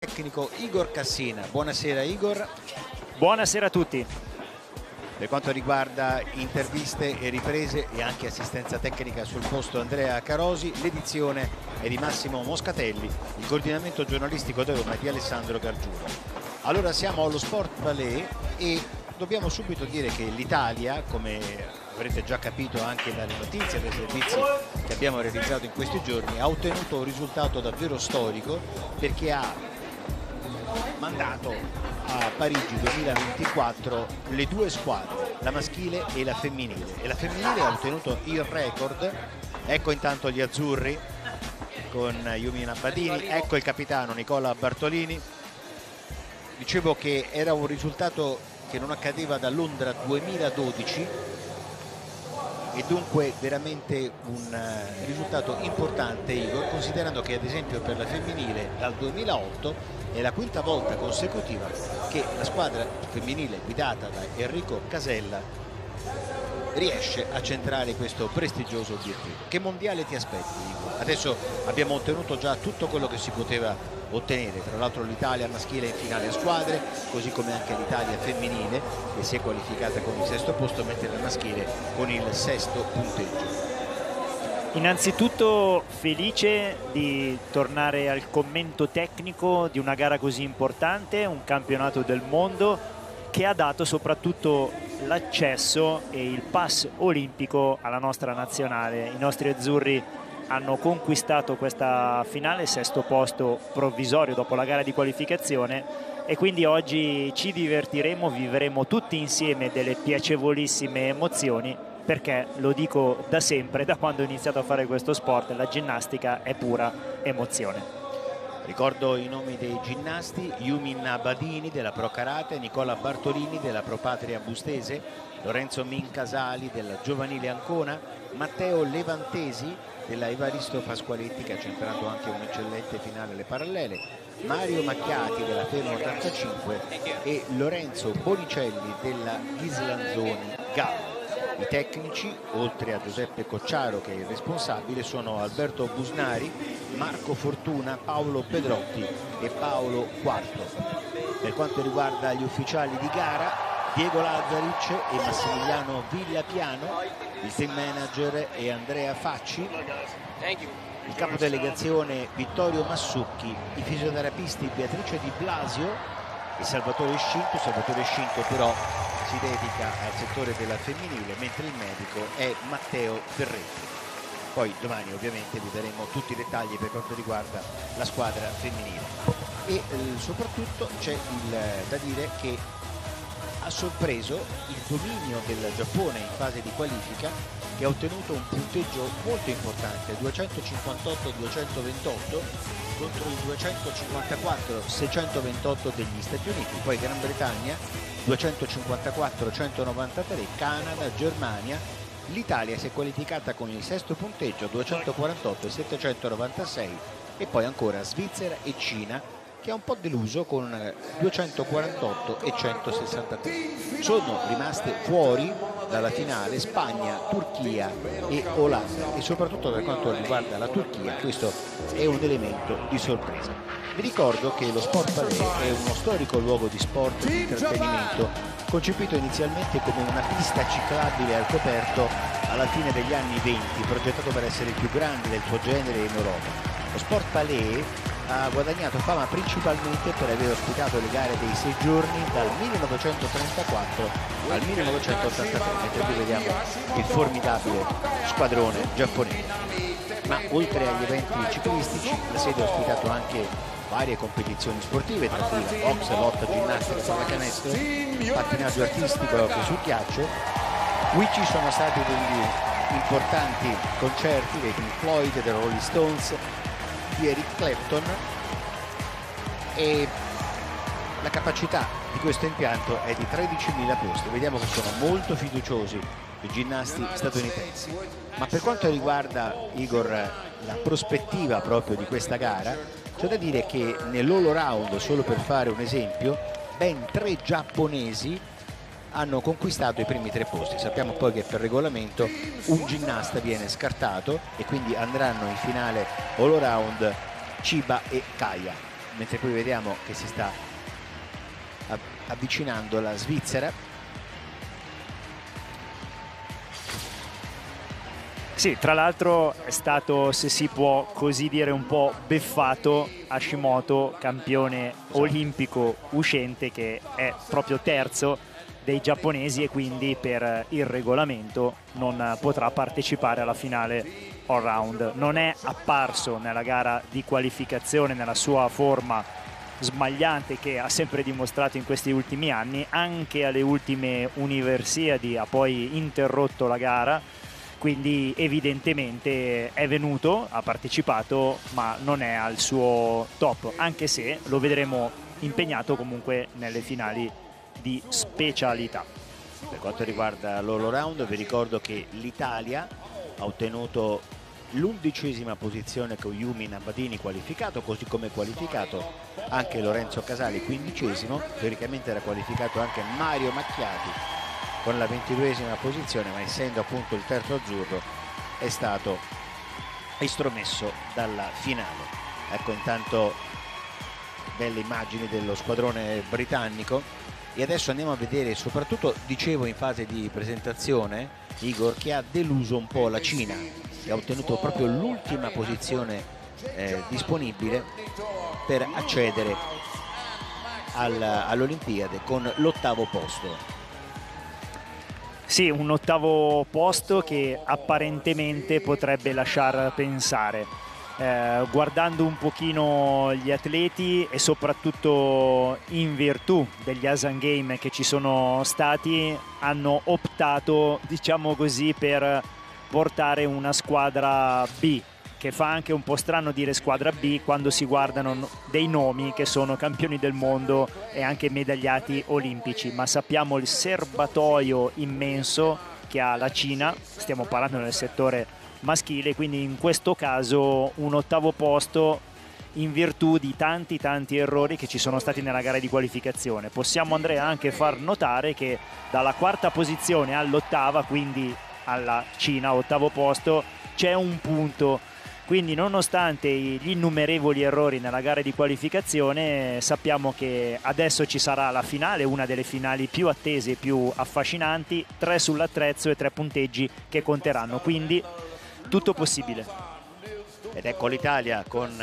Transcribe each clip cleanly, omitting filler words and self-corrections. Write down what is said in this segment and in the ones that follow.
Tecnico Igor Cassina. Buonasera Igor. Buonasera a tutti. Per quanto riguarda interviste e riprese e anche assistenza tecnica sul posto Andrea Carosi, l'edizione è di Massimo Moscatelli, il coordinamento giornalistico da Roma è di Alessandro Gargiulo. Allora siamo allo Sport Ballet e dobbiamo subito dire che l'Italia, come avrete già capito anche dalle notizie e dai servizi che abbiamo realizzato in questi giorni, ha ottenuto un risultato davvero storico perché ha mandato a Parigi 2024 le due squadre, la maschile e la femminile, e la femminile ha ottenuto il record. Ecco intanto gli azzurri con Yumina Badini, ecco il capitano Nicola Bartolini. Dicevo che era un risultato che non accadeva da Londra 2012 e dunque veramente un risultato importante, Igor, considerando che ad esempio per la femminile dal 2008 è la quinta volta consecutiva che la squadra femminile guidata da Enrico Casella riesce a centrare questo prestigioso obiettivo. Che mondiale ti aspetti, Igor? Adesso abbiamo ottenuto già tutto quello che si poteva ottenere, tra l'altro l'Italia maschile in finale a squadre, così come anche l'Italia femminile che si è qualificata con il sesto posto, mentre la maschile con il sesto punteggio. Innanzitutto felice di tornare al commento tecnico di una gara così importante, un campionato del mondo che ha dato soprattutto l'accesso e il pass olimpico alla nostra nazionale. I nostri azzurri hanno conquistato questa finale, sesto posto provvisorio dopo la gara di qualificazione, e quindi oggi ci divertiremo, vivremo tutti insieme delle piacevolissime emozioni, perché lo dico da sempre, da quando ho iniziato a fare questo sport, la ginnastica è pura emozione. Ricordo i nomi dei ginnasti: Yumina Badini della Pro Karate, Nicola Bartolini della Pro Patria Bustese, Lorenzo Mincasali della Giovanile Ancona, Matteo Levantesi della Evaristo Pasqualetti che ha centrato anche un'eccellente finale alle parallele, Mario Macchiati della Fermo 85 e Lorenzo Bonicelli della Ghislanzoni Gallo. I tecnici, oltre a Giuseppe Cocciaro che è il responsabile, sono Alberto Busnari, Marco Fortuna, Paolo Pedrotti e Paolo Quarto. Per quanto riguarda gli ufficiali di gara, Diego Lazzaric e Massimiliano Villapiano, il team manager è Andrea Facci, il capodelegazione Vittorio Massucchi, i fisioterapisti Beatrice Di Blasio e Salvatore Scinto. Salvatore Scinto però si dedica al settore della femminile, mentre il medico è Matteo Ferretti. Poi domani ovviamente vi daremo tutti i dettagli per quanto riguarda la squadra femminile. E soprattutto c'è da dire che ha sorpreso il dominio del Giappone in fase di qualifica, che ha ottenuto un punteggio molto importante, 258-228 contro il 254-628 degli Stati Uniti. Poi Gran Bretagna 254-193, Canada, Germania. L'Italia si è qualificata con il sesto punteggio, 248-796, e poi ancora Svizzera e Cina, che ha un po' deluso con 248 e 163. Sono rimaste fuori dalla finale Spagna, Turchia e Olanda, e soprattutto per quanto riguarda la Turchia questo è un elemento di sorpresa. Vi ricordo che lo Sport Ballet è uno storico luogo di sport e di intrattenimento, concepito inizialmente come una pista ciclabile al coperto alla fine degli anni 20, progettato per essere il più grande del suo genere in Europa. Lo Sport Ballet ha guadagnato fama principalmente per aver ospitato le gare dei 6 giorni dal 1934 al 1983, mentre qui vediamo il formidabile squadrone giapponese. Ma oltre agli eventi ciclistici, la sede ha ospitato anche varie competizioni sportive, tra cui la box, lotta, ginnastica, pallacanestro, pattinaggio artistico anche sul ghiaccio. Qui ci sono stati degli importanti concerti dei Pink Floyd, dei Rolling Stones, di Eric Clapton, e la capacità di questo impianto è di 13.000 posti. Vediamo che sono molto fiduciosi i ginnasti statunitensi. Ma per quanto riguarda, Igor, la prospettiva proprio di questa gara, c'è da dire che nell'all round, solo per fare un esempio, ben 3 giapponesi hanno conquistato i primi 3 posti. Sappiamo poi che per regolamento un ginnasta viene scartato e quindi andranno in finale all round Chiba e Kaya. mentre poi vediamo che si sta avvicinando la Svizzera. Sì, tra l'altro è stato, se si può così dire, un po' beffato Hashimoto, campione olimpico uscente, che è proprio terzo dei giapponesi e quindi per il regolamento non potrà partecipare alla finale all round. Non è apparso nella gara di qualificazione nella sua forma smagliante che ha sempre dimostrato in questi ultimi anni. Anche alle ultime Universiadi ha poi interrotto la gara, quindi evidentemente è venuto, ha partecipato, ma non è al suo top, anche se lo vedremo impegnato comunque nelle finali di specialità. Per quanto riguarda l'all round, vi ricordo che l'Italia ha ottenuto l'11ª posizione con Yumi Nabadini qualificato, così come qualificato anche Lorenzo Casali, 15º. Teoricamente era qualificato anche Mario Macchiati con la 22ª posizione, ma essendo appunto il terzo azzurro è stato estromesso dalla finale. Ecco, intanto belle immagini dello squadrone britannico. E adesso andiamo a vedere, soprattutto dicevo in fase di presentazione, Igor, che ha deluso un po' la Cina, che ha ottenuto proprio l'ultima posizione disponibile per accedere all'Olimpiade con l'8º posto. Sì, un 8º posto che apparentemente potrebbe lasciar pensare. Guardando un pochino gli atleti e soprattutto in virtù degli Asian Games che ci sono stati, hanno optato, diciamo così, per portare una squadra B, che fa anche un po' strano dire squadra B quando si guardano dei nomi che sono campioni del mondo e anche medagliati olimpici, ma sappiamo il serbatoio immenso che ha la Cina, stiamo parlando nel settore maschile, quindi in questo caso un 8º posto in virtù di tanti errori che ci sono stati nella gara di qualificazione. Possiamo, Andrea, anche far notare che dalla 4ª posizione all'8ª, quindi alla Cina, 8º posto, c'è un punto, quindi nonostante gli innumerevoli errori nella gara di qualificazione sappiamo che adesso ci sarà la finale, una delle finali più attese e più affascinanti, 3 sull'attrezzo e 3 punteggi che conteranno, quindi tutto possibile. Ed ecco l'Italia con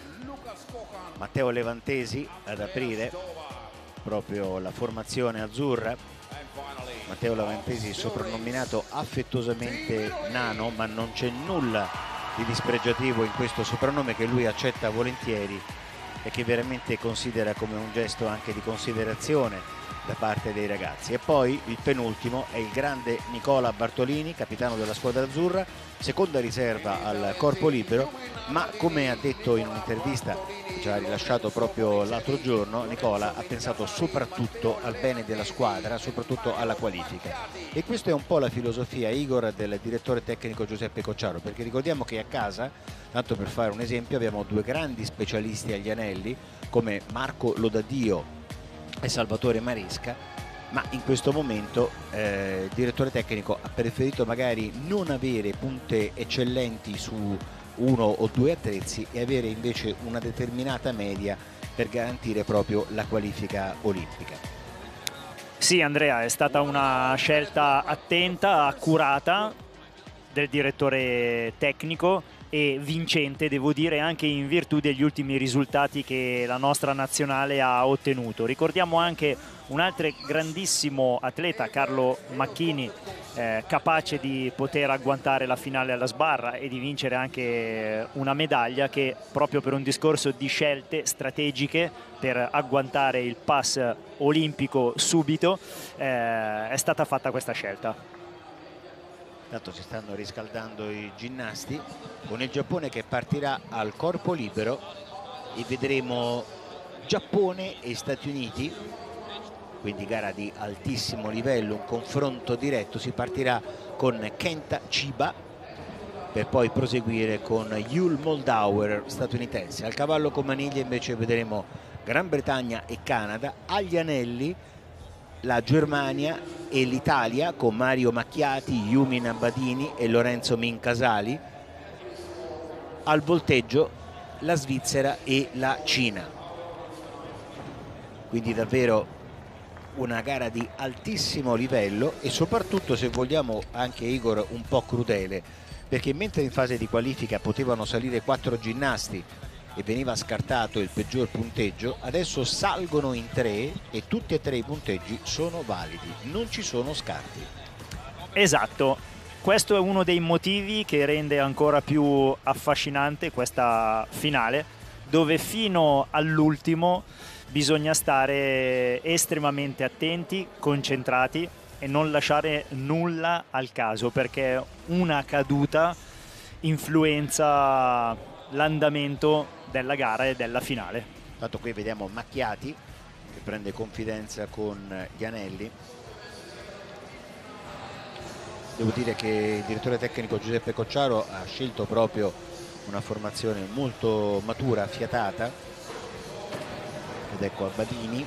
Matteo Levantesi ad aprire proprio la formazione azzurra. Matteo Levantesi soprannominato affettuosamente Nano, ma non c'è nulla di dispregiativo in questo soprannome che lui accetta volentieri e che veramente considera come un gesto anche di considerazione da parte dei ragazzi. E poi il penultimo è il grande Nicola Bartolini, capitano della squadra azzurra, seconda riserva al corpo libero, ma come ha detto in un'intervista che ci ha rilasciato proprio l'altro giorno, Nicola ha pensato soprattutto al bene della squadra, soprattutto alla qualifica. E questa è un po' la filosofia, Igor, del direttore tecnico Giuseppe Cocciaro, perché ricordiamo che a casa, tanto per fare un esempio, abbiamo 2 grandi specialisti agli anelli come Marco Lodadio e Salvatore Maresca, ma in questo momento il direttore tecnico ha preferito magari non avere punte eccellenti su 1 o 2 attrezzi e avere invece una determinata media per garantire proprio la qualifica olimpica. Sì, Andrea, è stata una scelta attenta, accurata del direttore tecnico e vincente, devo dire, anche in virtù degli ultimi risultati che la nostra nazionale ha ottenuto. Ricordiamo anche un altro grandissimo atleta, Carlo Macchini, capace di poter agguantare la finale alla sbarra e di vincere anche una medaglia, che proprio per un discorso di scelte strategiche per agguantare il pass olimpico subito è stata fatta questa scelta. Intanto si stanno riscaldando i ginnasti con il Giappone che partirà al corpo libero e vedremo Giappone e Stati Uniti, quindi gara di altissimo livello, un confronto diretto. Si partirà con Kenta Chiba per poi proseguire con Yul Moldauer statunitense. Al cavallo con maniglia invece vedremo Gran Bretagna e Canada. Agli anelli la Germania e l'Italia con Mario Macchiati, Yumi Nabadini e Lorenzo Mincasali. Al volteggio la Svizzera e la Cina. quindi davvero una gara di altissimo livello e soprattutto, se vogliamo anche, Igor, un po' crudele, perché mentre in fase di qualifica potevano salire 4 ginnasti e veniva scartato il peggior punteggio, adesso salgono in 3 e tutti e 3 i punteggi sono validi, non ci sono scarti. Esatto, questo è uno dei motivi che rende ancora più affascinante questa finale, dove fino all'ultimo bisogna stare estremamente attenti, concentrati e non lasciare nulla al caso, perché una caduta influenza l'andamento della gara e della finale. Tanto qui vediamo Macchiati che prende confidenza con gli anelli. Devo dire che il direttore tecnico Giuseppe Cocciaro ha scelto proprio una formazione molto matura, affiatata, ed ecco Abbadini,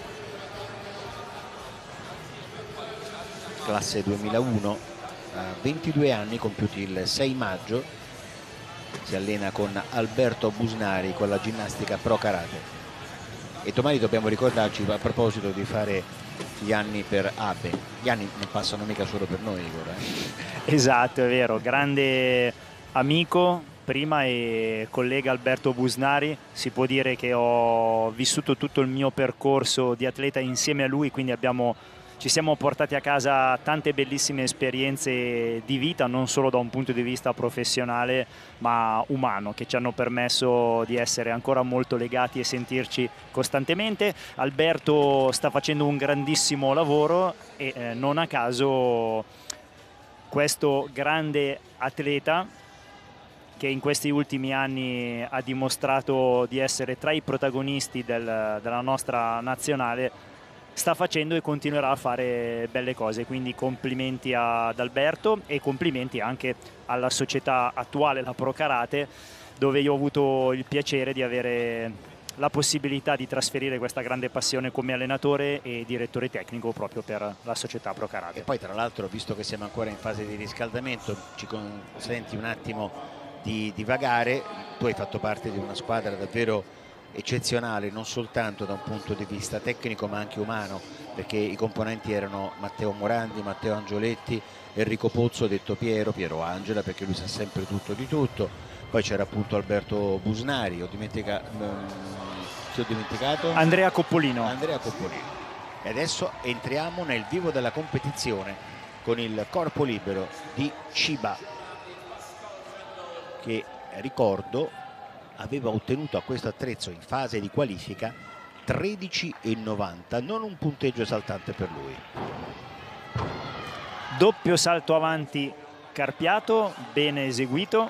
classe 2001, ha 22 anni, compiuti il 6 maggio, si allena con Alberto Busnari con la ginnastica pro karate. E domani dobbiamo ricordarci, a proposito, di fare gli anni per Abe. Gli anni non passano mica solo per noi, Igor. Esatto, è vero, grande amico prima e collega Alberto Busnari. Si può dire che ho vissuto tutto il mio percorso di atleta insieme a lui, quindi ci siamo portati a casa tante bellissime esperienze di vita, non solo da un punto di vista professionale ma umano, che ci hanno permesso di essere ancora molto legati e sentirci costantemente. Alberto sta facendo un grandissimo lavoro e non a caso questo grande atleta, che in questi ultimi anni ha dimostrato di essere tra i protagonisti della nostra nazionale, sta facendo e continuerà a fare belle cose. Quindi complimenti ad Alberto e complimenti anche alla società attuale, la Pro Karate, dove io ho avuto il piacere di avere la possibilità di trasferire questa grande passione come allenatore e direttore tecnico proprio per la società Pro Karate. E poi, tra l'altro, visto che siamo ancora in fase di riscaldamento, ci consenti un attimo di divagare. Tu hai fatto parte di una squadra davvero eccezionale, non soltanto da un punto di vista tecnico ma anche umano, perché i componenti erano Matteo Morandi, Matteo Angioletti, Enrico Pozzo, detto Piero Angela, perché lui sa sempre tutto di tutto. Poi c'era appunto Alberto Busnari, ti ho dimenticato? Andrea Coppolino. E adesso entriamo nel vivo della competizione con il corpo libero di Chiba, che, ricordo, aveva ottenuto a questo attrezzo in fase di qualifica 13,90, non un punteggio esaltante per lui. Doppio salto avanti carpiato, bene eseguito,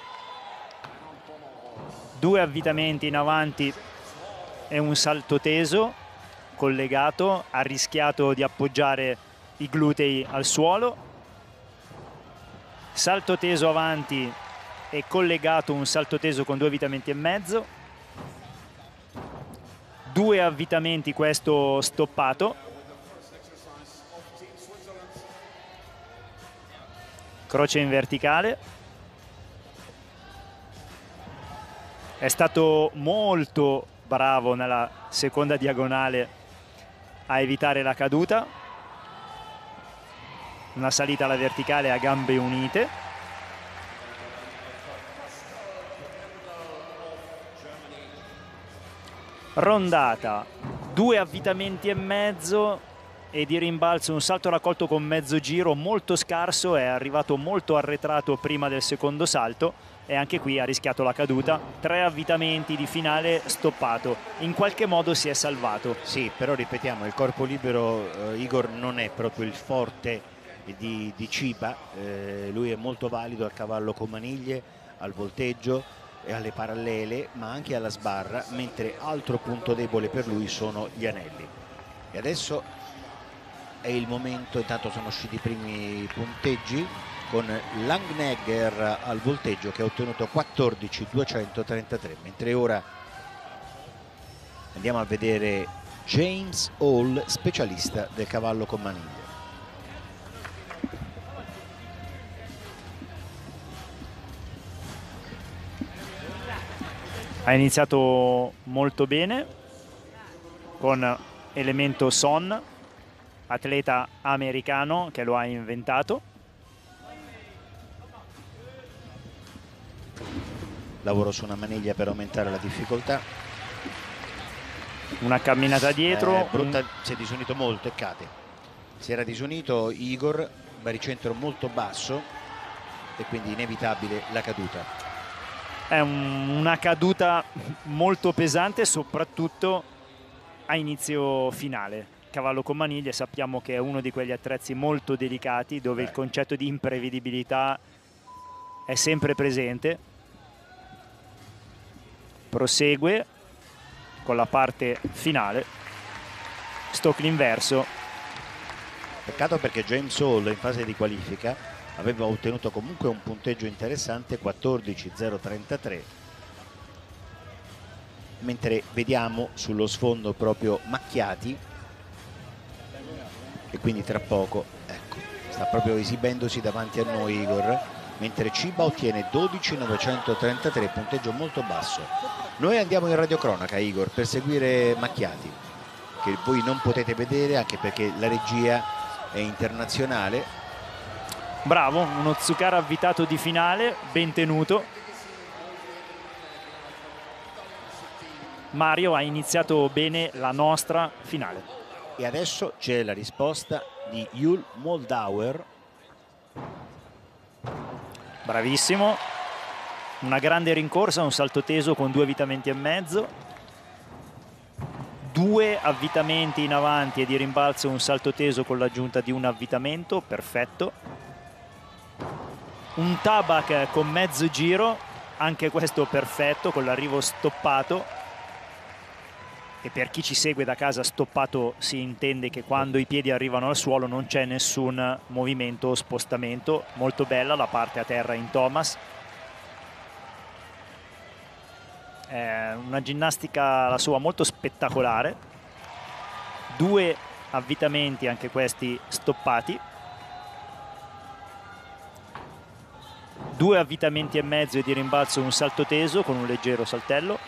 2 avvitamenti in avanti e un salto teso collegato, ha rischiato di appoggiare i glutei al suolo, salto teso avanti e collegato, un salto teso con 2 avvitamenti e mezzo, 2 avvitamenti, questo stoppato, croce in verticale. È stato molto bravo nella seconda diagonale a evitare la caduta, una salita alla verticale a gambe unite. Rondata, 2 avvitamenti e mezzo e di rimbalzo un salto raccolto con mezzo giro molto scarso, è arrivato molto arretrato prima del secondo salto e anche qui ha rischiato la caduta. 3 avvitamenti di finale, stoppato, in qualche modo si è salvato. Sì, però ripetiamo, il corpo libero, Igor, non è proprio il forte di Chiba, lui è molto valido al cavallo con maniglie, al volteggio e alle parallele, ma anche alla sbarra, mentre altro punto debole per lui sono gli anelli. E adesso è il momento, intanto sono usciti i primi punteggi con Langnegger al volteggio, che ha ottenuto 14,233, mentre ora andiamo a vedere James Hall, specialista del cavallo con maniglie. Ha iniziato molto bene con elemento Son, atleta americano che lo ha inventato. Lavoro su una maniglia per aumentare la difficoltà. Una camminata dietro. Brutta, si è disunito molto e cade. Si era disunito Igor, baricentro molto basso e quindi inevitabile la caduta. È una caduta molto pesante, soprattutto a inizio finale. Cavallo con maniglie sappiamo che è uno di quegli attrezzi molto delicati dove il concetto di imprevedibilità è sempre presente. Prosegue con la parte finale, Stockley inverso. Peccato perché James Hall in fase di qualifica aveva ottenuto comunque un punteggio interessante, 14.033, mentre vediamo sullo sfondo proprio Macchiati, e quindi tra poco, ecco, sta proprio esibendosi davanti a noi Igor, mentre Ciba ottiene 12.933, punteggio molto basso. Noi andiamo in radiocronaca, Igor, per seguire Macchiati, che voi non potete vedere anche perché la regia è internazionale. Bravo, uno Zuccara avvitato di finale, ben tenuto. Mario ha iniziato bene la nostra finale. E adesso c'è la risposta di Yul Moldauer. Bravissimo, una grande rincorsa, un salto teso con 2 avvitamenti e mezzo, 2 avvitamenti in avanti e di rimbalzo un salto teso con l'aggiunta di un avvitamento, perfetto. Un Tabak con mezzo giro, anche questo perfetto, con l'arrivo stoppato. E per chi ci segue da casa, stoppato si intende che quando i piedi arrivano al suolo non c'è nessun movimento o spostamento. Molto bella la parte a terra in Thomas. È una ginnastica la sua molto spettacolare. 2 avvitamenti anche questi stoppati. 2 avvitamenti e mezzo e di rimbalzo un salto teso con un leggero saltello.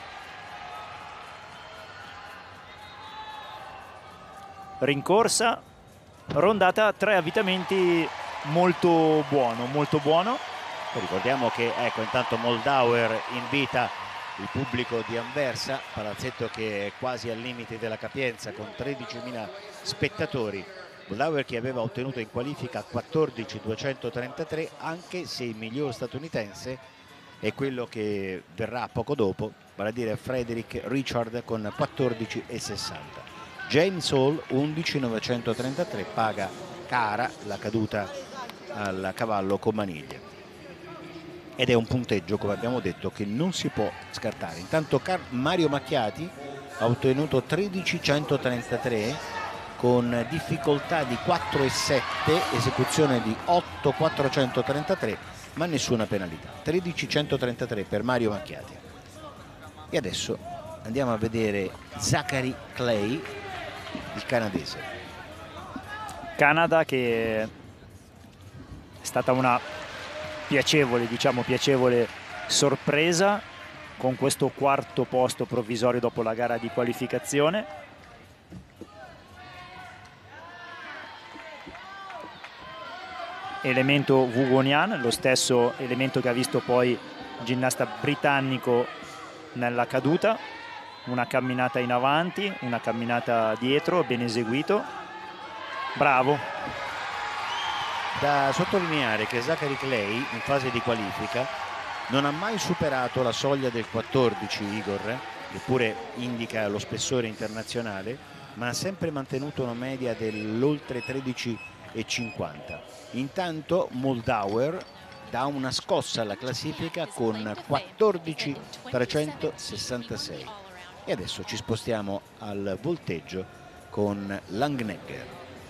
Rincorsa, rondata, 3 avvitamenti, molto buono, molto buono. Ricordiamo che ecco, intanto Moldauer invita il pubblico di Anversa, palazzetto che è quasi al limite della capienza con 13.000 spettatori. Moldauer che aveva ottenuto in qualifica 14.233, anche se il miglior statunitense è quello che verrà poco dopo, vale a dire Frederick Richard con 14.60. James Hall 11.933, paga cara la caduta al cavallo con maniglia. Ed è un punteggio, come abbiamo detto, che non si può scartare. Intanto Mario Macchiati ha ottenuto 13.133 con difficoltà di 4,7, esecuzione di 8.433, ma nessuna penalità. 13.133 per Mario Macchiati. E adesso andiamo a vedere Zachary Clay, il canadese. Canada che è stata una piacevole, diciamo piacevole sorpresa con questo 4° posto provvisorio dopo la gara di qualificazione. Elemento Wugonian, lo stesso elemento che ha visto poi il ginnasta britannico nella caduta. Una camminata in avanti, una camminata dietro, ben eseguito. Bravo. Da sottolineare che Zachary Clay in fase di qualifica non ha mai superato la soglia del 14, Igor, che pure indica lo spessore internazionale, ma ha sempre mantenuto una media dell'oltre 13,50. Intanto Moldauer dà una scossa alla classifica con 14.366. E adesso ci spostiamo al volteggio con Langnegger.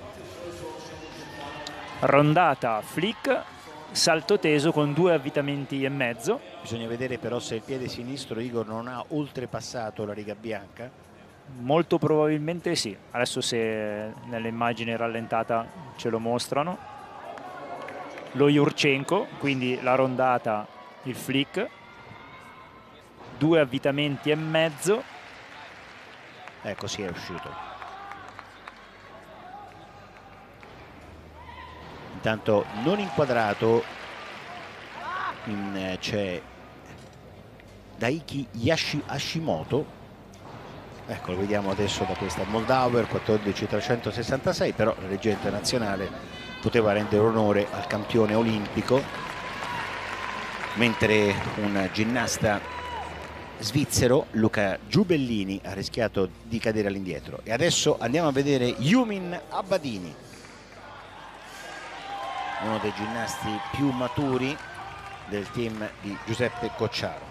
Rondata flick, salto teso con 2 avvitamenti e mezzo. Bisogna vedere però se il piede sinistro, Igor, non ha oltrepassato la riga bianca. Molto probabilmente sì. Adesso se nelle immagini rallentata ce lo mostrano. Lo Jurchenko, quindi la rondata, il flick. 2 avvitamenti e mezzo. Ecco, sì, è uscito. Intanto non inquadrato c'è Daiki Hashimoto, ecco, lo vediamo adesso da questa Moldauer 14.366, però la regia internazionale poteva rendere onore al campione olimpico, mentre un ginnasta svizzero, Luca Giubellini, ha rischiato di cadere all'indietro. E adesso andiamo a vedere Yumin Abbadini, uno dei ginnasti più maturi del team di Giuseppe Cocciaro.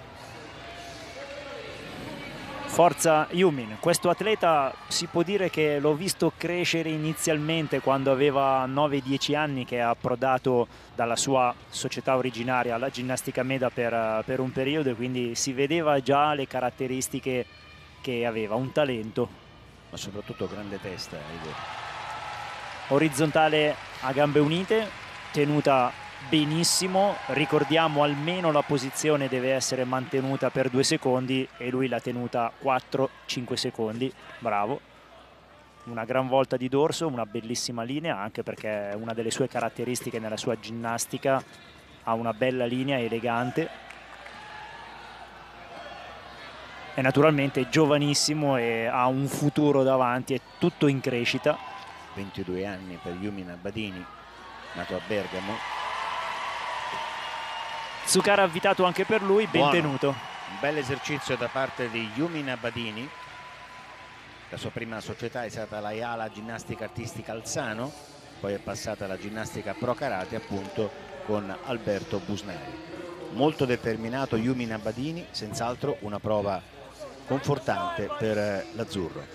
Forza Yumin, questo atleta si può dire che l'ho visto crescere inizialmente quando aveva 9-10 anni, che ha approdato dalla sua società originaria alla ginnastica Meda per un periodo, e quindi si vedeva già le caratteristiche che aveva, un talento. Ma soprattutto grande testa. Orizzontale a gambe unite, tenuta benissimo, ricordiamo almeno la posizione deve essere mantenuta per 2 secondi e lui l'ha tenuta 4-5 secondi, bravo. Una gran volta di dorso, una bellissima linea, anche perché è una delle sue caratteristiche nella sua ginnastica, ha una bella linea elegante. È naturalmente giovanissimo e ha un futuro davanti, è tutto in crescita. 22 anni per Yumin Abbadini, nato a Bergamo. Tsukara avvitato anche per lui, ben tenuto. Un bel esercizio da parte di Yumin Abbadini. La sua prima società è stata la Ayala Ginnastica Artistica Alzano, poi è passata alla Ginnastica Pro Karate appunto con Alberto Busnari. Molto determinato Yumin Abbadini, senz'altro una prova confortante per l'azzurro.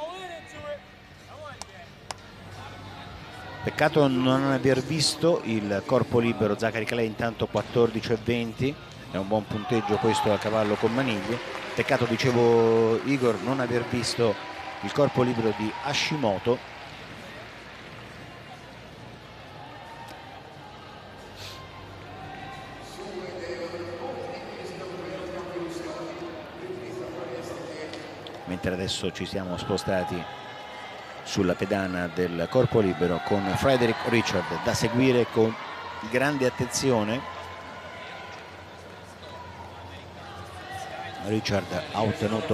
Peccato non aver visto il corpo libero Zachary Clay, intanto 14,20, è un buon punteggio questo a cavallo con maniglie. Peccato, dicevo Igor, non aver visto il corpo libero di Hashimoto. Mentre adesso ci siamo spostati sulla pedana del corpo libero con Frederick Richard, da seguire con grande attenzione. Richard ha ottenuto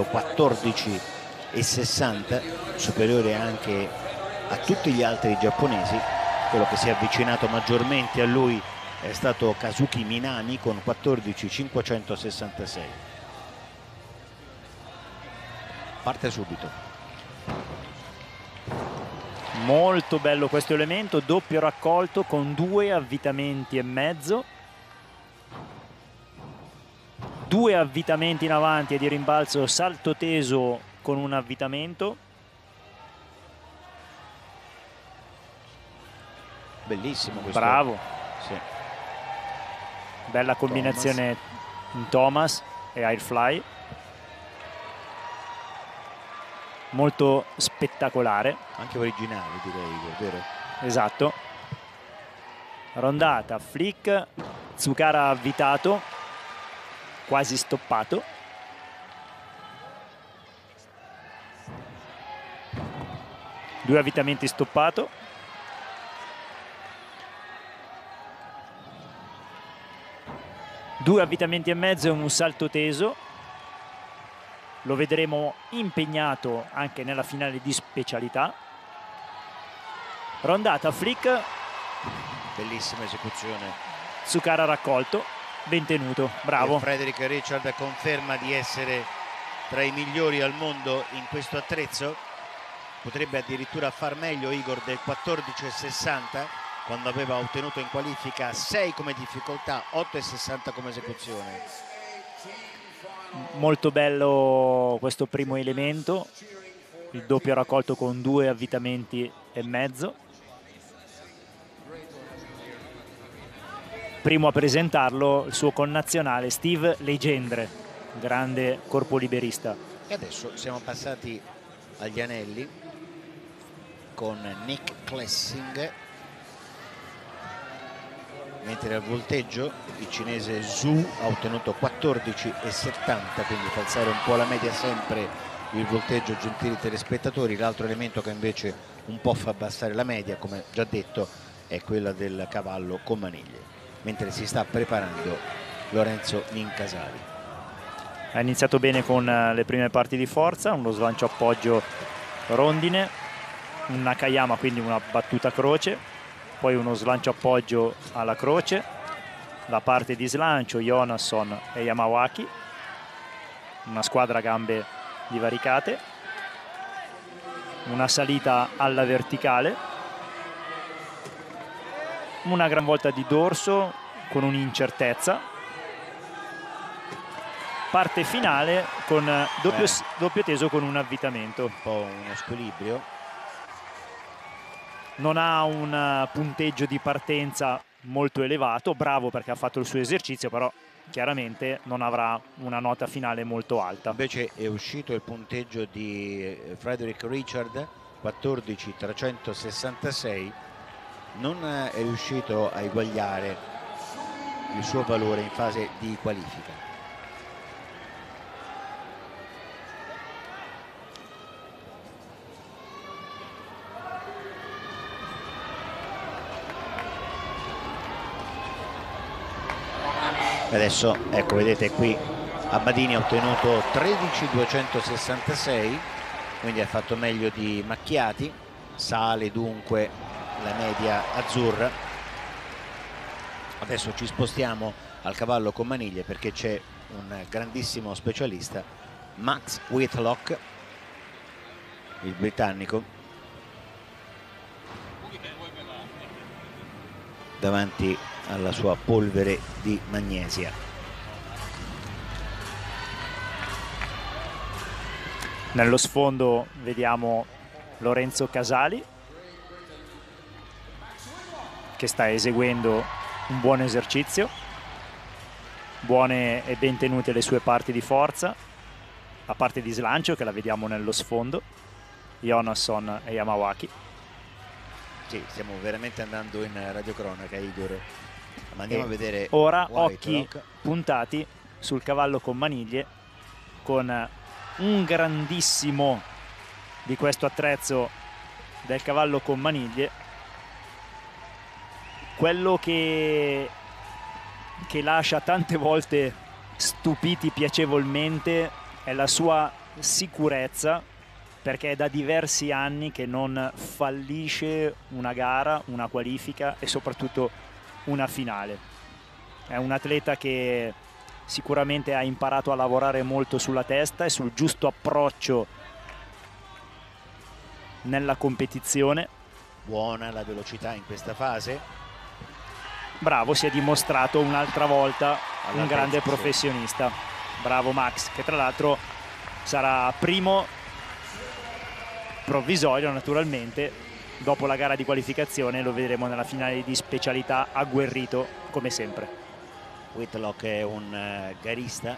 14,60, superiore anche a tutti gli altri giapponesi. Quello che si è avvicinato maggiormente a lui è stato Kazuki Minami con 14,566. Parte subito. Molto bello questo elemento, doppio raccolto con 2 avvitamenti e mezzo, 2 avvitamenti in avanti e di rimbalzo salto teso con un avvitamento. Bellissimo questo. Bravo. Sì. Bella combinazione in Thomas e Airfly. Molto spettacolare, anche originale direi, vero? Esatto. Rondata, flick, Tsukara avvitato, quasi stoppato. Due avvitamenti stoppato. Due avvitamenti e mezzo e un salto teso. Lo vedremo impegnato anche nella finale di specialità. Rondata, flick. Bellissima esecuzione. Tsukara raccolto, ben tenuto, bravo. E Frederick Richard conferma di essere tra i migliori al mondo in questo attrezzo. Potrebbe addirittura far meglio Igor del 14,60 quando aveva ottenuto in qualifica 6 come difficoltà, 8,60 come esecuzione. Molto bello questo primo elemento, il doppio raccolto con 2 avvitamenti e mezzo. Primo a presentarlo il suo connazionale Steve Legendre, grande corpo liberista. E adesso siamo passati agli anelli con Nick Klessing, mentre al volteggio il cinese Zhu ha ottenuto 14,70, quindi fa alzare un po' la media sempre il volteggio, gentili telespettatori. L'altro elemento che invece un po' fa abbassare la media, come già detto, è quella del cavallo con maniglie, mentre si sta preparando Lorenzo Nincasali. Ha iniziato bene con le prime parti di forza, uno slancio appoggio rondine, un Nakayama, quindi una battuta croce, poi uno slancio appoggio alla croce, la parte di slancio Jonasson e Yamawaki, una squadra a gambe divaricate, una salita alla verticale, una gran volta di dorso con un'incertezza, parte finale con doppio teso con un avvitamento. Un po' uno squilibrio. Non ha un punteggio di partenza molto elevato, bravo perché ha fatto il suo esercizio, però chiaramente non avrà una nota finale molto alta. Invece è uscito il punteggio di Frederick Richard, 14.366, non è riuscito a eguagliare il suo valore in fase di qualifica. Adesso ecco, vedete qui Abbadini ha ottenuto 13.266, quindi ha fatto meglio di Macchiati, sale dunque la media azzurra. Adesso ci spostiamo al cavallo con maniglie perché c'è un grandissimo specialista, Max Whitlock, il britannico, davanti alla sua polvere di magnesia. Nello sfondo vediamo Lorenzo Casali che sta eseguendo un buon esercizio, buone e ben tenute le sue parti di forza, la parte di slancio che la vediamo nello sfondo, Jonasson e Yamawaki. Sì, stiamo veramente andando in radiocronaca, Igor. Ma andiamo a vedere ora Whitlock. occhi puntati sul cavallo con maniglie, con un grandissimo di questo attrezzo del cavallo con maniglie, quello che lascia tante volte stupiti piacevolmente è la sua sicurezza, perché è da diversi anni che non fallisce una gara, una qualifica e soprattutto una finale. È un atleta che sicuramente ha imparato a lavorare molto sulla testa e sul giusto approccio nella competizione. Buona la velocità in questa fase. Bravo, si è dimostrato un'altra volta un grande sì. professionista. Bravo Max, che tra l'altro sarà primo provvisorio naturalmente. Dopo la gara di qualificazione lo vedremo nella finale di specialità, agguerrito come sempre. Whitlock è un garista,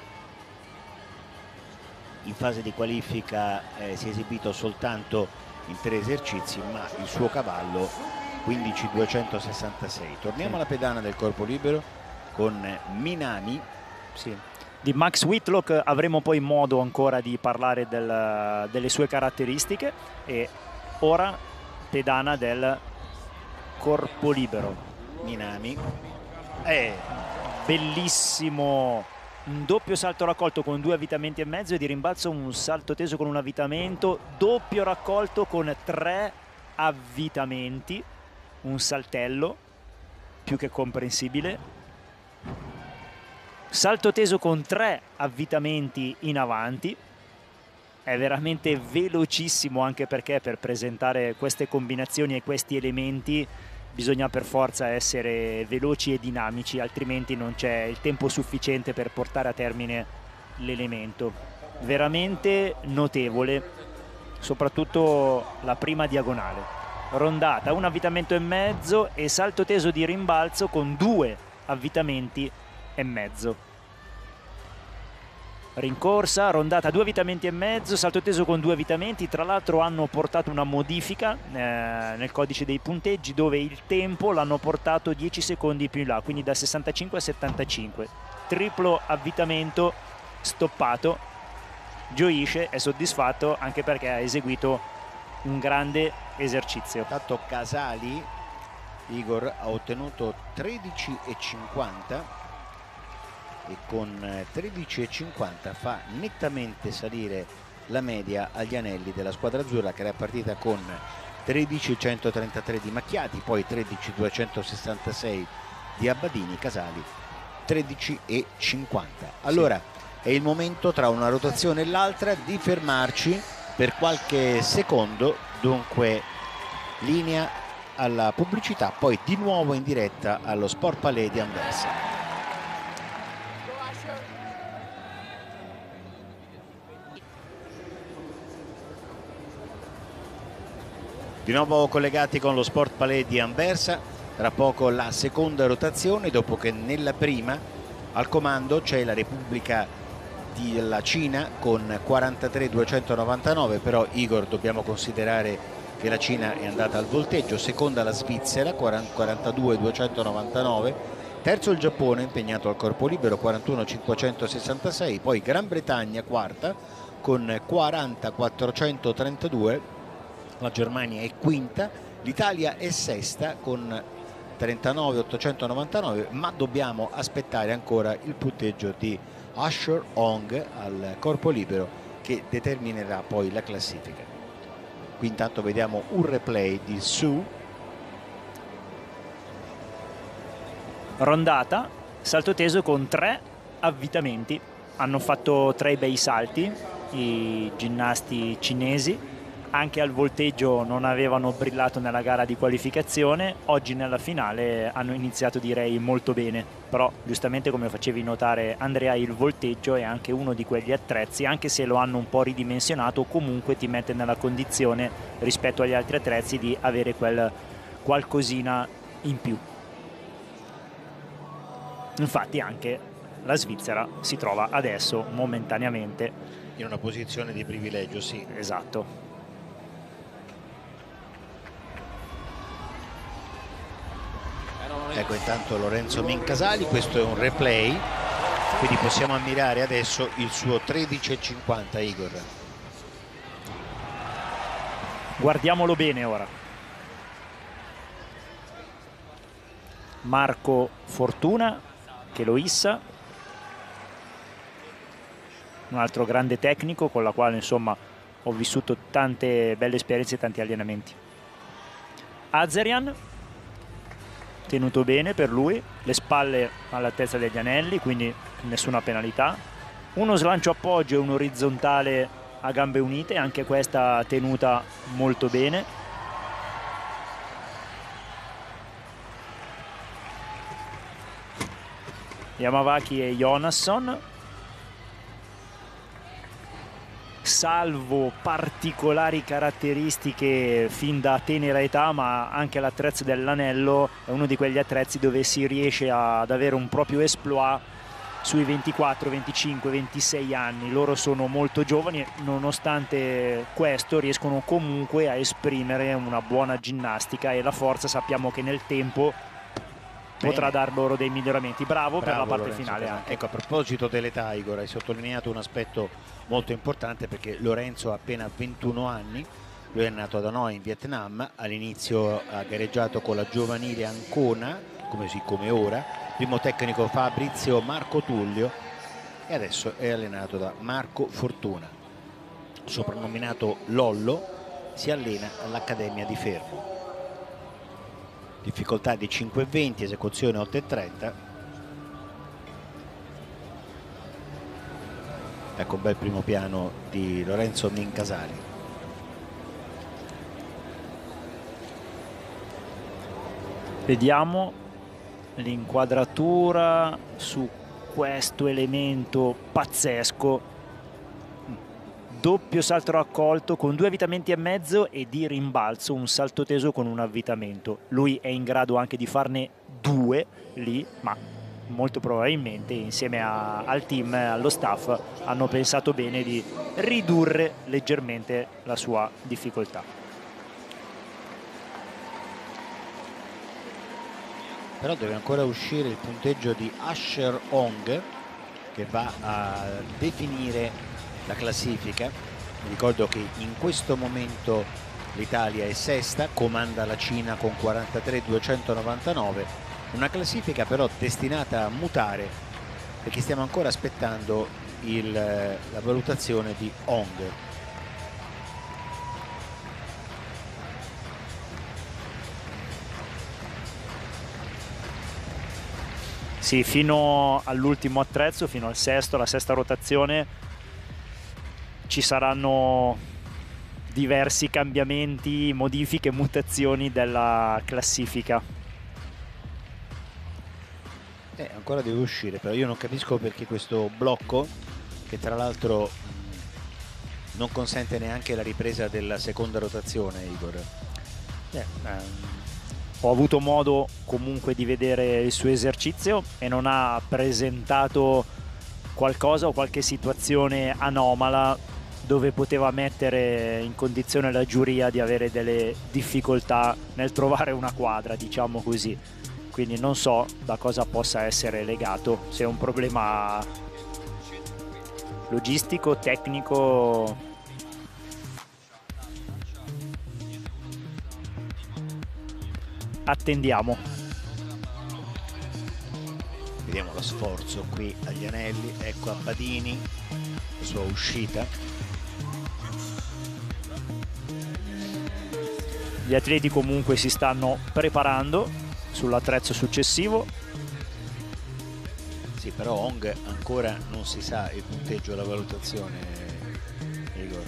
in fase di qualifica si è esibito soltanto in 3 esercizi, ma il suo cavallo 15.266. Torniamo alla pedana del corpo libero con Minami. Sì. Di Max Whitlock avremo poi modo ancora di parlare delle sue caratteristiche, e ora pedana del corpo libero. Minami Bellissimo, un doppio salto raccolto con 2 avvitamenti e mezzo, e di rimbalzo un salto teso con un avvitamento, doppio raccolto con 3 avvitamenti, un saltello più che comprensibile, salto teso con 3 avvitamenti in avanti. È veramente velocissimo, anche perché per presentare queste combinazioni e questi elementi bisogna per forza essere veloci e dinamici, altrimenti non c'è il tempo sufficiente per portare a termine l'elemento. Veramente notevole, soprattutto la prima diagonale. Rondata, un avvitamento e mezzo e salto teso di rimbalzo con 2 avvitamenti e mezzo. Rincorsa, rondata, 2 avvitamenti e mezzo, salto teso con 2 avvitamenti. Tra l'altro hanno portato una modifica nel codice dei punteggi, dove il tempo l'hanno portato 10 secondi più in là, quindi da 65 a 75. Triplo avvitamento stoppato. Gioisce, è soddisfatto anche perché ha eseguito un grande esercizio. Tanto Casali Igor ha ottenuto 13,50 e con 13,50 fa nettamente salire la media agli anelli della squadra azzurra, che era partita con 13,133 di Macchiati, poi 13,266 di Abbadini, Casali 13,50. Allora è il momento, tra una rotazione e l'altra, di fermarci per qualche secondo. Dunque linea alla pubblicità, poi di nuovo in diretta allo Sport Palais di Anversa. Di nuovo collegati con lo Sport Palais di Anversa, tra poco la seconda rotazione, dopo che nella prima al comando c'è la Repubblica della Cina con 43,299, però Igor dobbiamo considerare che la Cina è andata al volteggio, seconda la Svizzera 42,299, terzo il Giappone impegnato al corpo libero 41,566, poi Gran Bretagna quarta con 40,432, la Germania è quinta, l'Italia è sesta con 39,899, ma dobbiamo aspettare ancora il punteggio di Usher Ong al corpo libero che determinerà poi la classifica. Qui intanto vediamo un replay di Su. Rondata, salto teso con 3 avvitamenti. Hanno fatto 3 bei salti i ginnasti cinesi. Anche al volteggio non avevano brillato nella gara di qualificazione, oggi nella finale hanno iniziato, direi, molto bene, però giustamente, come facevi notare Andrea, il volteggio è anche uno di quegli attrezzi, anche se lo hanno un po' ridimensionato, comunque ti mette nella condizione rispetto agli altri attrezzi di avere quel qualcosina in più. Infatti anche la Svizzera si trova adesso momentaneamente In una posizione di privilegio, sì. Esatto. Ecco intanto Lorenzo Mincasali, questo è un replay, quindi possiamo ammirare adesso il suo 13,50, Igor. Guardiamolo bene ora. Marco Fortuna che lo issa, un altro grande tecnico con la quale insomma ho vissuto tante belle esperienze e tanti allenamenti. Azerian, tenuto bene per lui, le spalle all'altezza degli anelli, quindi nessuna penalità. Uno slancio appoggio e un orizzontale a gambe unite, anche questa tenuta molto bene. Yamawaki e Jonasson, salvo particolari caratteristiche fin da tenera età, ma anche l'attrezzo dell'anello è uno di quegli attrezzi dove si riesce ad avere un proprio exploit sui 24, 25, 26 anni. Loro sono molto giovani e nonostante questo riescono comunque a esprimere una buona ginnastica, e la forza sappiamo che nel tempo potrà dar loro dei miglioramenti. Bravo per la parte Lorenzo finale anche. Ecco, a proposito dell'età, Igor, hai sottolineato un aspetto molto importante, perché Lorenzo ha appena 21 anni, lui è nato da noi in Vietnam, all'inizio ha gareggiato con la giovanile Ancona, come ora, primo tecnico Fabrizio Marco Tullio, e adesso è allenato da Marco Fortuna, soprannominato Lollo, si allena all'Accademia di Fermo. Difficoltà di 5,20, esecuzione 8,30. Ecco un bel primo piano di Lorenzo Mincasali. Vediamo l'inquadratura su questo elemento pazzesco. Doppio salto raccolto con 2 avvitamenti e mezzo, e di rimbalzo un salto teso con un avvitamento. Lui è in grado anche di farne 2 lì, ma molto probabilmente insieme al team, allo staff, hanno pensato bene di ridurre leggermente la sua difficoltà. Però deve ancora uscire il punteggio di Usher Ong, che va a definire la classifica. Vi ricordo che in questo momento l'Italia è sesta, comanda la Cina con 43.299, una classifica però destinata a mutare perché stiamo ancora aspettando la valutazione di Hong. Sì, fino all'ultimo attrezzo, fino al sesto, la sesta rotazione, ci saranno diversi cambiamenti, modifiche, mutazioni della classifica. Ancora deve uscire, però io non capisco perché questo blocco, che tra l'altro non consente neanche la ripresa della seconda rotazione, Igor. Ho avuto modo comunque di vedere il suo esercizio e non ha presentato qualcosa o qualche situazione anomala dove poteva mettere in condizione la giuria di avere delle difficoltà nel trovare una quadra, diciamo così. Quindi non so da cosa possa essere legato, se è un problema logistico, tecnico. Attendiamo. Vediamo lo sforzo qui agli anelli, ecco Abbadini, la sua uscita. Gli atleti comunque si stanno preparando sull'attrezzo successivo. Sì, però Hong ancora non si sa il punteggio della valutazione, Igor.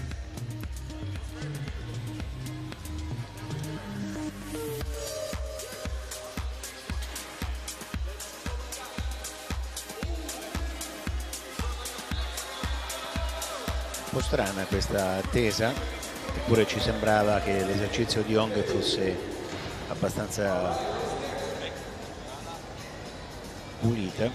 Un po' strana questa attesa, eppure ci sembrava che l'esercizio di Hong fosse abbastanza pulita.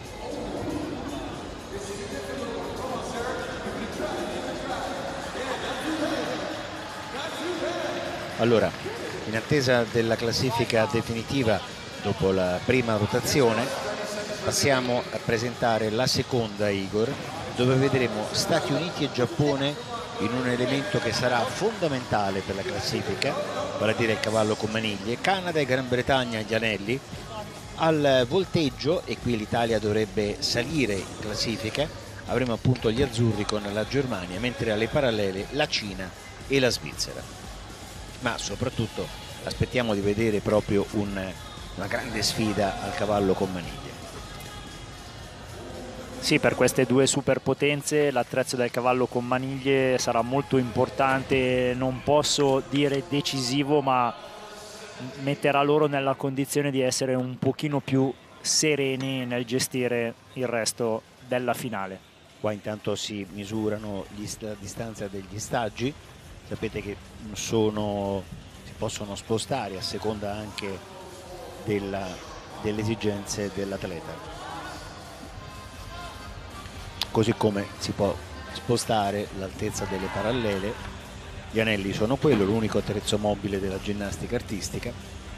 Allora, in attesa della classifica definitiva dopo la prima rotazione, passiamo a presentare la seconda, Igor, dove vedremo Stati Uniti e Giappone in un elemento che sarà fondamentale per la classifica, vale a dire il cavallo con maniglie, Canada e Gran Bretagna agli anelli. Al volteggio, e qui l'Italia dovrebbe salire in classifica, avremo appunto gli azzurri con la Germania, mentre alle parallele la Cina e la Svizzera. Ma soprattutto aspettiamo di vedere proprio una grande sfida al cavallo con maniglie. Sì, per queste due superpotenze l'attrezzo del cavallo con maniglie sarà molto importante, non posso dire decisivo, ma metterà loro nella condizione di essere un pochino più sereni nel gestire il resto della finale. Qua intanto si misurano la distanza degli staggi, sapete che si possono spostare a seconda anche delle esigenze dell'atleta. Così come si può spostare l'altezza delle parallele. Gli anelli sono quello, l'unico attrezzo mobile della ginnastica artistica.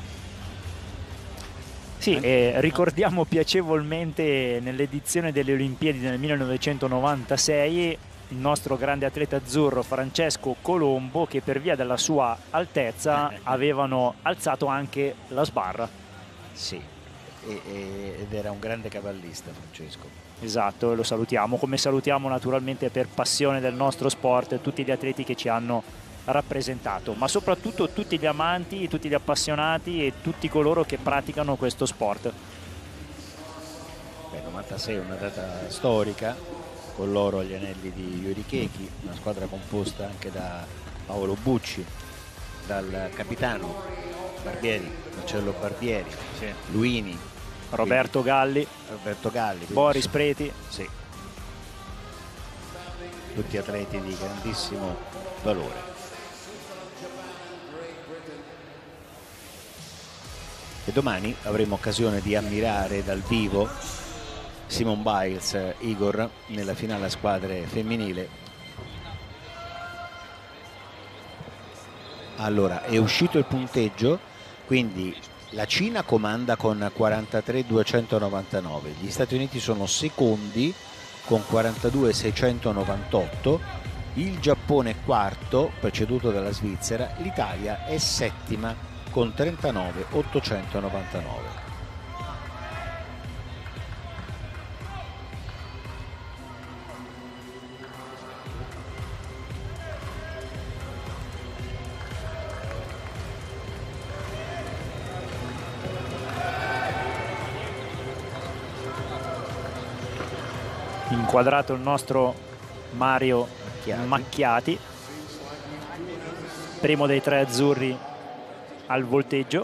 Sì, e ricordiamo piacevolmente nell'edizione delle Olimpiadi del 1996 il nostro grande atleta azzurro Francesco Colombo, che per via della sua altezza avevano alzato anche la sbarra. Sì, ed era un grande cavallista Francesco. Esatto, lo salutiamo, come salutiamo naturalmente per passione del nostro sport tutti gli atleti che ci hanno rappresentato, ma soprattutto tutti gli amanti, tutti gli appassionati e tutti coloro che praticano questo sport. Beh, 96 è una data storica, con l'oro agli anelli di Yuri Chechi, una squadra composta anche da Paolo Bucci, dal capitano Barbieri, Marcello Barbieri, sì, Luini, Roberto Galli, Boris Preti, sì, tutti atleti di grandissimo valore. E domani avremo occasione di ammirare dal vivo Simone Biles, Igor, nella finale a squadre femminile. Allora, è uscito il punteggio, quindi la Cina comanda con 43.299, gli Stati Uniti sono secondi con 42.698, Il Giappone è quarto, preceduto dalla Svizzera. L'Italia è settima con 39.899. Inquadrato il nostro Mario Macchiati, primo dei 3 azzurri al volteggio.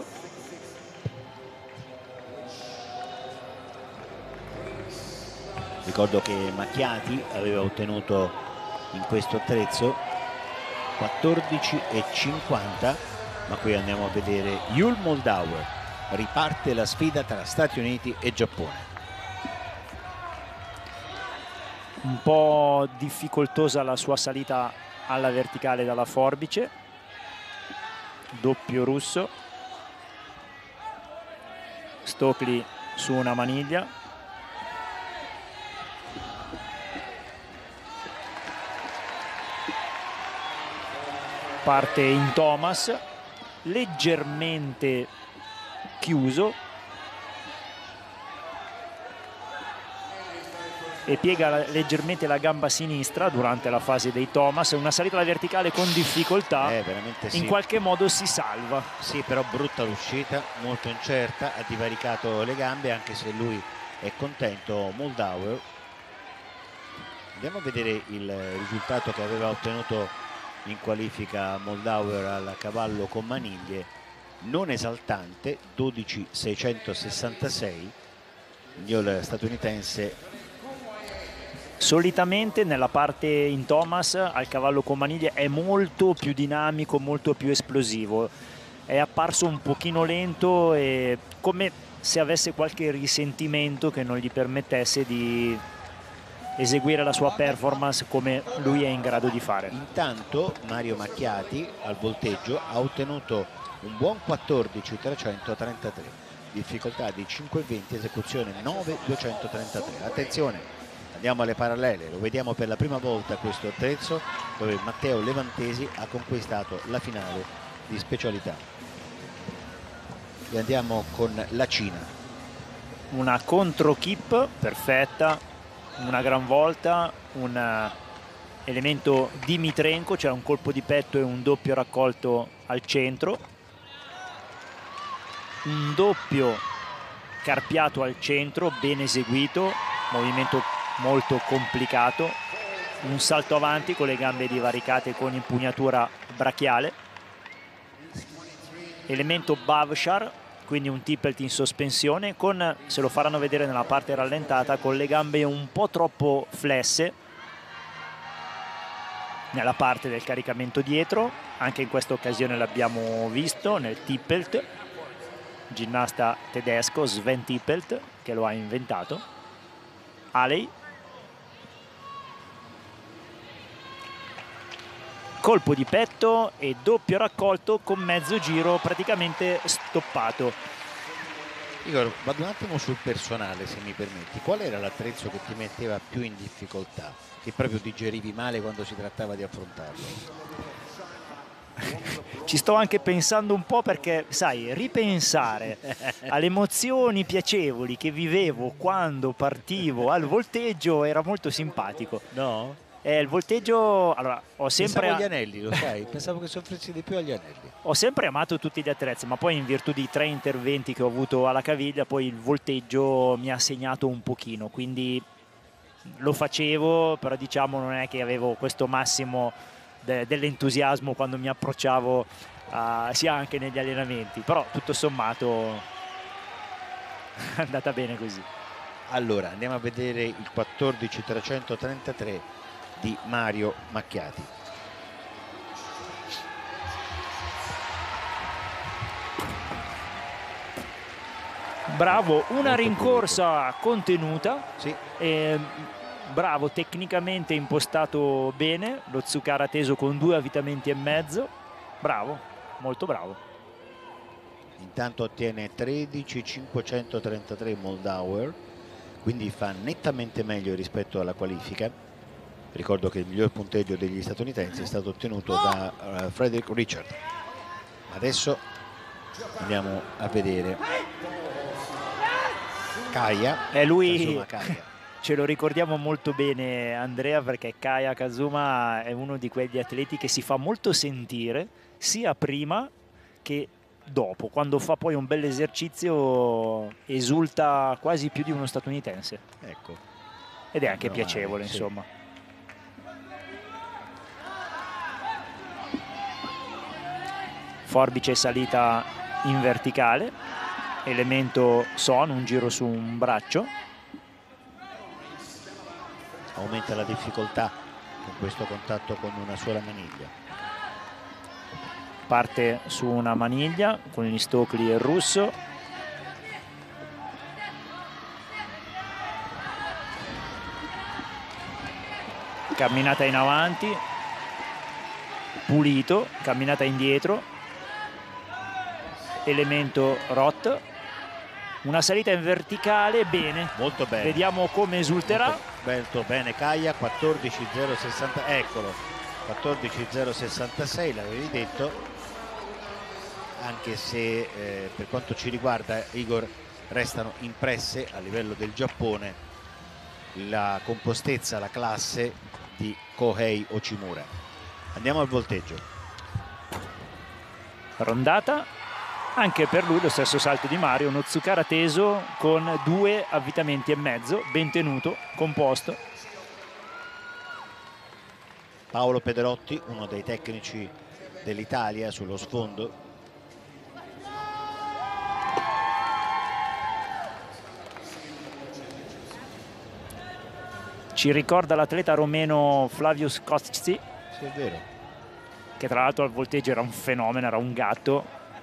Ricordo che Macchiati aveva ottenuto in questo attrezzo 14,50, ma qui andiamo a vedere Yul Moldauer. Riparte la sfida tra Stati Uniti e Giappone. Un po' difficoltosa la sua salita alla verticale dalla forbice, doppio russo, Stokely su una maniglia, parte in Thomas, leggermente chiuso e piega leggermente la gamba sinistra durante la fase dei Thomas. Una salita alla verticale con difficoltà, veramente sì. In qualche modo si salva. Sì, però brutta l'uscita, molto incerta, ha divaricato le gambe, anche se lui è contento. Moldauer, andiamo a vedere il risultato che aveva ottenuto in qualifica Moldauer al cavallo con maniglie, non esaltante, 12.666. Il statunitense. Solitamente nella parte in Thomas al cavallo con maniglie è molto più dinamico, molto più esplosivo. È apparso un pochino lento e come se avesse qualche risentimento che non gli permettesse di eseguire la sua performance come lui è in grado di fare. Intanto Mario Macchiati al volteggio ha ottenuto un buon 14.333, difficoltà di 5,20, esecuzione 9.233. Attenzione, andiamo alle parallele, lo vediamo per la prima volta questo attrezzo, dove Matteo Levantesi ha conquistato la finale di specialità. E andiamo con la Cina. Una contro keep perfetta, una gran volta, un elemento Dimitrenko, cioè un colpo di petto e un doppio raccolto al centro, un doppio carpiato al centro ben eseguito, movimento molto complicato, un salto avanti con le gambe divaricate con impugnatura brachiale, elemento Bavshar, quindi un tippelt in sospensione con, se lo faranno vedere nella parte rallentata, con le gambe un po' troppo flesse nella parte del caricamento dietro. Anche in questa occasione l'abbiamo visto nel tippelt, ginnasta tedesco Sven Tippelt che lo ha inventato. Alei, colpo di petto e doppio raccolto con mezzo giro praticamente stoppato. Igor, vado un attimo sul personale, se mi permetti. Qual era l'attrezzo che ti metteva più in difficoltà, che proprio digerivi male quando si trattava di affrontarlo? Ci sto anche pensando un po', perché sai, ripensare alle emozioni piacevoli che vivevo quando partivo al volteggio era molto simpatico. No? Il volteggio, allora, ho sempre... Pensavo agli anelli, lo sai? Pensavo che soffrissi di più agli anelli. Ho sempre amato tutti gli attrezzi, ma poi in virtù di 3 interventi che ho avuto alla caviglia, poi il volteggio mi ha segnato un pochino, quindi lo facevo, però diciamo non è che avevo questo massimo dell'entusiasmo quando mi approcciavo sia anche negli allenamenti, però tutto sommato è andata bene così. Allora, andiamo a vedere il 14.333 di Mario Macchiati. Bravo, una rincorsa contenuta, sì. Bravo, tecnicamente impostato bene, lo Tsukara teso con 2 avvitamenti e mezzo, bravo, molto bravo. Intanto ottiene 13.533 Moldauer, quindi fa nettamente meglio rispetto alla qualifica. Ricordo che il miglior punteggio degli statunitensi è stato ottenuto da Frederick Richard. Adesso andiamo a vedere Kaya. È lui. Kazuma Kaya. Ce lo ricordiamo molto bene, Andrea, perché Kaya Kazuma è uno di quegli atleti che si fa molto sentire sia prima che dopo. Quando fa poi un bel esercizio esulta quasi più di uno statunitense. Ecco. Ed è anche piacevole, sì. insomma. Forbice salita in verticale, elemento Son, un giro su un braccio. Aumenta la difficoltà con questo contatto con una sola maniglia. Parte su una maniglia con gli Stokely e il russo. Camminata in avanti, pulito, camminata indietro, elemento Roth, una salita in verticale, bene, molto bene, vediamo come esulterà. Molto bene Kaya, 14.060, eccolo, 14.066, l'avevi detto, anche se per quanto ci riguarda, Igor, restano impresse a livello del Giappone la compostezza, la classe di Kohei Ochimura. Andiamo al volteggio. Rondata, anche per lui lo stesso salto di Mario, uno Tsukara teso con 2 avvitamenti e mezzo, ben tenuto, composto. Paolo Pederotti, uno dei tecnici dell'Italia sullo sfondo. Ci ricorda l'atleta romeno Flavius Kostic, sì, è vero, che tra l'altro al volteggio era un fenomeno, era un gatto.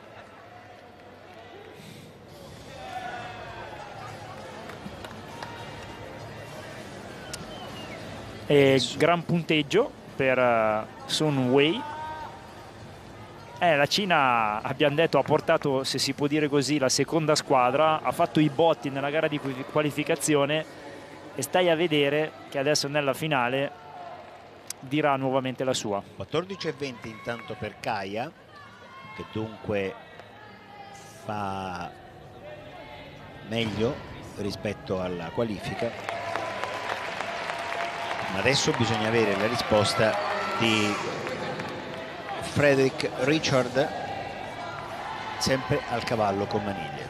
E gran punteggio per Sun Wei. La Cina, abbiamo detto, ha portato, se si può dire così, la seconda squadra, ha fatto i botti nella gara di qualificazione e stai a vedere che adesso nella finale dirà nuovamente la sua. 14.20 intanto per Kaya, che dunque fa meglio rispetto alla qualifica, ma adesso bisogna avere la risposta di Frederick Richard, sempre al cavallo con maniglia.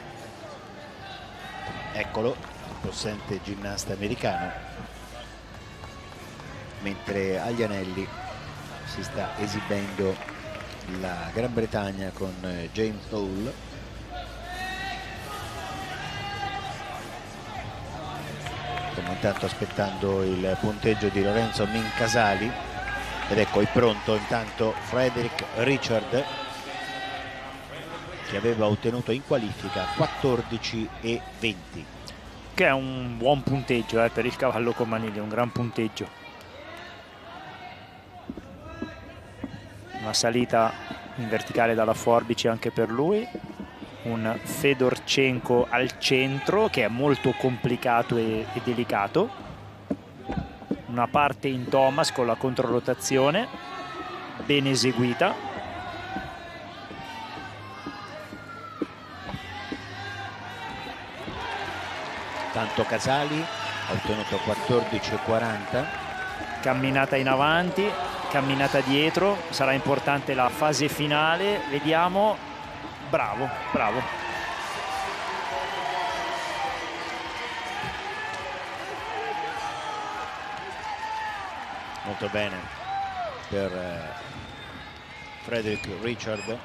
Eccolo, possente ginnasta americano, mentre agli anelli si sta esibendo la Gran Bretagna con James Hall. Stiamo intanto aspettando il punteggio di Lorenzo Mincasali ed ecco è pronto intanto Frederick Richard, che aveva ottenuto in qualifica 14.20, che è un buon punteggio per il cavallo con maniglia, un gran punteggio. Una salita in verticale dalla forbice anche per lui, un Fedorchenko al centro che è molto complicato e delicato, una parte in Thomas con la controrotazione ben eseguita. Tanto Casali ha ottenuto 14.40. Camminata in avanti, camminata dietro, sarà importante la fase finale, vediamo. Bravo, bravo. Molto bene per Frederick Richard.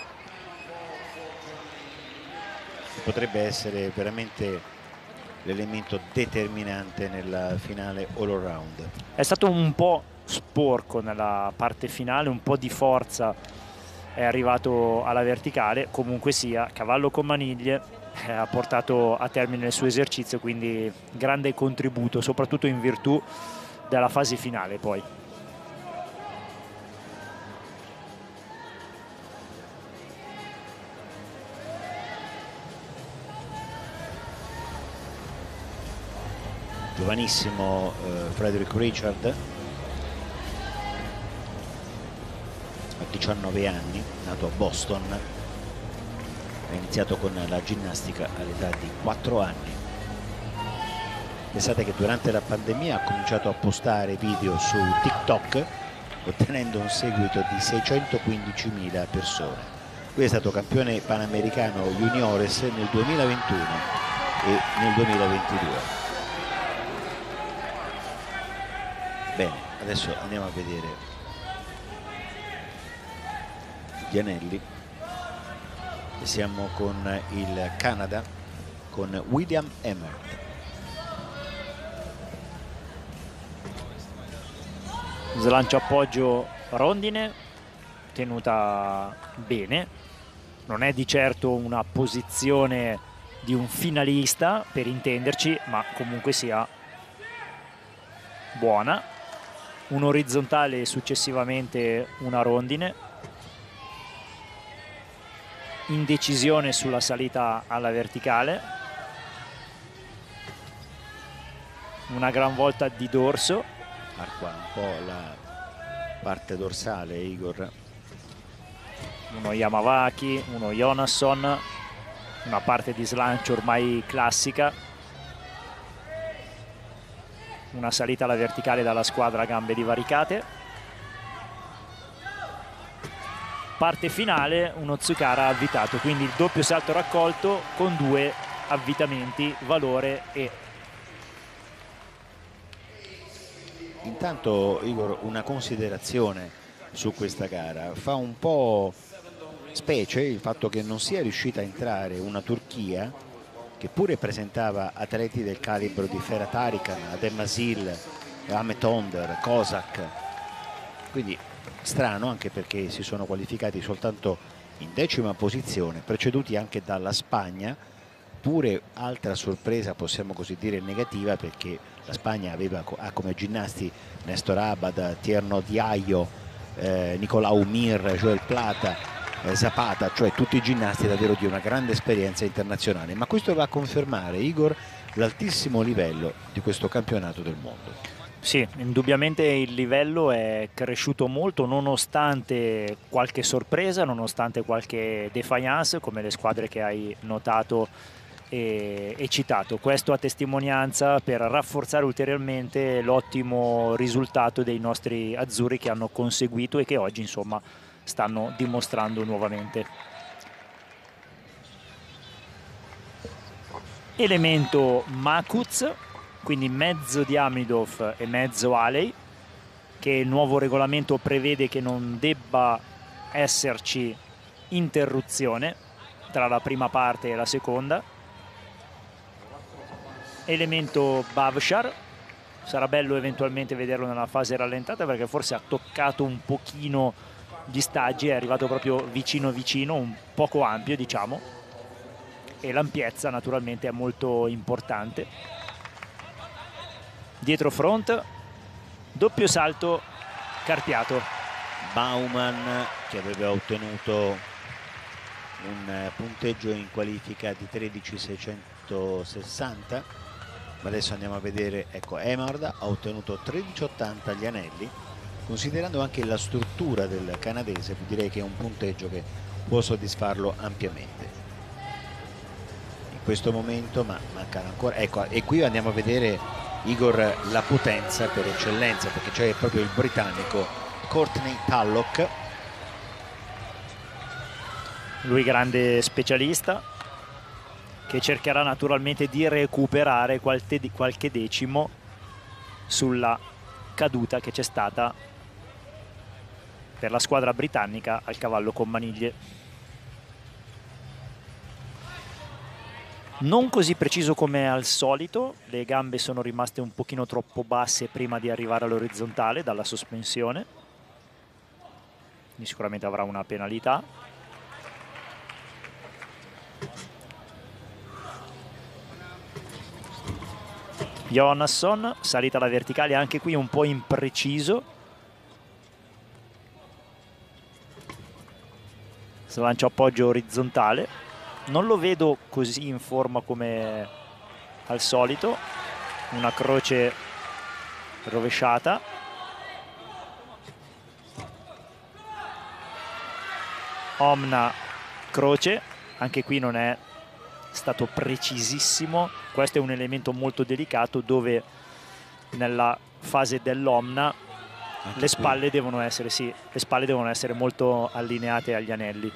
Potrebbe essere veramente l'elemento determinante nella finale all around. È stato un po' sporco nella parte finale, un po' di forza è arrivato alla verticale, comunque sia cavallo con maniglie, ha portato a termine il suo esercizio, quindi grande contributo soprattutto in virtù della fase finale. Poi giovanissimo Frederick Richard, 19 anni, nato a Boston, ha iniziato con la ginnastica all'età di 4 anni. Pensate che durante la pandemia ha cominciato a postare video su TikTok, ottenendo un seguito di 615.000 persone. Lui è stato campione panamericano juniores nel 2021 e nel 2022. Bene, adesso andiamo a vedere gli anelli e siamo con il Canada, con William Emmert. Slancio appoggio rondine, tenuta bene, non è di certo una posizione di un finalista per intenderci, ma comunque sia buona. Un orizzontale e successivamente una rondine, indecisione sulla salita alla verticale, una gran volta di dorso. Qua un po' la parte dorsale, Igor. Uno Yamawaki, uno Jonasson, una parte di slancio ormai classica, una salita alla verticale dalla squadra a gambe divaricate, parte finale uno Tsukara avvitato, quindi il doppio salto raccolto con 2 avvitamenti, valore e. Intanto, Igor, una considerazione su questa gara: fa un po' specie il fatto che non sia riuscita a entrare una Turchia che pure presentava atleti del calibro di Ferhat Arikan, Adem Asil, Ahmet Onder, Kozak. Quindi strano, anche perché si sono qualificati soltanto in 10ª posizione, preceduti anche dalla Spagna. Pure altra sorpresa, possiamo così dire, negativa, perché la Spagna ha come ginnasti Nestor Abad, Tierno Diallo, Nicolau Mir, Joel Plata, Zapata, cioè tutti ginnasti davvero di una grande esperienza internazionale. Ma questo va a confermare, Igor, l'altissimo livello di questo campionato del mondo. Sì, indubbiamente il livello è cresciuto molto nonostante qualche sorpresa, nonostante qualche défaillance, come le squadre che hai notato e citato. Questo a testimonianza per rafforzare ulteriormente l'ottimo risultato dei nostri azzurri, che hanno conseguito e che oggi insomma stanno dimostrando nuovamente. Elemento Makuz, quindi mezzo Diamidov e mezzo Alei, che il nuovo regolamento prevede che non debba esserci interruzione tra la prima parte e la seconda. Elemento Bavshar, sarà bello eventualmente vederlo nella fase rallentata, perché forse ha toccato un pochino gli staggi, è arrivato proprio vicino vicino, un poco ampio diciamo, e l'ampiezza naturalmente è molto importante. Dietro front, doppio salto carpiato. Baumann, che aveva ottenuto un punteggio in qualifica di 13.660, ma adesso andiamo a vedere. Ecco, Emard ha ottenuto 13.80 agli anelli. Considerando anche la struttura del canadese, direi che è un punteggio che può soddisfarlo ampiamente in questo momento, ma mancano ancora. Ecco, e qui andiamo a vedere, Igor, la potenza per eccellenza, perché c'è proprio il britannico Courtney Tallock. Lui grande specialista, che cercherà naturalmente di recuperare qualche decimo sulla caduta che c'è stata per la squadra britannica al cavallo con maniglie. Non così preciso come al solito, le gambe sono rimaste un pochino troppo basse prima di arrivare all'orizzontale dalla sospensione, quindi sicuramente avrà una penalità. Jonasson, salita alla verticale, anche qui un po' impreciso. Slancio appoggio orizzontale, non lo vedo così in forma come al solito, una croce rovesciata. Omna croce, anche qui non è stato precisissimo. Questo è un elemento molto delicato dove nella fase dell'Omna le spalle devono essere, sì, le spalle devono essere molto allineate agli anelli.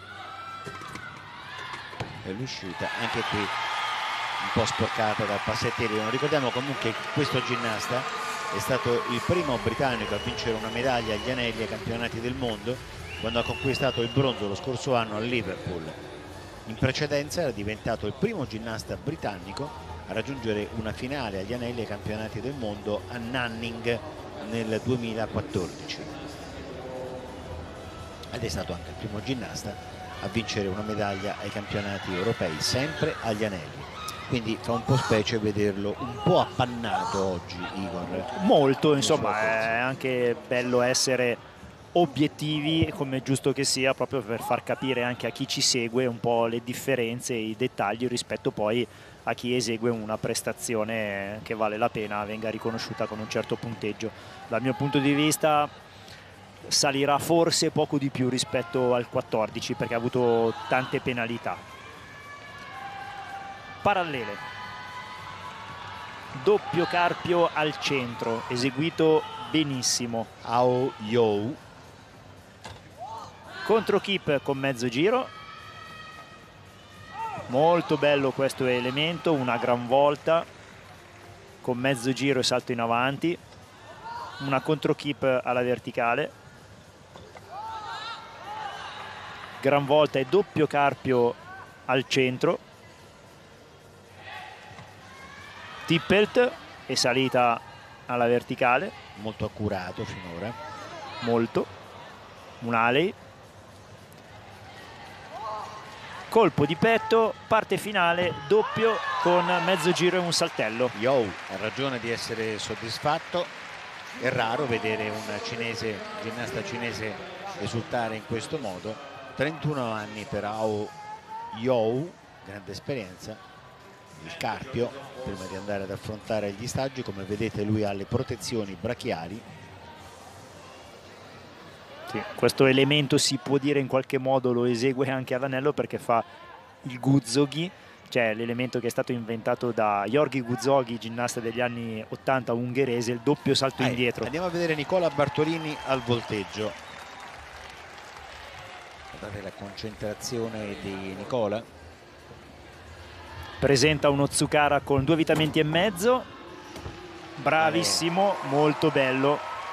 E l'uscita anche qui un po' sporcata dal passettino. Ricordiamo comunque che questo ginnasta è stato il primo britannico a vincere una medaglia agli anelli ai campionati del mondo, quando ha conquistato il bronzo lo scorso anno a Liverpool. In precedenza era diventato il primo ginnasta britannico a raggiungere una finale agli anelli ai campionati del mondo a Nanning nel 2014. Ed è stato anche il primo ginnasta a vincere una medaglia ai campionati europei, sempre agli anelli. Quindi fa un po' specie vederlo un po' appannato oggi, Igor. Molto, insomma, è anche bello essere obiettivi, come è giusto che sia, proprio per far capire anche a chi ci segue un po' le differenze e i dettagli rispetto poi a chi esegue una prestazione che vale la pena venga riconosciuta con un certo punteggio. Dal mio punto di vista salirà forse poco di più rispetto al 14 perché ha avuto tante penalità. Parallele, doppio carpio al centro, eseguito benissimo. Ao Yo, contro keep con mezzo giro, molto bello questo elemento, una gran volta con mezzo giro e salto in avanti, una contro keep alla verticale, gran volta e doppio carpio al centro, tippelt e salita alla verticale, molto accurato finora, molto, un alley, colpo di petto, parte finale, doppio con mezzo giro e un saltello. Yo ha ragione di essere soddisfatto, è raro vedere un ginnasta cinese esultare in questo modo. 31 anni per Ao Yo, grande esperienza. Il carpio, prima di andare ad affrontare gli staggi, come vedete lui ha le protezioni brachiali. Sì, questo elemento si può dire in qualche modo lo esegue anche all'anello perché fa il Guzoghi, cioè l'elemento che è stato inventato da Georgi Guzoghi, ginnasta degli anni 80 ungherese, il doppio salto indietro. Andiamo a vedere Nicola Bartolini al volteggio. Guardate la concentrazione di Nicola. Presenta uno Tsukara con 2 vitamenti e mezzo, bravissimo, molto bello.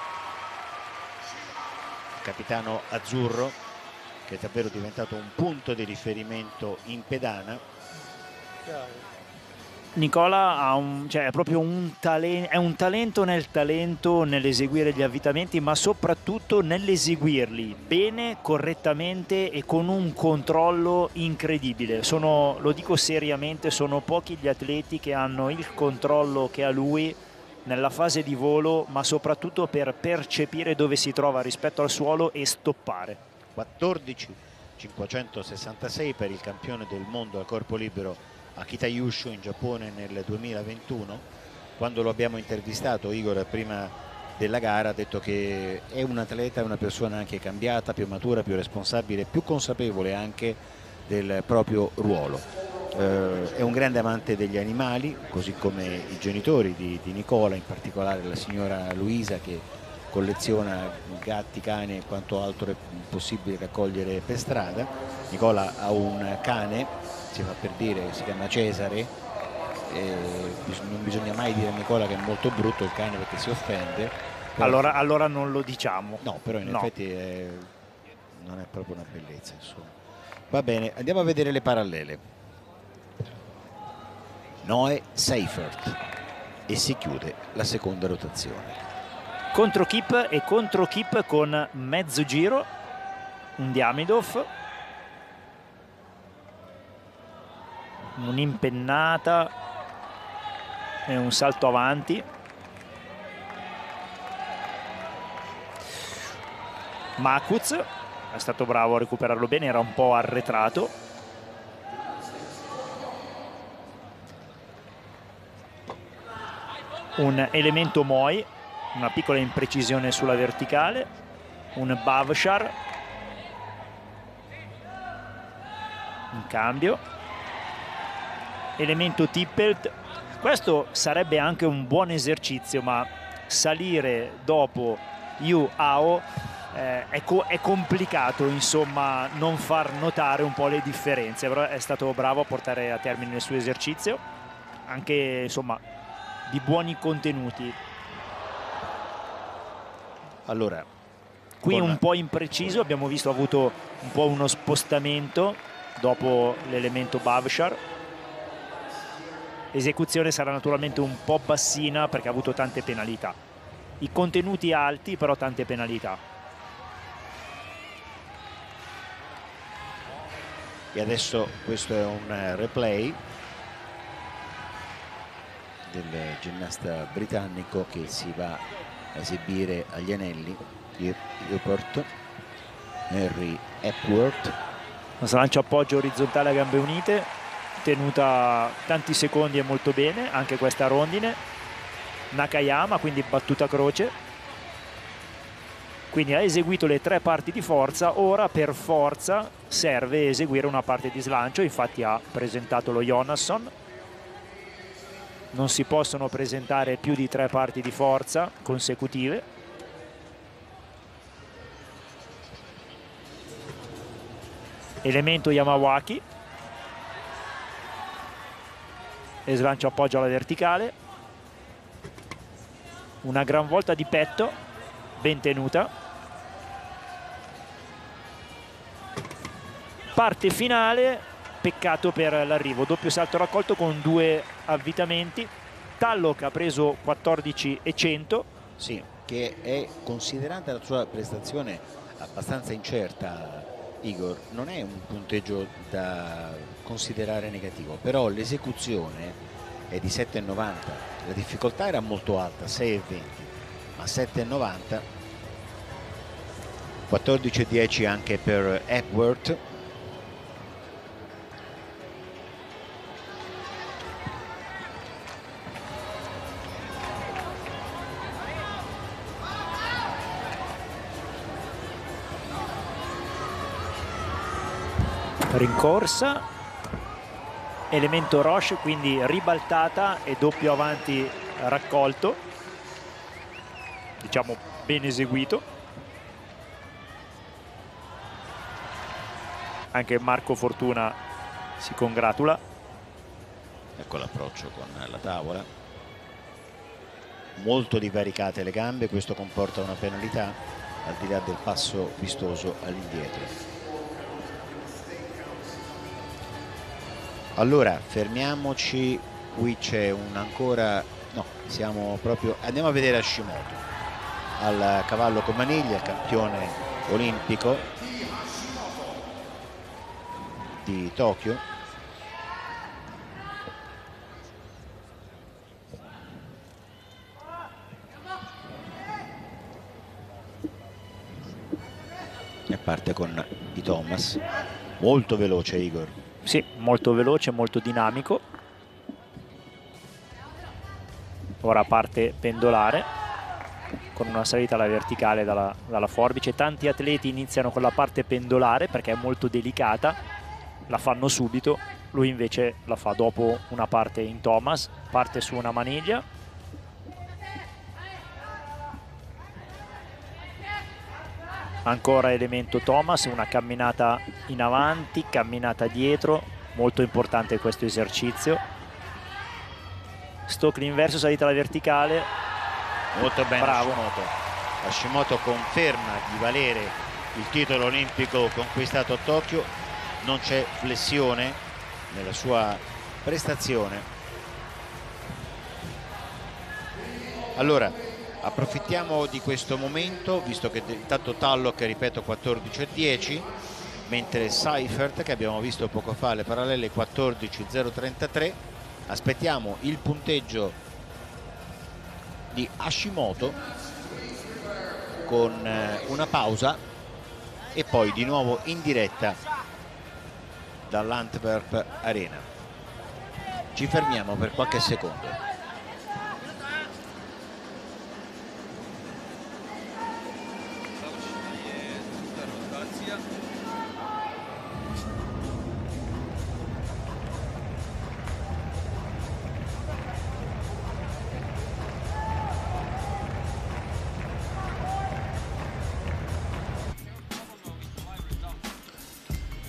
Capitano azzurro che è davvero diventato un punto di riferimento in pedana. Nicola ha è proprio è un talento nel talento nell'eseguire gli avvitamenti, ma soprattutto nell'eseguirli bene, correttamente e con un controllo incredibile. Lo dico seriamente, sono pochi gli atleti che hanno il controllo che ha lui nella fase di volo, ma soprattutto per percepire dove si trova rispetto al suolo e stoppare. 14.566 per il campione del mondo al corpo libero Akita Yushu in Giappone nel 2021. Quando lo abbiamo intervistato, Igor, prima della gara, ha detto che è un atleta, è una persona anche cambiata, più matura, più responsabile, più consapevole anche del proprio ruolo. È un grande amante degli animali, così come i genitori di Nicola, in particolare la signora Luisa, che colleziona gatti, cani e quanto altro è possibile raccogliere per strada. Nicola ha un cane, si fa per dire, si chiama Cesare, non bisogna mai dire a Nicola che è molto brutto il cane perché si offende. Allora non lo diciamo. No, però in effetti non è proprio una bellezza, insomma. Va bene, andiamo a vedere le parallele. Noe Seifert e si chiude la seconda rotazione. Contro keep e contro keep con mezzo giro, un Diamidov, un'impennata e un salto avanti. Makuz è stato bravo a recuperarlo bene, era un po' arretrato. Un elemento Moi, una piccola imprecisione sulla verticale, un Bavshar cambio. Elemento tippelt, questo sarebbe anche un buon esercizio, ma salire dopo Yu Ao è complicato, insomma, non far notare un po' le differenze, però è stato bravo a portare a termine il suo esercizio, anche insomma di buoni contenuti. Allora, qui un po' impreciso, abbiamo visto ha avuto un po' uno spostamento dopo l'elemento Bavshar. L'esecuzione sarà naturalmente un po' bassina perché ha avuto tante penalità, i contenuti alti però tante penalità. E adesso questo è un replay del ginnasta britannico che si va a esibire agli anelli di Newport, Henry Epworth. Una slancia appoggio orizzontale a gambe unite, tenuta tanti secondi e molto bene, anche questa rondine. Nakayama, quindi battuta croce. Quindi ha eseguito le 3 parti di forza, ora per forza serve eseguire una parte di slancio, infatti ha presentato lo Jonasson. Non si possono presentare più di 3 parti di forza consecutive. Elemento Yamawaki. E slancio appoggio alla verticale. Una gran volta di petto, ben tenuta. Parte finale, peccato per l'arrivo, doppio salto raccolto con 2 avvitamenti. Tallock ha preso 14,100. Sì, che è considerata la sua prestazione abbastanza incerta, Igor. Non è un punteggio da considerare negativo, però l'esecuzione è di 7,90. La difficoltà era molto alta, 6,20, ma 7,90. 14,10 anche per Epworth. Rincorsa, elemento Roche, quindi ribaltata e doppio avanti raccolto, diciamo ben eseguito. Anche Marco Fortuna si congratula. Ecco l'approccio con la tavola, molto divaricate le gambe, questo comporta una penalità al di là del passo vistoso all'indietro. Allora fermiamoci, qui c'è un ancora, no, siamo proprio, andiamo a vedere Hashimoto al cavallo con maniglia, campione olimpico di Tokyo. E parte con i Thomas, molto veloce Igor. Sì, molto veloce, molto dinamico. Ora parte pendolare con una salita alla verticale dalla forbice. Tanti atleti iniziano con la parte pendolare perché è molto delicata, la fanno subito, lui invece la fa dopo una parte in Thomas, parte su una maniglia. Ancora elemento Thomas, una camminata in avanti, camminata dietro, molto importante questo esercizio. Stockley inverso, salita alla verticale. Molto bene, bravo. Hashimoto conferma di valere il titolo olimpico conquistato a Tokyo, non c'è flessione nella sua prestazione. Allora approfittiamo di questo momento, visto che intanto Tallock, ripeto, 14,10, mentre Seifert, che abbiamo visto poco fa alle parallele, 14,033. Aspettiamo il punteggio di Hashimoto con una pausa e poi di nuovo in diretta dall'Antwerp Arena. Ci fermiamo per qualche secondo.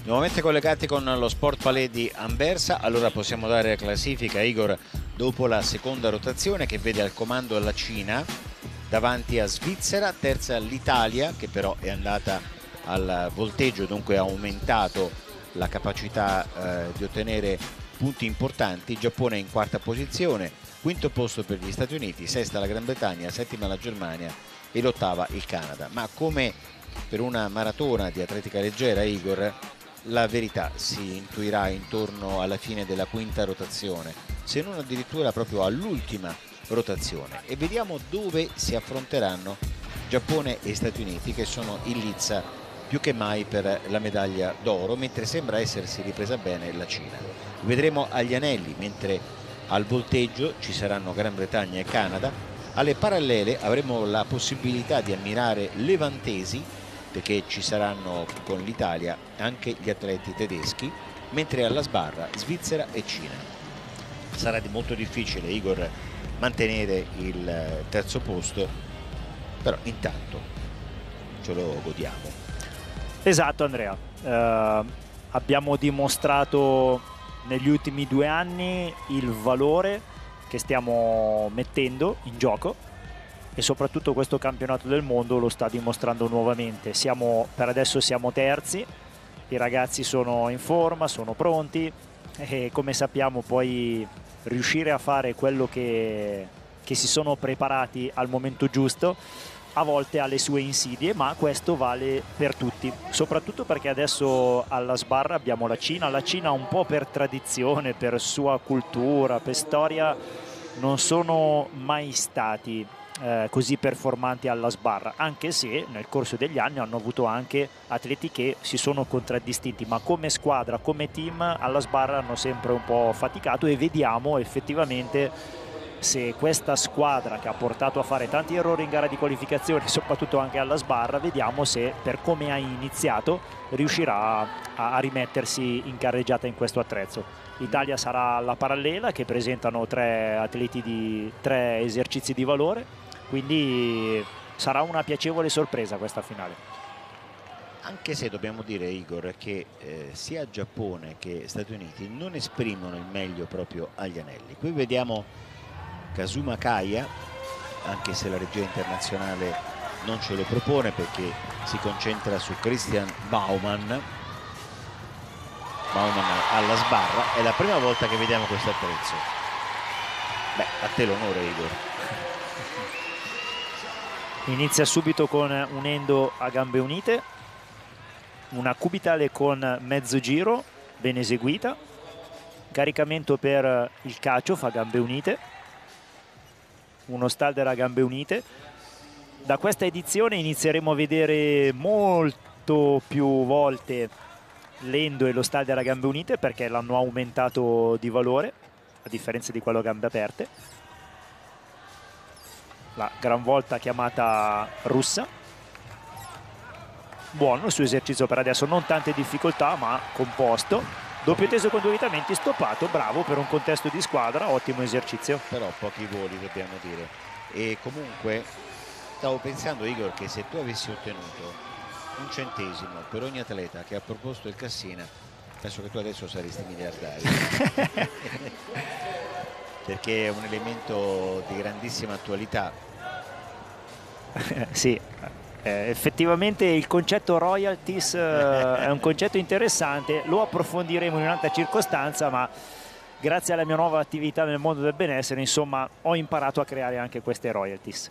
Nuovamente collegati con lo Sport Palais di Anversa, allora possiamo dare la classifica, Igor, dopo la seconda rotazione che vede al comando la Cina, davanti a Svizzera, terza l'Italia che però è andata al volteggio, dunque ha aumentato la capacità di ottenere punti importanti, Giappone in quarta posizione, quinto posto per gli Stati Uniti, sesta la Gran Bretagna, settima la Germania e l'ottava il Canada. Ma come per una maratona di atletica leggera, Igor, la verità si intuirà intorno alla fine della quinta rotazione, se non addirittura proprio all'ultima rotazione, e vediamo dove si affronteranno Giappone e Stati Uniti, che sono in lizza più che mai per la medaglia d'oro, mentre sembra essersi ripresa bene la Cina. Vedremo agli anelli, mentre al volteggio ci saranno Gran Bretagna e Canada. Alle parallele avremo la possibilità di ammirare levantesi, perché ci saranno con l'Italia anche gli atleti tedeschi, mentre alla sbarra Svizzera e Cina. Sarà molto difficile, Igor, mantenere il terzo posto, però intanto ce lo godiamo. Esatto, Andrea, abbiamo dimostrato negli ultimi 2 anni il valore che stiamo mettendo in gioco, e soprattutto questo campionato del mondo lo sta dimostrando nuovamente. Per adesso siamo terzi, i ragazzi sono in forma, sono pronti, e come sappiamo poi riuscire a fare quello che si sono preparati al momento giusto a volte ha le sue insidie, ma questo vale per tutti, soprattutto perché adesso alla sbarra abbiamo la Cina un po' per tradizione, per sua cultura, per storia, non sono mai stati così performanti alla sbarra, anche se nel corso degli anni hanno avuto anche atleti che si sono contraddistinti, ma come squadra, come team alla sbarra hanno sempre un po' faticato, e vediamo effettivamente se questa squadra, che ha portato a fare tanti errori in gara di qualificazione, soprattutto anche alla sbarra, vediamo se per come ha iniziato riuscirà a rimettersi in carreggiata in questo attrezzo. L'Italia sarà alla parallela, che presentano 3 atleti di 3 esercizi di valore, quindi sarà una piacevole sorpresa questa finale. Anche se dobbiamo dire, Igor, che sia Giappone che Stati Uniti non esprimono il meglio proprio agli anelli. Qui vediamo Kazuma Kaya, anche se la regia internazionale non ce lo propone perché si concentra su Christian Baumann alla sbarra. È la prima volta che vediamo questo attrezzo. Beh, a te l'onore, Igor. Inizia subito con un endo a gambe unite, una cubitale con mezzo giro ben eseguita, caricamento per il cacio a gambe unite, uno stalder a gambe unite. Da questa edizione inizieremo a vedere molto più volte l'endo e lo stalder a gambe unite, perché l'hanno aumentato di valore a differenza di quello a gambe aperte. La gran volta chiamata russa, buono il suo esercizio per adesso, non tante difficoltà ma composto, doppio teso con 2 orientamenti, stoppato, bravo per un contesto di squadra, ottimo esercizio. Però pochi voli, dobbiamo dire. E comunque stavo pensando, Igor, che se tu avessi ottenuto 1 centesimo per ogni atleta che ha proposto il Cassina, penso che tu adesso saresti miliardario. Perché è un elemento di grandissima attualità. Sì, effettivamente il concetto royalties è un concetto interessante, lo approfondiremo in un'altra circostanza, ma grazie alla mia nuova attività nel mondo del benessere, insomma, ho imparato a creare anche queste royalties.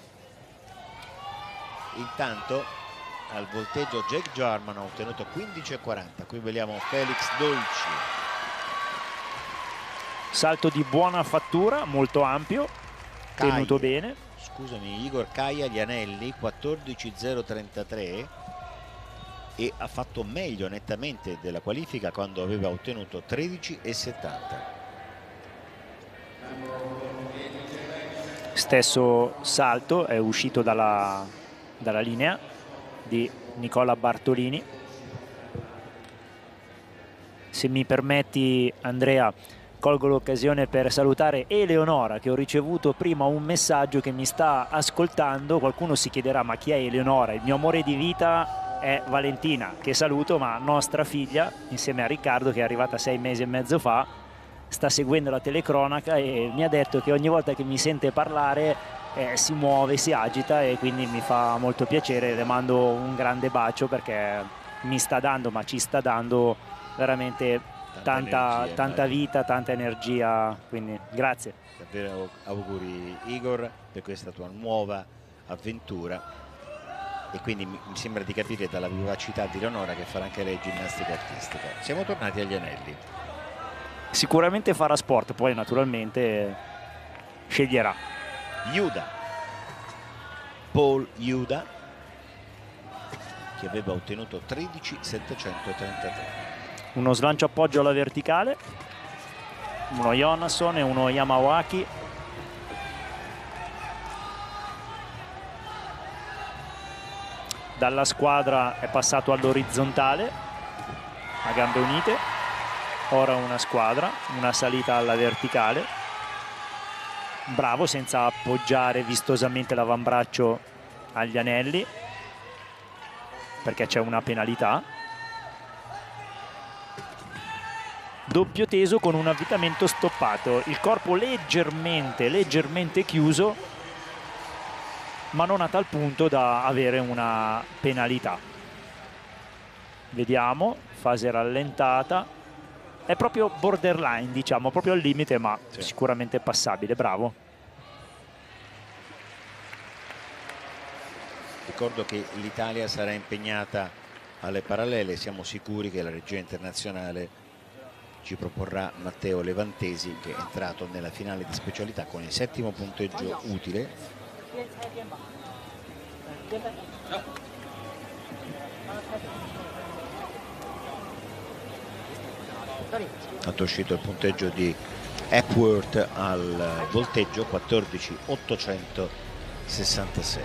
Intanto al volteggio Jake Jarman ha ottenuto 15,40. Qui vediamo Felix Dolci. Salto di buona fattura, molto ampio, tenuto bene. Scusami, Igor, Kaya gli anelli 14,033 e ha fatto meglio nettamente della qualifica quando aveva ottenuto 13,70. Stesso salto, è uscito dalla linea di Nicola Bartolini. Se mi permetti, Andrea, colgo l'occasione per salutare Eleonora, che ho ricevuto prima un messaggio che mi sta ascoltando. Qualcuno si chiederà: ma chi è Eleonora? Il mio amore di vita, è Valentina, che saluto, ma nostra figlia, insieme a Riccardo, che è arrivata 6 mesi e mezzo fa, sta seguendo la telecronaca e mi ha detto che ogni volta che mi sente parlare si muove, si agita, e quindi mi fa molto piacere. Le mando un grande bacio perché mi sta dando, ma ci sta dando veramente tanta vita, tanta energia, quindi grazie. Davvero auguri Igor per questa tua nuova avventura, e quindi mi sembra di capire dalla vivacità di Leonora che farà anche lei ginnastica artistica. Siamo tornati agli anelli. Sicuramente farà sport, poi naturalmente sceglierà. Juda, Paul Juda, che aveva ottenuto 13.733. Uno slancio appoggio alla verticale, uno Jonasson e uno Yamawaki. Dalla squadra è passato all'orizzontale a gambe unite, ora una squadra, una salita alla verticale. Bravo, senza appoggiare vistosamente l'avambraccio agli anelli perché c'è una penalità. Doppio teso con un avvitamento stoppato, il corpo leggermente chiuso, ma non a tal punto da avere una penalità. Vediamo, fase rallentata, è proprio borderline, diciamo, proprio al limite, ma sì, sicuramente passabile. Bravo. Ricordo che l'Italia sarà impegnata alle parallele, siamo sicuri che la regia internazionale ci proporrà Matteo Levantesi, che è entrato nella finale di specialità con il 7° punteggio utile. È uscito il punteggio di Epworth al volteggio, 14.866,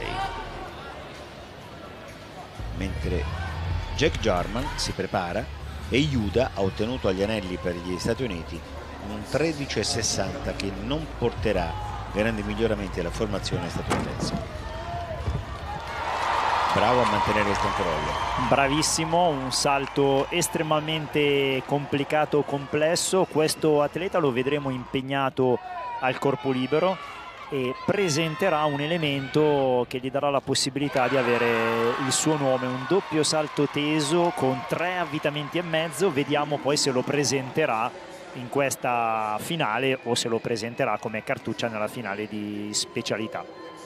mentre Jack Jarman si prepara e Juda ha ottenuto agli anelli per gli Stati Uniti un 13.60 che non porterà grandi miglioramenti alla formazione statunitense. Bravo a mantenere il controllo. Bravissimo, un salto estremamente complicato, complesso. Questo atleta lo vedremo impegnato al corpo libero e presenterà un elemento che gli darà la possibilità di avere il suo nome, un doppio salto teso con 3 avvitamenti e mezzo. Vediamo poi se lo presenterà in questa finale o se lo presenterà come cartuccia nella finale di specialità.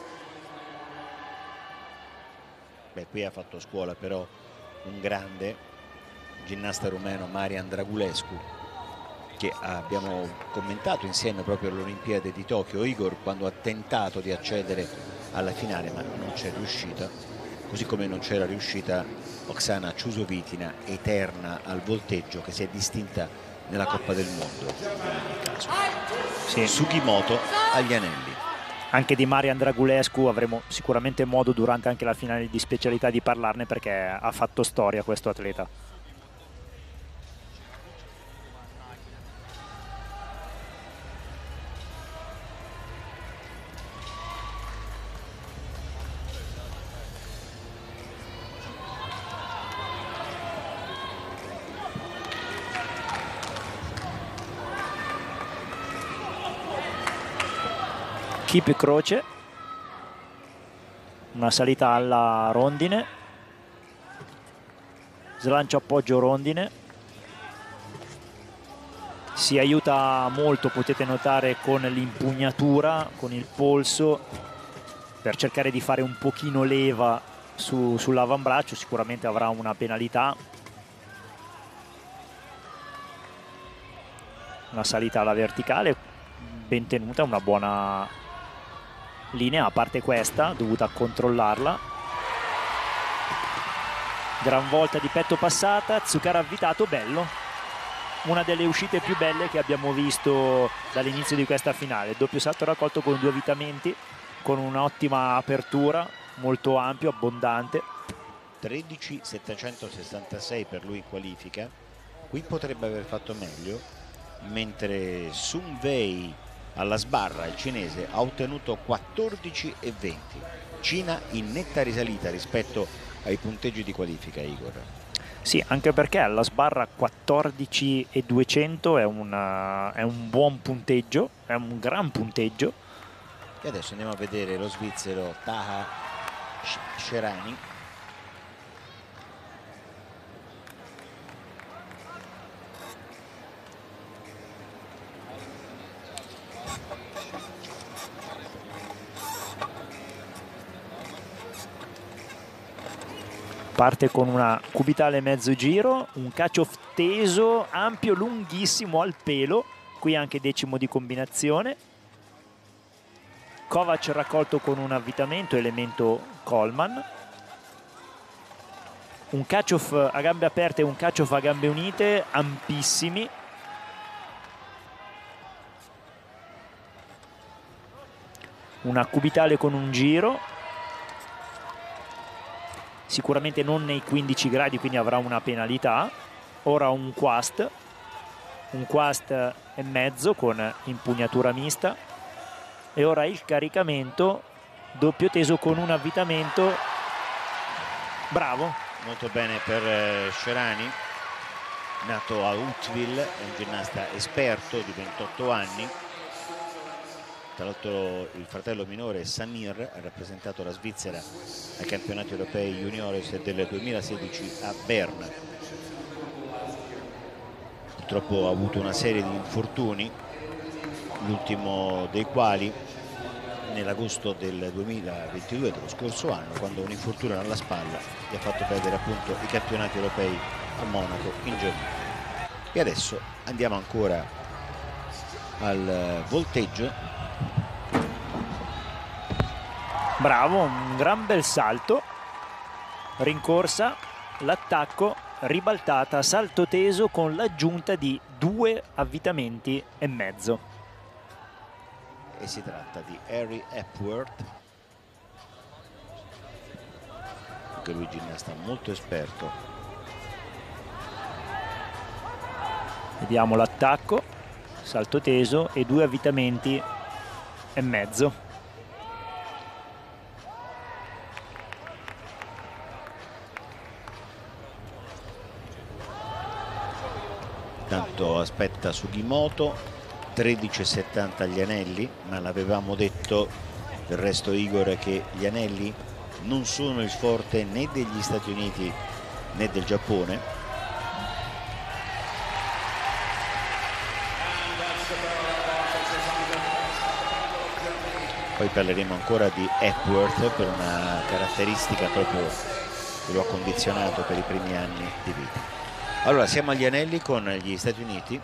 Beh, qui ha fatto scuola però un grande ginnasta rumeno, Marian Dragulescu, che abbiamo commentato insieme proprio all'Olimpiade di Tokyo. Igor, quando ha tentato di accedere alla finale ma non c'è riuscita, così come non c'era riuscita Oksana Chusovitina, eterna al volteggio, che si è distinta nella Coppa del Mondo in ogni caso. Sì. Sugimoto agli anelli. Anche di Marian Dragulescu avremo sicuramente modo durante anche la finale di specialità di parlarne, perché ha fatto storia questo atleta. Keep croce, una salita alla rondine, slancio appoggio rondine, si aiuta molto, potete notare, con l'impugnatura, con il polso, per cercare di fare un pochino leva sull'avambraccio. Sicuramente avrà una penalità. Una salita alla verticale ben tenuta, una buona linea, a parte questa dovuta controllarla. Gran volta di petto passata, Tsukara avvitato, bello, una delle uscite più belle che abbiamo visto dall'inizio di questa finale. Doppio salto raccolto con 2 avvitamenti, con un'ottima apertura, molto ampio, abbondante. 13.766 per lui in qualifica. Qui potrebbe aver fatto meglio, mentre Sun Wei alla sbarra, il cinese, ha ottenuto 14,20. Cina in netta risalita rispetto ai punteggi di qualifica, Igor. Sì, anche perché alla sbarra 14.200 è un buon punteggio, è un gran punteggio. E adesso andiamo a vedere lo svizzero Taha Sherani. Parte con una cubitale mezzo giro, un catch-off teso, ampio, lunghissimo al pelo, qui anche decimo di combinazione. Kovac raccolto con un avvitamento, elemento Coleman. Un catch-off a gambe aperte e un catch-off a gambe unite, ampissimi. Una cubitale con un giro. Sicuramente non nei 15 gradi, quindi avrà una penalità. Ora un quast e mezzo con impugnatura mista, e ora il caricamento doppio teso con un avvitamento. Bravo, molto bene per Sherani, nato a Huttwil, è un ginnasta esperto di 28 anni. Tra l'altro il fratello minore Samir ha rappresentato la Svizzera ai campionati europei juniores del 2016 a Berna. Purtroppo ha avuto una serie di infortuni, l'ultimo dei quali nell'agosto del 2022, dello scorso anno, quando un infortunio alla spalla gli ha fatto perdere appunto i campionati europei a Monaco in Germania. E adesso andiamo ancora al volteggio. bravo, un gran bel salto, rincorsa, l'attacco, ribaltata, salto teso con l'aggiunta di 2 avvitamenti e mezzo. E si tratta di Harry Epworth, anche lui ginnasta molto esperto. Vediamo l'attacco, salto teso e 2 avvitamenti e mezzo. Tanto aspetta Sugimoto, 13,70 gli anelli, ma l'avevamo detto del resto, Igor, che gli anelli non sono il forte né degli Stati Uniti né del Giappone. Poi parleremo ancora di Epworth per una caratteristica proprio che lo ha condizionato per i primi anni di vita. Allora siamo agli anelli con gli Stati Uniti.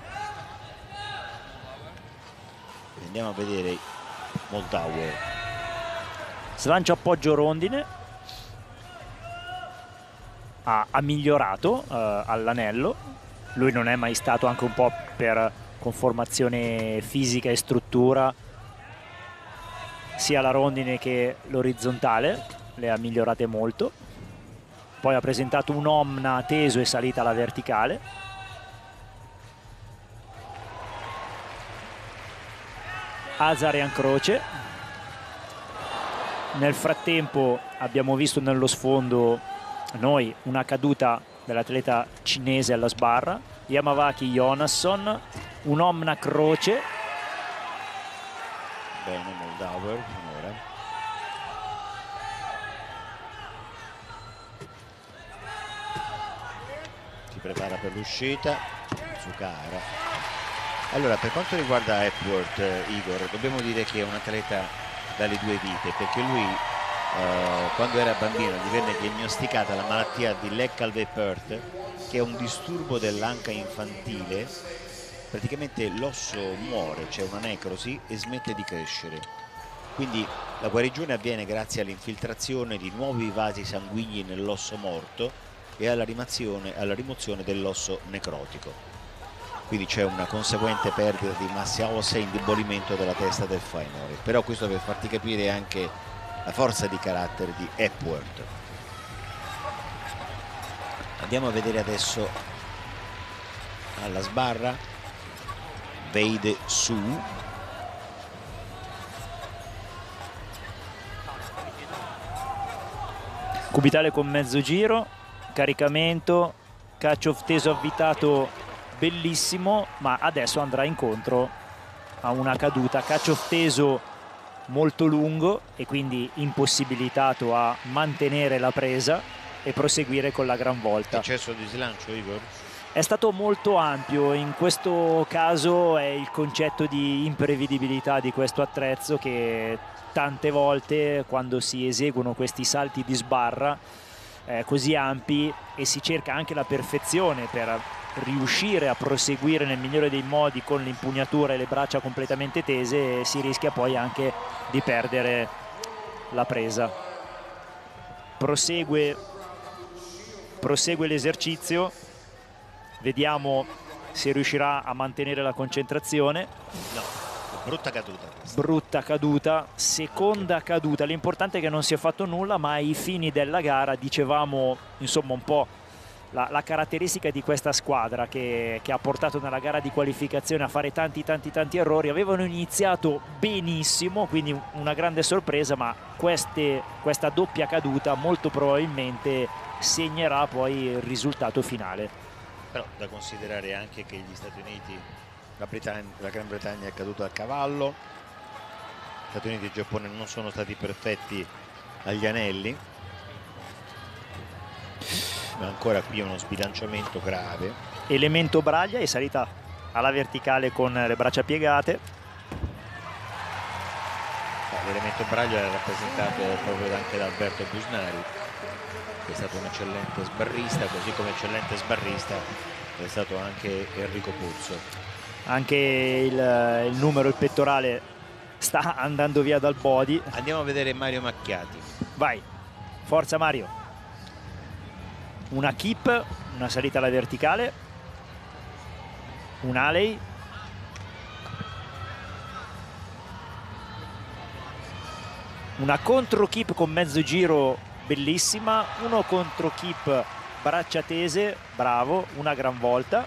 Andiamo a vedere Moldauer. Slancio appoggio rondine, ha migliorato all'anello. Lui non è mai stato, anche un po' per conformazione fisica e struttura, sia la rondine che l'orizzontale le ha migliorate molto. Poi ha presentato un omna teso e salita alla verticale. Azarian croce. Nel frattempo abbiamo visto nello sfondo noi una caduta dell'atleta cinese alla sbarra, Yamavaki Jonasson, un omna croce. Bene Moldauer finora. Si prepara per l'uscita Tsukara. Allora, per quanto riguarda Epworth, Igor, dobbiamo dire che è un atleta dalle due vite, perché lui quando era bambino gli venne diagnosticata la malattia di Lecq-Calvé-Perth, che è un disturbo dell'anca infantile. Praticamente l'osso muore, c'è una necrosi e smette di crescere. Quindi la guarigione avviene grazie all'infiltrazione di nuovi vasi sanguigni nell'osso morto e alla rimozione dell'osso necrotico. Quindi c'è una conseguente perdita di massa ossea e indebolimento della testa del femore. Però questo per farti capire anche la forza di carattere di Epworth. Andiamo a vedere adesso alla sbarra Wade Su. Cubitale con mezzo giro, caricamento, catch-off teso avvitato bellissimo, ma adesso andrà incontro a una caduta, catch-off teso molto lungo e quindi impossibilitato a mantenere la presa e proseguire con la gran volta. Eccesso di slancio, Igor? È stato molto ampio, in questo caso è il concetto di imprevedibilità di questo attrezzo che tante volte quando si eseguono questi salti di sbarra così ampi e si cerca anche la perfezione per riuscire a proseguire nel migliore dei modi con l'impugnatura e le braccia completamente tese, si rischia poi anche di perdere la presa. Prosegue l'esercizio, vediamo se riuscirà a mantenere la concentrazione. No, brutta caduta. Brutta caduta, seconda caduta. L'importante è che non si è fatto nulla, ma ai fini della gara dicevamo insomma un po' la caratteristica di questa squadra che ha portato nella gara di qualificazione a fare tanti errori. Avevano iniziato benissimo, quindi una grande sorpresa, ma questa doppia caduta molto probabilmente segnerà poi il risultato finale. Però da considerare anche che gli Stati Uniti, la Gran Bretagna è caduta a cavallo, gli Stati Uniti e il Giappone non sono stati perfetti agli anelli, ma ancora qui uno sbilanciamento grave. Elemento braglia e salita alla verticale con le braccia piegate. L'elemento braglia è rappresentato proprio anche da Alberto Busnari, che è stato un eccellente sbarrista, così come eccellente sbarrista è stato anche Enrico Pozzo. Anche il numero, il pettorale sta andando via dal body. Andiamo a vedere Mario Macchiati. Vai, forza Mario. Una keep, una salita alla verticale, un alley, una contro keep con mezzo giro bellissima, uno contro keep braccia tese, bravo, una gran volta,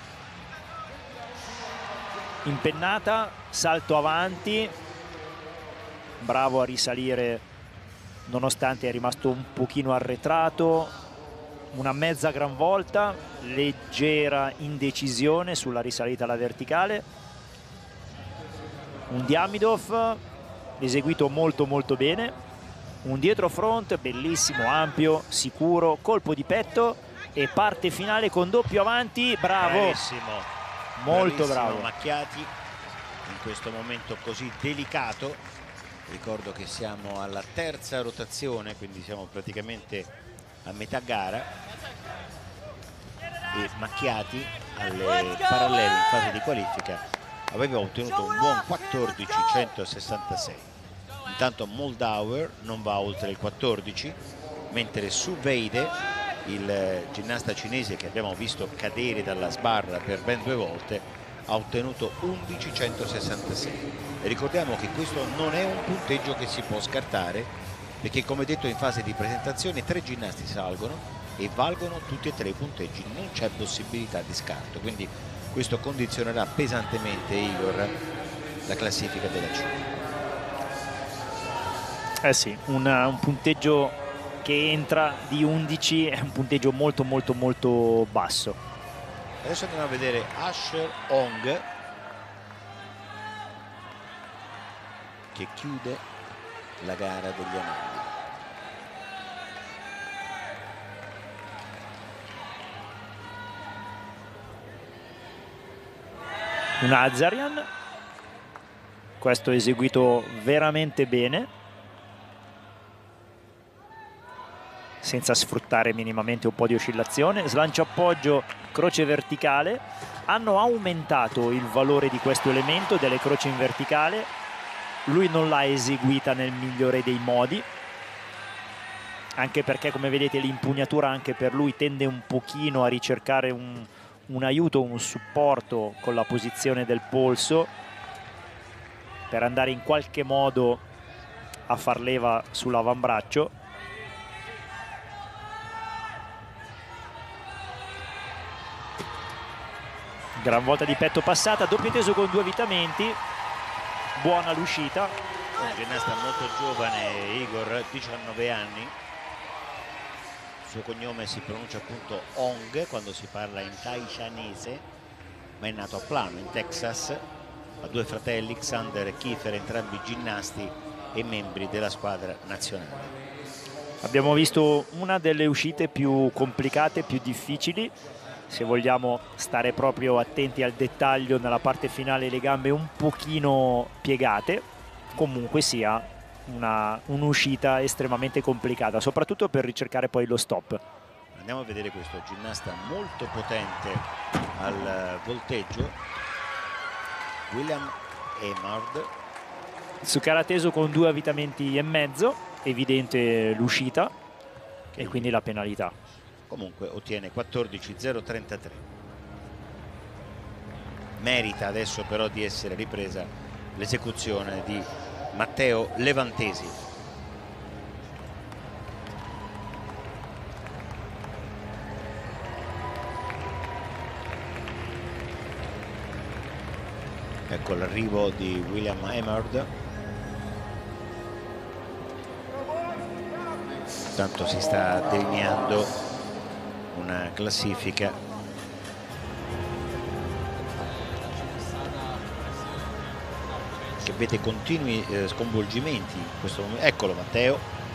impennata, salto avanti, bravo a risalire nonostante è rimasto un pochino arretrato, una mezza gran volta, leggera indecisione sulla risalita alla verticale, un Diamidov eseguito molto bene, un dietro front bellissimo, ampio, sicuro, colpo di petto e parte finale con doppio avanti, bravo, bravissimo, molto bravissimo bravo Macchiati in questo momento così delicato. Ricordo che siamo alla terza rotazione, quindi siamo praticamente a metà gara e Macchiati alle parallele in fase di qualifica aveva ottenuto un buon 14,166. Intanto Moldauer non va oltre il 14, mentre Su Weide, il ginnasta cinese che abbiamo visto cadere dalla sbarra per ben 2 volte, ha ottenuto 11,166. E ricordiamo che questo non è un punteggio che si può scartare, perché come detto in fase di presentazione 3 ginnasti salgono e valgono tutti e 3 i punteggi, non c'è possibilità di scarto, quindi questo condizionerà pesantemente, Igor, la classifica della Cina. Eh sì, un punteggio che entra di 11 è un punteggio molto basso. Adesso andiamo a vedere Asher Hong che chiude la gara degli anelli. Un Azarian, questo eseguito veramente bene, senza sfruttare minimamente un po' di oscillazione, slancio appoggio, croce verticale. Hanno aumentato il valore di questo elemento delle croci in verticale, lui non l'ha eseguita nel migliore dei modi, anche perché come vedete l'impugnatura anche per lui tende un pochino a ricercare un aiuto, un supporto con la posizione del polso per andare in qualche modo a far leva sull'avambraccio. Gran volta di petto passata, doppio teso con 2 avvitamenti, buona l'uscita. Un ginnasta molto giovane, Igor, 19 anni, suo cognome si pronuncia appunto Ong quando si parla in taishanese, ma è nato a Plano, in Texas. Ha due fratelli, Xander e Kiefer, entrambi ginnasti e membri della squadra nazionale. Abbiamo visto una delle uscite più complicate, più difficili. Se vogliamo stare proprio attenti al dettaglio, nella parte finale le gambe un pochino piegate, comunque sia un'uscita estremamente complicata, soprattutto per ricercare poi lo stop. Andiamo a vedere questo ginnasta molto potente al volteggio, William Emard. Tsuchara teso con 2 avvitamenti e mezzo, evidente l'uscita e quindi la penalità. Comunque ottiene 14,033. Merita adesso però di essere ripresa l'esecuzione di Matteo Levantesi. Ecco l'arrivo di William Emard. Tanto si sta delineando una classifica che vede continui sconvolgimenti in questo momento. Eccolo Matteo,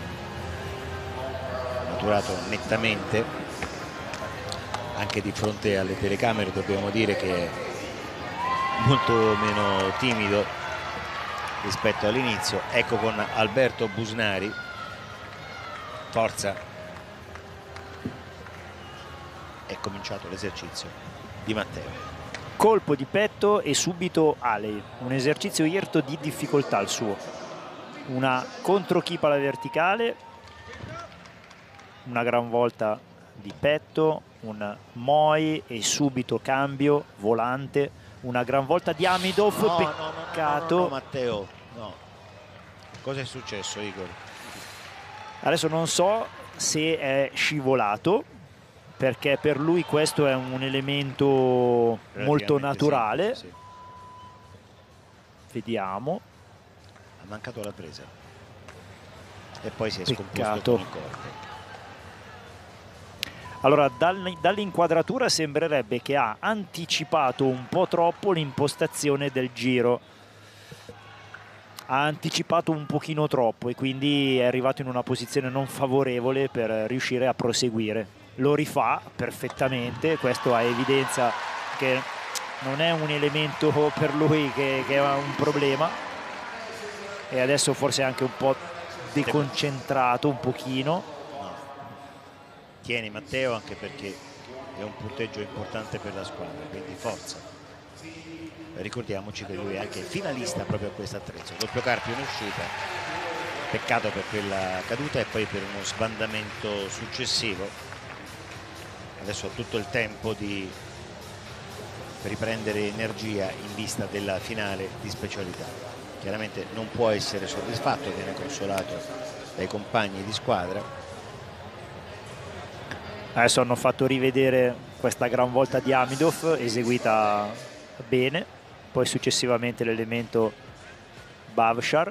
maturato nettamente, anche di fronte alle telecamere dobbiamo dire che è molto meno timido rispetto all'inizio. Ecco con Alberto Busnari, forza, è cominciato l'esercizio di Matteo. Colpo di petto e subito Alei, un esercizio irto di difficoltà il suo. Una controchip alla verticale, una gran volta di petto, un moi e subito cambio, volante, una gran volta di Amidov, peccato. No, Matteo, no. Cosa è successo, Igor? Adesso non so se è scivolato, perché per lui questo è un elemento molto naturale. Sì. Vediamo. Ha mancato la presa e poi si è scomposto con il corpo. Allora dall'inquadratura sembrerebbe che ha anticipato un po' troppo l'impostazione del giro, ha anticipato un pochino troppo e quindi è arrivato in una posizione non favorevole per riuscire a proseguire. Lo rifà perfettamente, questo ha evidenza che non è un elemento per lui che è un problema, e adesso forse è anche un po' deconcentrato un pochino. Tieni Matteo, anche perché è un punteggio importante per la squadra, quindi forza. Ricordiamoci che lui è anche finalista proprio a questo attrezzo, doppio carpio in uscita, peccato per quella caduta e poi per uno sbandamento successivo. Adesso ha tutto il tempo di riprendere energia in vista della finale di specialità. Chiaramente non può essere soddisfatto, viene consolato dai compagni di squadra. Adesso hanno fatto rivedere questa gran volta di Amidov eseguita bene, poi successivamente l'elemento Bavshar.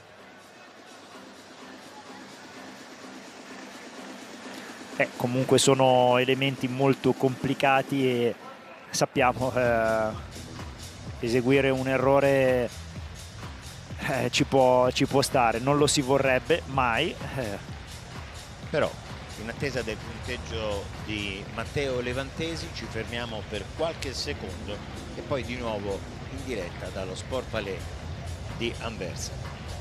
Comunque sono elementi molto complicati e sappiamo eseguire un errore ci può stare, non lo si vorrebbe mai. Però in attesa del punteggio di Matteo Levantesi ci fermiamo per qualche secondo e poi di nuovo in diretta dallo Sport Palais di Anversa.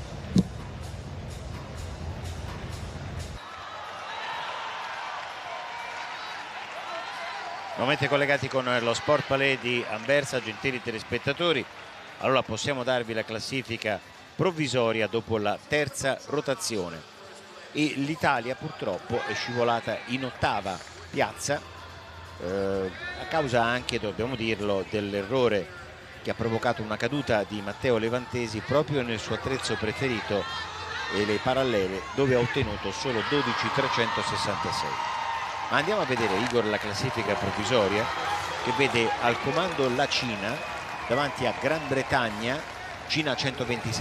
Nuovamente collegati con lo Sport Palais di Anversa, gentili telespettatori. Allora possiamo darvi la classifica provvisoria dopo la terza rotazione. E l'Italia purtroppo è scivolata in ottava piazza a causa anche, dobbiamo dirlo, dell'errore che ha provocato una caduta di Matteo Levantesi proprio nel suo attrezzo preferito, le parallele, dove ha ottenuto solo 12,366. Ma andiamo a vedere, Igor, la classifica provvisoria che vede al comando la Cina davanti a Gran Bretagna, Cina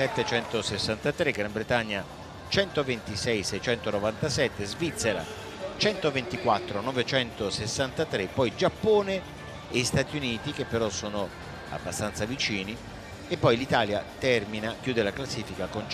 127,163, Gran Bretagna 126,697, Svizzera 124-963, poi Giappone e Stati Uniti che però sono abbastanza vicini, e poi l'Italia chiude la classifica con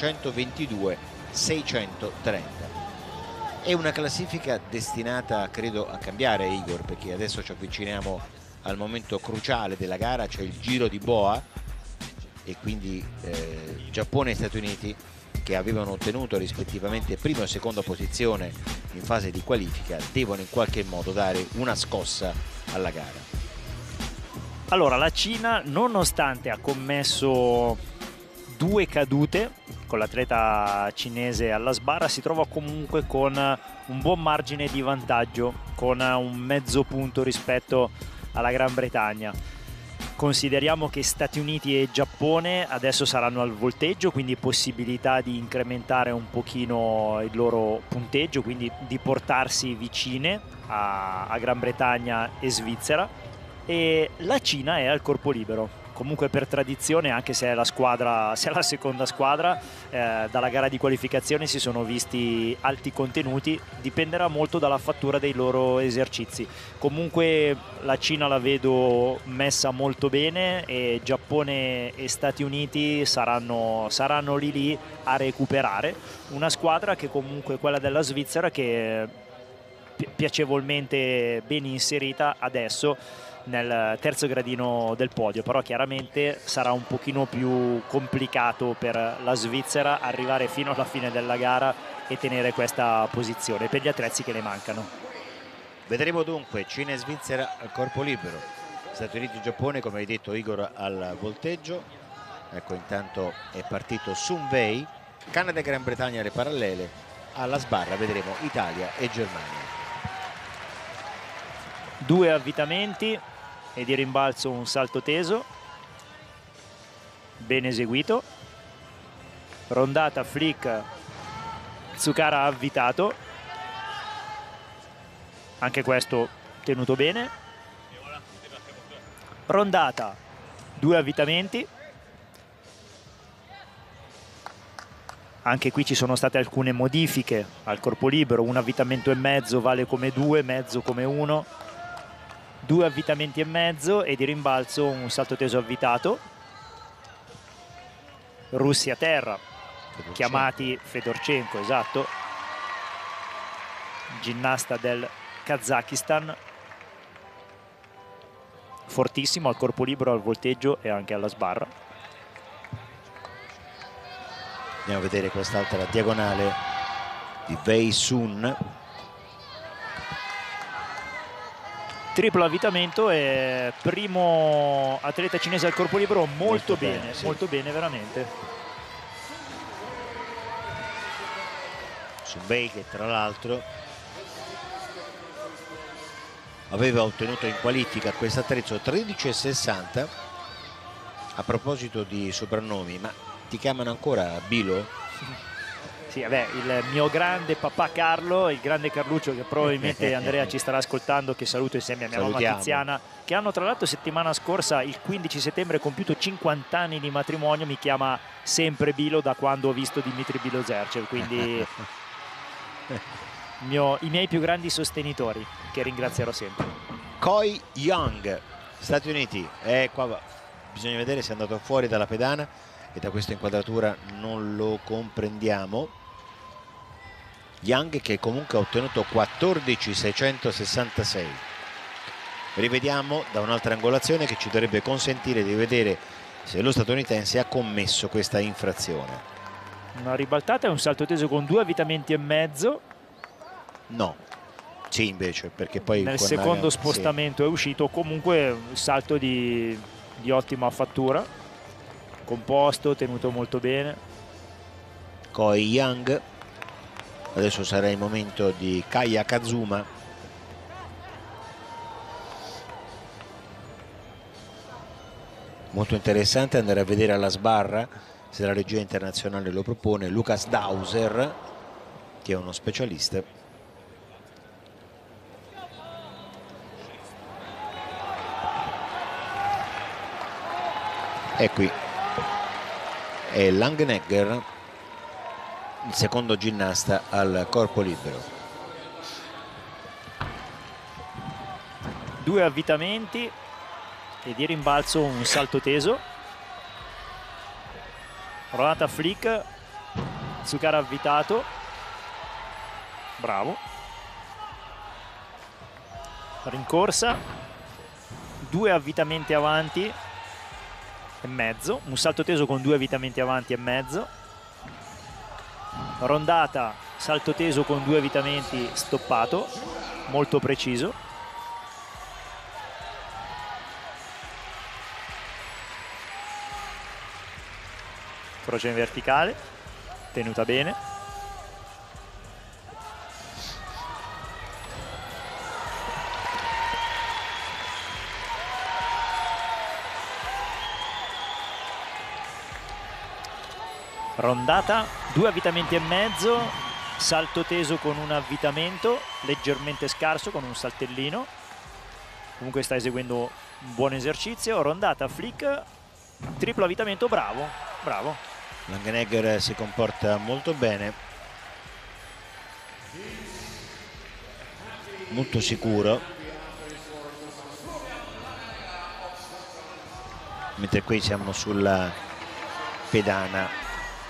122-630. È una classifica destinata, credo, a cambiare, Igor, perché adesso ci avviciniamo al momento cruciale della gara, cioè il giro di boa, e quindi Giappone e Stati Uniti, che avevano ottenuto rispettivamente prima e seconda posizione in fase di qualifica, devono in qualche modo dare una scossa alla gara. Allora, la Cina, nonostante ha commesso 2 cadute con l'atleta cinese alla sbarra, si trova comunque con un buon margine di vantaggio, con un mezzo punto rispetto alla Gran Bretagna. Consideriamo che Stati Uniti e Giappone adesso saranno al volteggio, quindi possibilità di incrementare un pochino il loro punteggio, quindi di portarsi vicine a Gran Bretagna e Svizzera, e la Cina è al corpo libero. Comunque per tradizione, anche se è la seconda squadra, dalla gara di qualificazione si sono visti alti contenuti, dipenderà molto dalla fattura dei loro esercizi. Comunque la Cina la vedo messa molto bene, e Giappone e Stati Uniti saranno lì a recuperare. Una squadra che comunque, quella della Svizzera, che è piacevolmente ben inserita adesso nel terzo gradino del podio, però chiaramente sarà un pochino più complicato per la Svizzera arrivare fino alla fine della gara e tenere questa posizione per gli attrezzi che le mancano. Vedremo dunque Cina e Svizzera al corpo libero, Stati Uniti e Giappone, come hai detto Igor, al volteggio. Ecco, intanto è partito Sun Wei, Canada e Gran Bretagna alle parallele, alla sbarra vedremo Italia e Germania. 2 avvitamenti e di rimbalzo un salto teso ben eseguito, rondata flick, Tsukara avvitato, anche questo tenuto bene, rondata, 2 avvitamenti, anche qui ci sono state alcune modifiche al corpo libero, un avvitamento e mezzo vale come 2, mezzo come 1, 2 avvitamenti e mezzo, e di rimbalzo un salto teso avvitato. Russi a terra, chiamati Fedorchenko, esatto, ginnasta del Kazakistan, fortissimo al corpo libero, al volteggio e anche alla sbarra. Andiamo a vedere quest'altra diagonale di Wei Sun. Triplo avvitamento e primo atleta cinese al corpo libero molto bene, sì. Molto bene veramente. Sun Wei, che tra l'altro aveva ottenuto in qualifica questo attrezzo 13,60. A proposito di soprannomi, ma ti chiamano ancora Bilo? Sì, vabbè, il mio grande papà Carlo, il grande Carluccio, che probabilmente Andrea ci starà ascoltando, che saluto insieme a mia mamma Tiziana, che hanno tra l'altro settimana scorsa, il 15 settembre, compiuto 50 anni di matrimonio. Mi chiama sempre Bilo da quando ho visto Dimitri Bilozercev, quindi i miei più grandi sostenitori, che ringrazierò sempre. Koi Young, Stati Uniti, qua bisogna vedere se è andato fuori dalla pedana e da questa inquadratura non lo comprendiamo. Young, che comunque ha ottenuto 14,666. Rivediamo da un'altra angolazione che ci dovrebbe consentire di vedere se lo statunitense ha commesso questa infrazione. Una ribaltata e un salto teso con 2 avvitamenti e mezzo. No, sì, invece, perché poi nel secondo spostamento sì, è uscito. Comunque un salto di ottima fattura, composto, tenuto molto bene. Koi Young. Adesso sarà il momento di Kaya Kazuma. Molto interessante andare a vedere alla sbarra, se la regia internazionale lo propone, Lucas Dauser, che è uno specialista. E qui è Langenegger, il secondo ginnasta al corpo libero. 2 avvitamenti e di rimbalzo un salto teso. Rodata flick, Tsukara avvitato, bravo. Rincorsa, 2 avvitamenti avanti e mezzo, un salto teso con 2 avvitamenti avanti e mezzo. Rondata, salto teso con 2 avvitamenti stoppato, molto preciso. Croce in verticale, tenuta bene. Rondata, 2 avvitamenti e mezzo, salto teso con un avvitamento leggermente scarso con un saltellino. Comunque sta eseguendo un buon esercizio. Rondata, flick, triplo avvitamento, bravo, bravo. Langenegger si comporta molto bene, molto sicuro, mentre qui siamo sulla pedana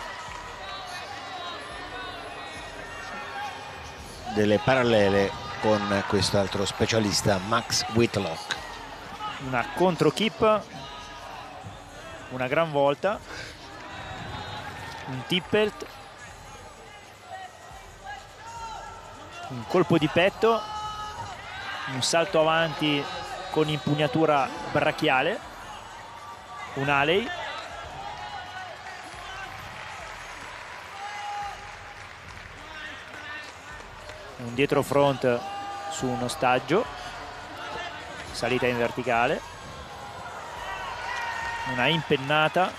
delle parallele con quest'altro specialista, Max Whitlock. Una contro keep, una gran volta, un tippelt, un colpo di petto, un salto avanti con impugnatura brachiale, un alley, un dietro front su uno ostaggio, salita in verticale, una impennata,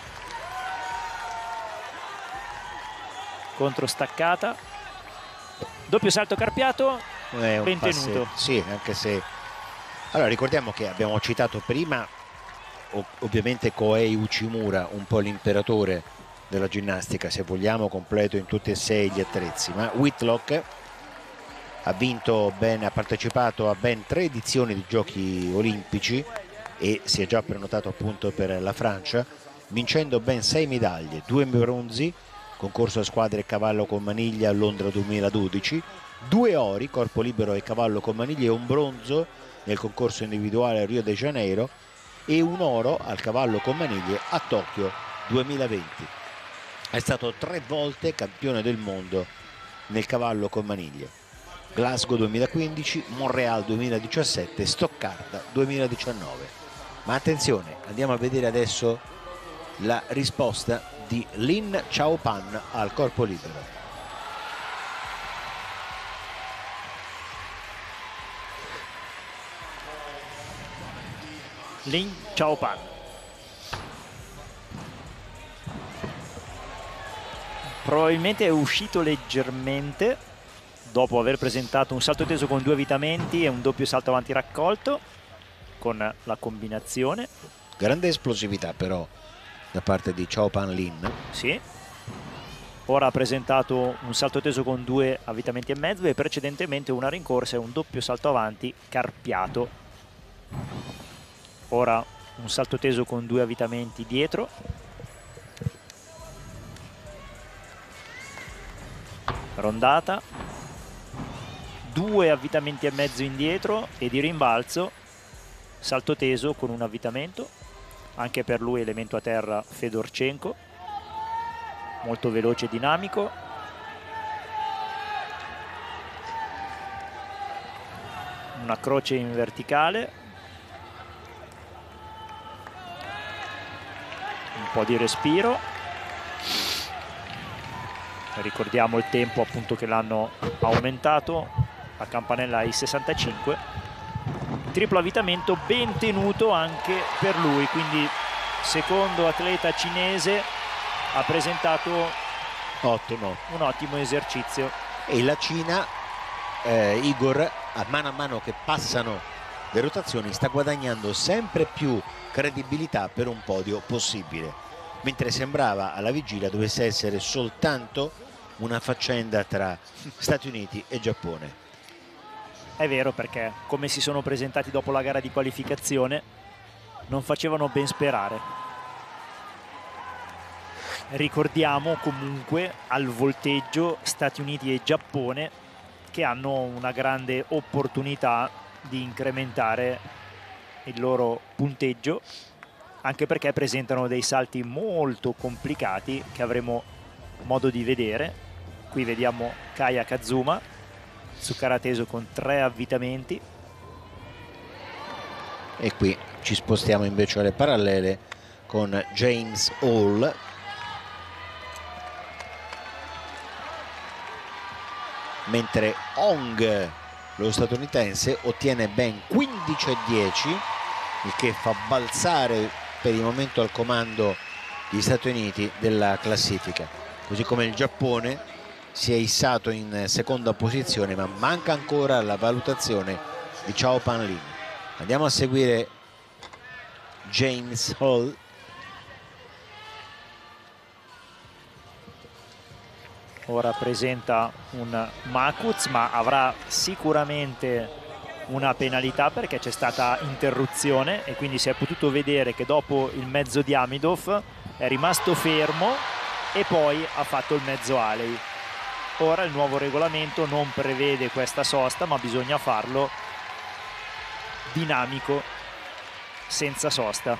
contro staccata, doppio salto carpiato, ben tenuto. Sì, anche se... Allora ricordiamo che abbiamo citato prima ovviamente Kohei Uchimura, un po' l'imperatore della ginnastica, se vogliamo, completo in tutti e 6 gli attrezzi, ma Whitlock ha vinto ha partecipato a ben 3 edizioni di giochi olimpici e si è già prenotato appunto per la Francia, vincendo ben 6 medaglie, 2 bronzi, concorso a squadre e cavallo con maniglia a Londra 2012, 2 ori, corpo libero e cavallo con maniglia, e un bronzo nel concorso individuale a Rio de Janeiro e un oro al cavallo con maniglie a Tokyo 2020. È stato 3 volte campione del mondo nel cavallo con maniglie. Glasgow 2015, Montreal 2017, Stoccarda 2019. Ma attenzione, andiamo a vedere adesso la risposta di Lin Chaopan al corpo libero. Lin Chaopan. Probabilmente è uscito leggermente dopo aver presentato un salto teso con 2 avvitamenti e un doppio salto avanti raccolto con la combinazione. Grande esplosività però da parte di Chaopan Lin. Sì. Ora ha presentato un salto teso con 2 avvitamenti e mezzo e precedentemente una rincorsa e un doppio salto avanti carpiato. Ora un salto teso con 2 avvitamenti dietro. Rondata, 2 avvitamenti e mezzo indietro e di rimbalzo salto teso con un avvitamento, anche per lui elemento a terra Fedorchenko, molto veloce e dinamico. Una croce in verticale, un po' di respiro. Ricordiamo il tempo appunto che l'hanno aumentato, a campanella ai 65. Triplo avvitamento ben tenuto anche per lui, quindi secondo atleta cinese ha presentato un ottimo esercizio. E la Cina, Igor, a mano che passano le rotazioni, sta guadagnando sempre più credibilità per un podio possibile, mentre sembrava alla vigilia dovesse essere soltanto una faccenda tra Stati Uniti e Giappone. È vero, perché come si sono presentati dopo la gara di qualificazione non facevano ben sperare. Ricordiamo comunque al volteggio Stati Uniti e Giappone, che hanno una grande opportunità di incrementare il loro punteggio, anche perché presentano dei salti molto complicati che avremo modo di vedere. Qui vediamo Kaya Kazuma, Tsukara teso con 3 avvitamenti. E qui ci spostiamo invece alle parallele con James Hall, mentre Hong, lo statunitense, ottiene ben 15,10, il che fa balzare per il momento al comando gli Stati Uniti della classifica, così come il Giappone si è issato in seconda posizione, ma manca ancora la valutazione di Chao Pan-Lin. Andiamo a seguire James Hall. Ora presenta un Makuz, ma avrà sicuramente una penalità perché c'è stata interruzione e quindi si è potuto vedere che dopo il mezzo di Amidov è rimasto fermo e poi ha fatto il mezzo Alei. Ora il nuovo regolamento non prevede questa sosta, ma bisogna farlo dinamico, senza sosta.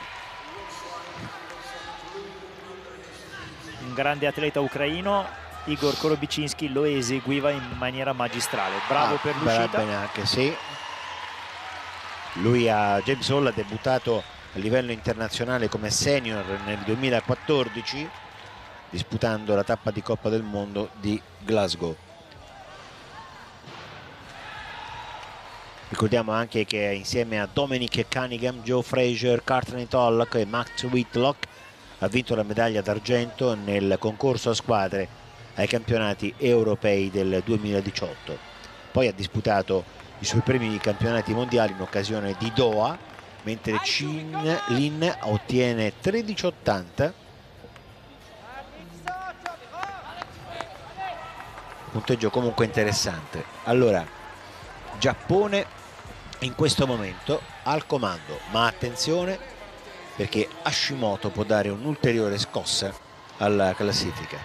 Un grande atleta ucraino, Igor Kolobicinski, lo eseguiva in maniera magistrale. Bravo per l'uscita. Bene anche, sì. James Hall ha debuttato a livello internazionale come senior nel 2014, disputando la tappa di Coppa del Mondo di Glasgow. Ricordiamo anche che insieme a Dominic Cunningham, Joe Frazier, Courtney Tulloch e Max Whitlock ha vinto la medaglia d'argento nel concorso a squadre ai campionati europei del 2018. Poi ha disputato i suoi primi campionati mondiali in occasione di Doha, mentre Chin Lin ottiene 13,80, punteggio comunque interessante. Allora, Giappone in questo momento al comando, ma attenzione perché Hashimoto può dare un'ulteriore scossa alla classifica.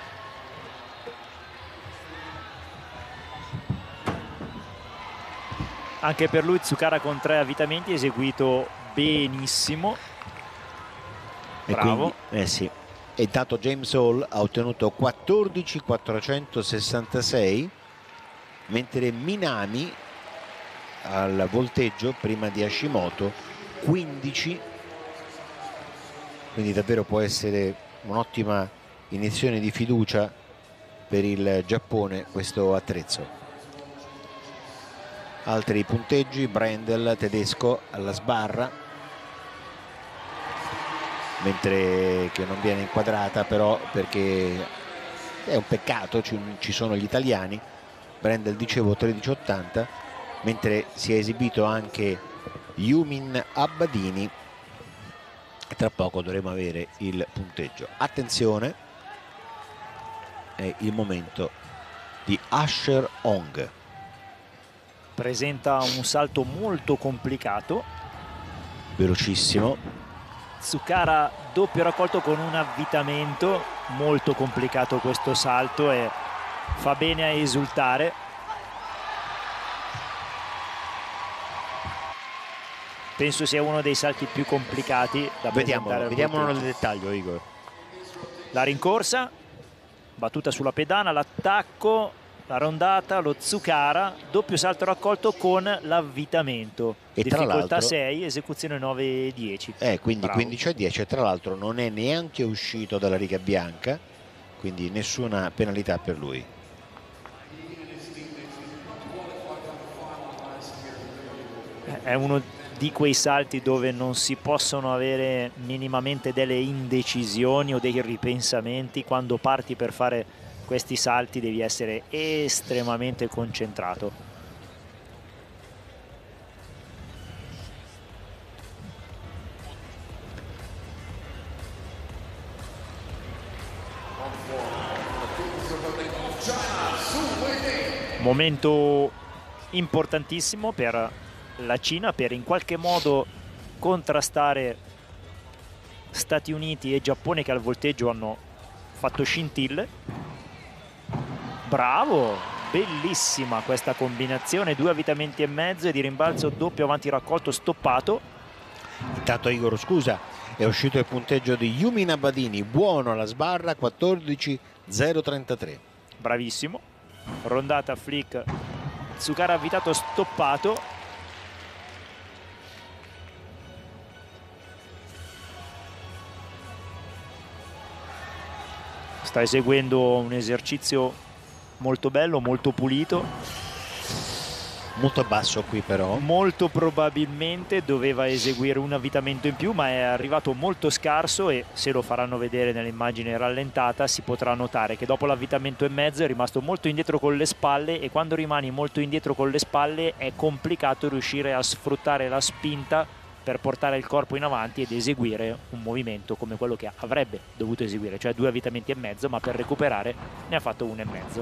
Anche per lui Tsukara con 3 avvitamenti, eseguito benissimo. Bravo. Quindi, sì. E intanto James Hall ha ottenuto 14,466, mentre Minami al volteggio prima di Hashimoto 15, quindi davvero può essere un'ottima iniezione di fiducia per il Giappone questo attrezzo. Altri punteggi: Brendel tedesco alla sbarra, mentre che non viene inquadrata però perché è un peccato, ci sono gli italiani. Brendel, dicevo, 13,80, mentre si è esibito anche Yumin Abbadini e tra poco dovremo avere il punteggio. Attenzione, è il momento di Asher Hong. Presenta un salto molto complicato, velocissimo. Tsukara doppio raccolto con un avvitamento, molto complicato questo salto e fa bene a esultare. Penso sia uno dei salti più complicati da presentare. Vediamolo nel dettaglio, Igor. La rincorsa, battuta sulla pedana, l'attacco, la rondata, lo Tsukara, doppio salto raccolto con l'avvitamento. E difficoltà 6, esecuzione 9,10. Quindi 15,10, e tra l'altro non è neanche uscito dalla riga bianca, quindi nessuna penalità per lui. È uno di quei salti dove non si possono avere minimamente delle indecisioni o dei ripensamenti. Quando parti per fare questi salti devi essere estremamente concentrato. Momento importantissimo per la Cina, per in qualche modo contrastare Stati Uniti e Giappone, che al volteggio hanno fatto scintille. Bravo, bellissima questa combinazione, 2 avvitamenti e mezzo e di rimbalzo doppio avanti raccolto stoppato. Intanto Igor, scusa, è uscito il punteggio di Yumi Nabadini, buono alla sbarra, 14,033. Bravissimo, rondata flick, Tsukara avvitato stoppato. Sta eseguendo un esercizio molto bello, molto pulito. Molto basso qui però. Molto probabilmente doveva eseguire un avvitamento in più, ma è arrivato molto scarso, e se lo faranno vedere nell'immagine rallentata si potrà notare che dopo l'avvitamento e mezzo è rimasto molto indietro con le spalle, e quando rimani molto indietro con le spalle è complicato riuscire a sfruttare la spinta per portare il corpo in avanti ed eseguire un movimento come quello che avrebbe dovuto eseguire, cioè 2 avvitamenti e mezzo, ma per recuperare ne ha fatto 1 e mezzo.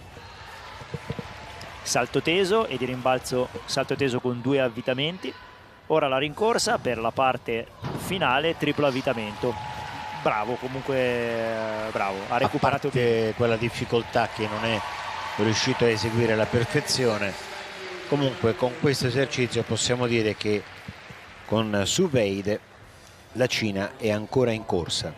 Salto teso e di rimbalzo salto teso con 2 avvitamenti. Ora la rincorsa per la parte finale, triplo avvitamento. Bravo, comunque bravo, ha recuperato bene. Quella difficoltà che non è riuscito a eseguire alla perfezione. Comunque con questo esercizio possiamo dire che con Su Weide la Cina è ancora in corsa.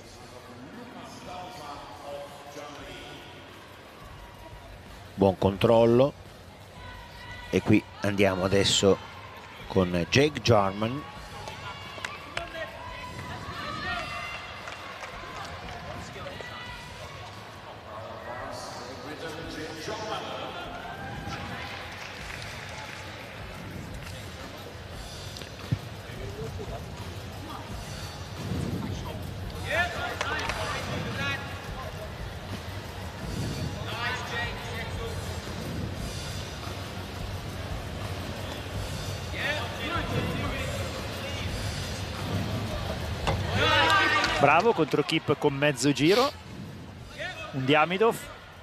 Buon controllo, e qui andiamo adesso con Jake Jarman. Bravo, contro keep con mezzo giro, un Diamidov,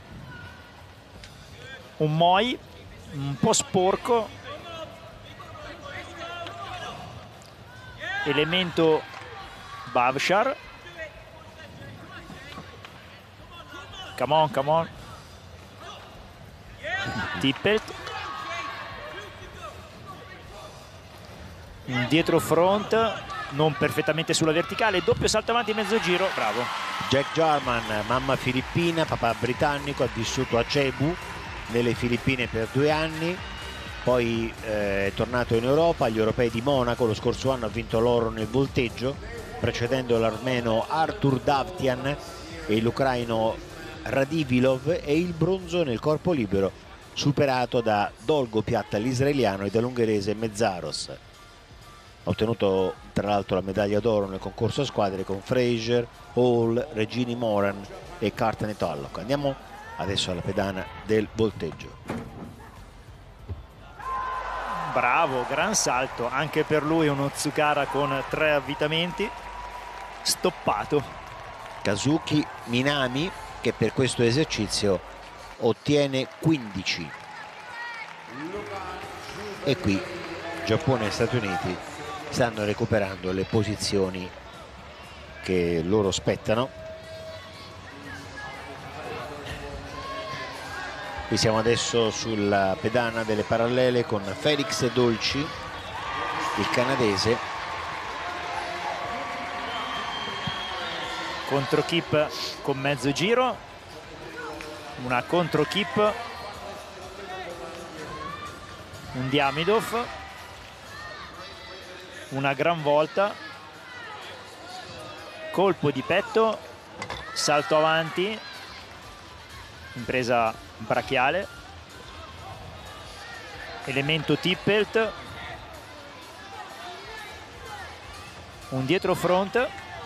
un Moi un po' sporco, elemento Bavshar, come on, Tippelt, un dietro front non perfettamente sulla verticale, doppio salto avanti mezzo giro, bravo. Jack Jarman, mamma filippina, papà britannico, ha vissuto a Cebu nelle Filippine per 2 anni, poi è tornato in Europa agli europei di Monaco. Lo scorso anno ha vinto l'oro nel volteggio, precedendo l'armeno Artur Davtyan e l'ucraino Radivilov, e il bronzo nel corpo libero, superato da Dolgo Piatta l'israeliano e dall'ungherese Mezzaros. Ha ottenuto tra l'altro la medaglia d'oro nel concorso a squadre con Fraser, Hall, Regini Moran e Courtney Tulloch. Andiamo adesso alla pedana del volteggio. Bravo, gran salto, anche per lui uno Tsukara con 3 avvitamenti, stoppato. Kazuki Minami, che per questo esercizio ottiene 15. E qui Giappone e Stati Uniti stanno recuperando le posizioni che loro spettano. Qui siamo adesso sulla pedana delle parallele con Felix Dolci, il canadese. Contro keep con mezzo giro, una contro keep, un Diamidov, una gran volta, colpo di petto, salto avanti, impresa brachiale, elemento Tippelt, un dietro front,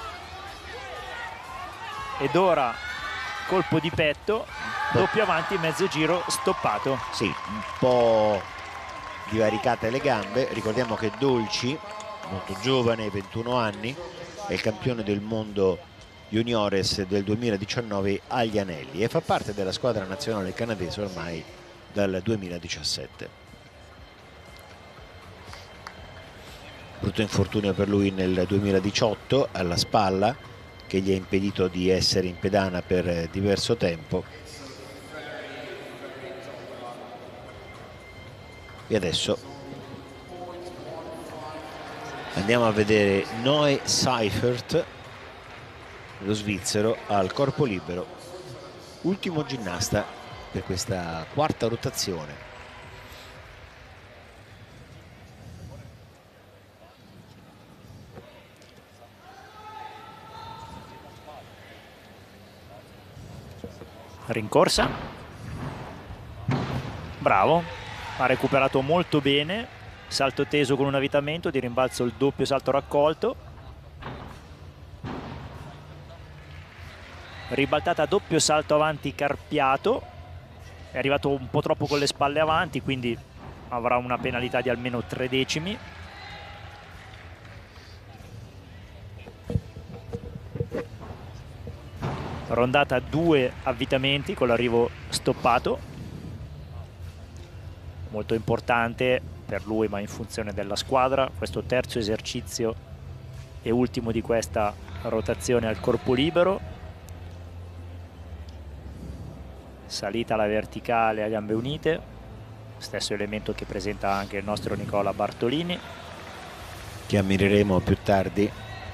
ed ora colpo di petto, doppio avanti, mezzo giro, stoppato. Sì, un po' divaricate le gambe. Ricordiamo che Dolci, molto giovane, 21 anni, è il campione del mondo juniores del 2019 agli anelli e fa parte della squadra nazionale canadese ormai dal 2017. brutto infortunio per lui nel 2018 alla spalla, che gli ha impedito di essere in pedana per diverso tempo. E adesso andiamo a vedere Noé Seifert, lo svizzero, al corpo libero, ultimo ginnasta per questa quarta rotazione. Rincorsa, bravo, ha recuperato molto bene, salto teso con un avvitamento, di rimbalzo il doppio salto raccolto, ribaltata doppio salto avanti carpiato, è arrivato un po' troppo con le spalle avanti, quindi avrà una penalità di almeno 3 decimi. Rondata 2 avvitamenti con l'arrivo stoppato, molto importante per lui ma in funzione della squadra, questo terzo esercizio e ultimo di questa rotazione al corpo libero. Salita alla verticale a gambe unite, stesso elemento che presenta anche il nostro Nicola Bartolini, che ammireremo più tardi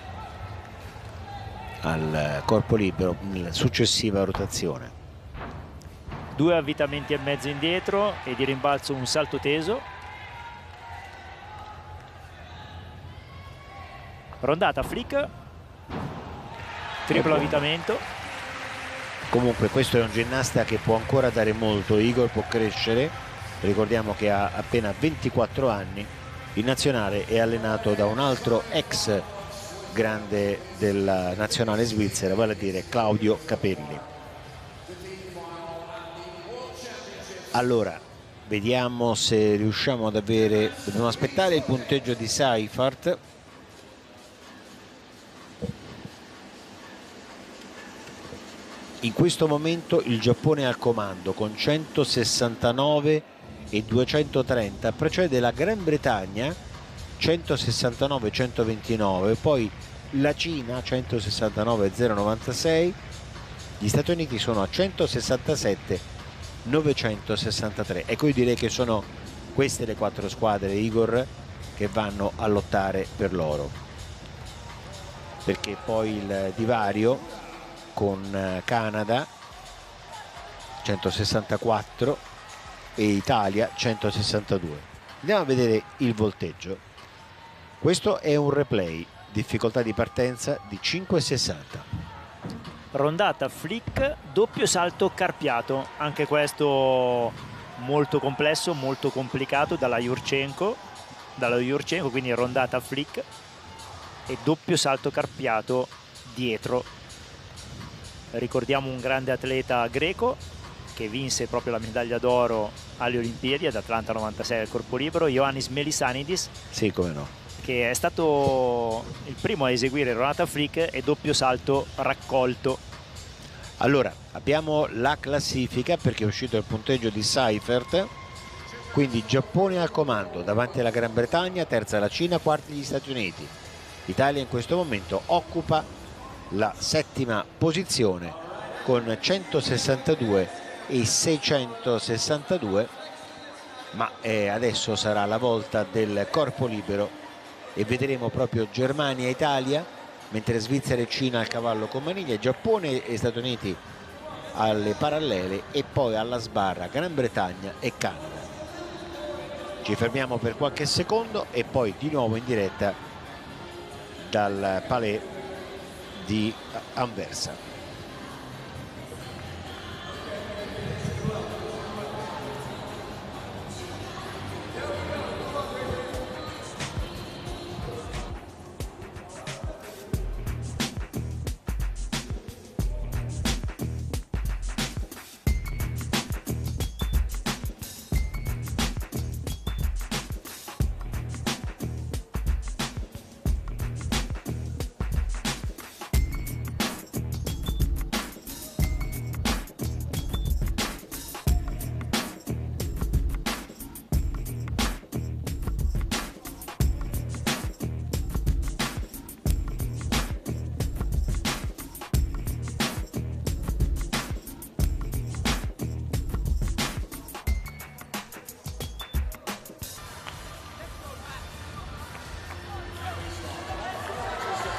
al corpo libero nella successiva rotazione. 2 avvitamenti e mezzo indietro e di rimbalzo un salto teso, rondata flick, triplo avvitamento. Comunque questo è un ginnasta che può ancora dare molto, Igor, può crescere. Ricordiamo che ha appena 24 anni, in nazionale è allenato da un altro ex grande della nazionale svizzera, vale a dire Claudio Capelli. Allora vediamo se riusciamo ad avere, dobbiamo aspettare il punteggio di Seifert. In questo momento il Giappone è al comando con 169 e 230, precede la Gran Bretagna 169-129, poi la Cina 169-096, gli Stati Uniti sono a 167-963. Ecco, io direi che sono queste le 4 squadre, Igor, che vanno a lottare per l'oro, perché poi il divario con Canada 164 e Italia 162. Andiamo a vedere il volteggio. Questo è un replay, difficoltà di partenza di 5,60. Rondata flick, doppio salto carpiato, anche questo molto complesso, molto complicato dalla Jurchenko, quindi rondata flick e doppio salto carpiato dietro. Ricordiamo un grande atleta greco che vinse proprio la medaglia d'oro alle Olimpiadi ad Atlanta 96 al corpo libero, Ioannis Melissanidis. Sì, come no. Che è stato il primo a eseguire rondata flick e doppio salto raccolto. Allora, abbiamo la classifica perché è uscito il punteggio di Seifert, quindi Giappone al comando, davanti alla Gran Bretagna, terza la Cina, quarti gli Stati Uniti. L'Italia in questo momento occupa la 7ª posizione con 162 e 662, ma adesso sarà la volta del corpo libero e vedremo proprio Germania e Italia, mentre Svizzera e Cina al cavallo con maniglia, Giappone e Stati Uniti alle parallele e poi alla sbarra Gran Bretagna e Canada. Ci fermiamo per qualche secondo e poi di nuovo in diretta dal Palais di Anversa.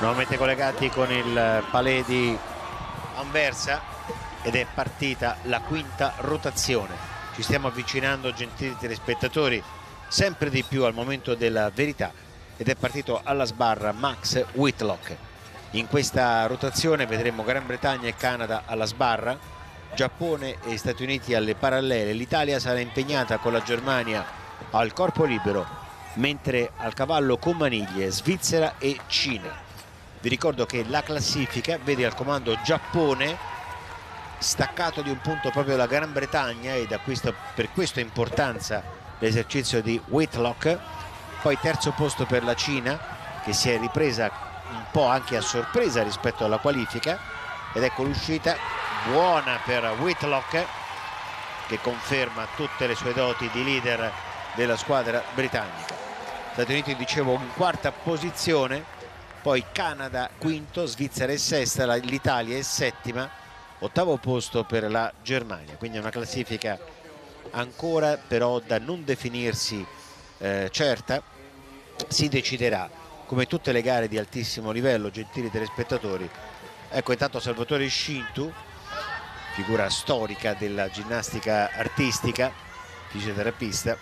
nuovamente collegati con il palais di Anversa ed è partita la quinta rotazione. Ci stiamo avvicinando, gentili telespettatori, sempre di più al momento della verità, ed è partito alla sbarra Max Whitlock. In questa rotazione vedremo Gran Bretagna e Canada alla sbarra, Giappone e Stati Uniti alle parallele. L'Italia sarà impegnata con la Germania al corpo libero, mentre al cavallo con maniglie Svizzera e Cina. Vi ricordo che la classifica vede al comando Giappone, staccato di un punto proprio la Gran Bretagna, e per questo importanza l'esercizio di Whitlock. Poi terzo posto per la Cina, che si è ripresa un po' anche a sorpresa rispetto alla qualifica, ed ecco l'uscita buona per Whitlock, che conferma tutte le sue doti di leader della squadra britannica. Stati Uniti, dicevo, in quarta posizione, poi Canada quinto, Svizzera è sesta, l'Italia è settima, ottavo posto per la Germania. Quindi è una classifica ancora però da non definirsi certa. Si deciderà, come tutte le gare di altissimo livello, gentili telespettatori. Ecco intanto Salvatore Scintu, figura storica della ginnastica artistica, fisioterapista,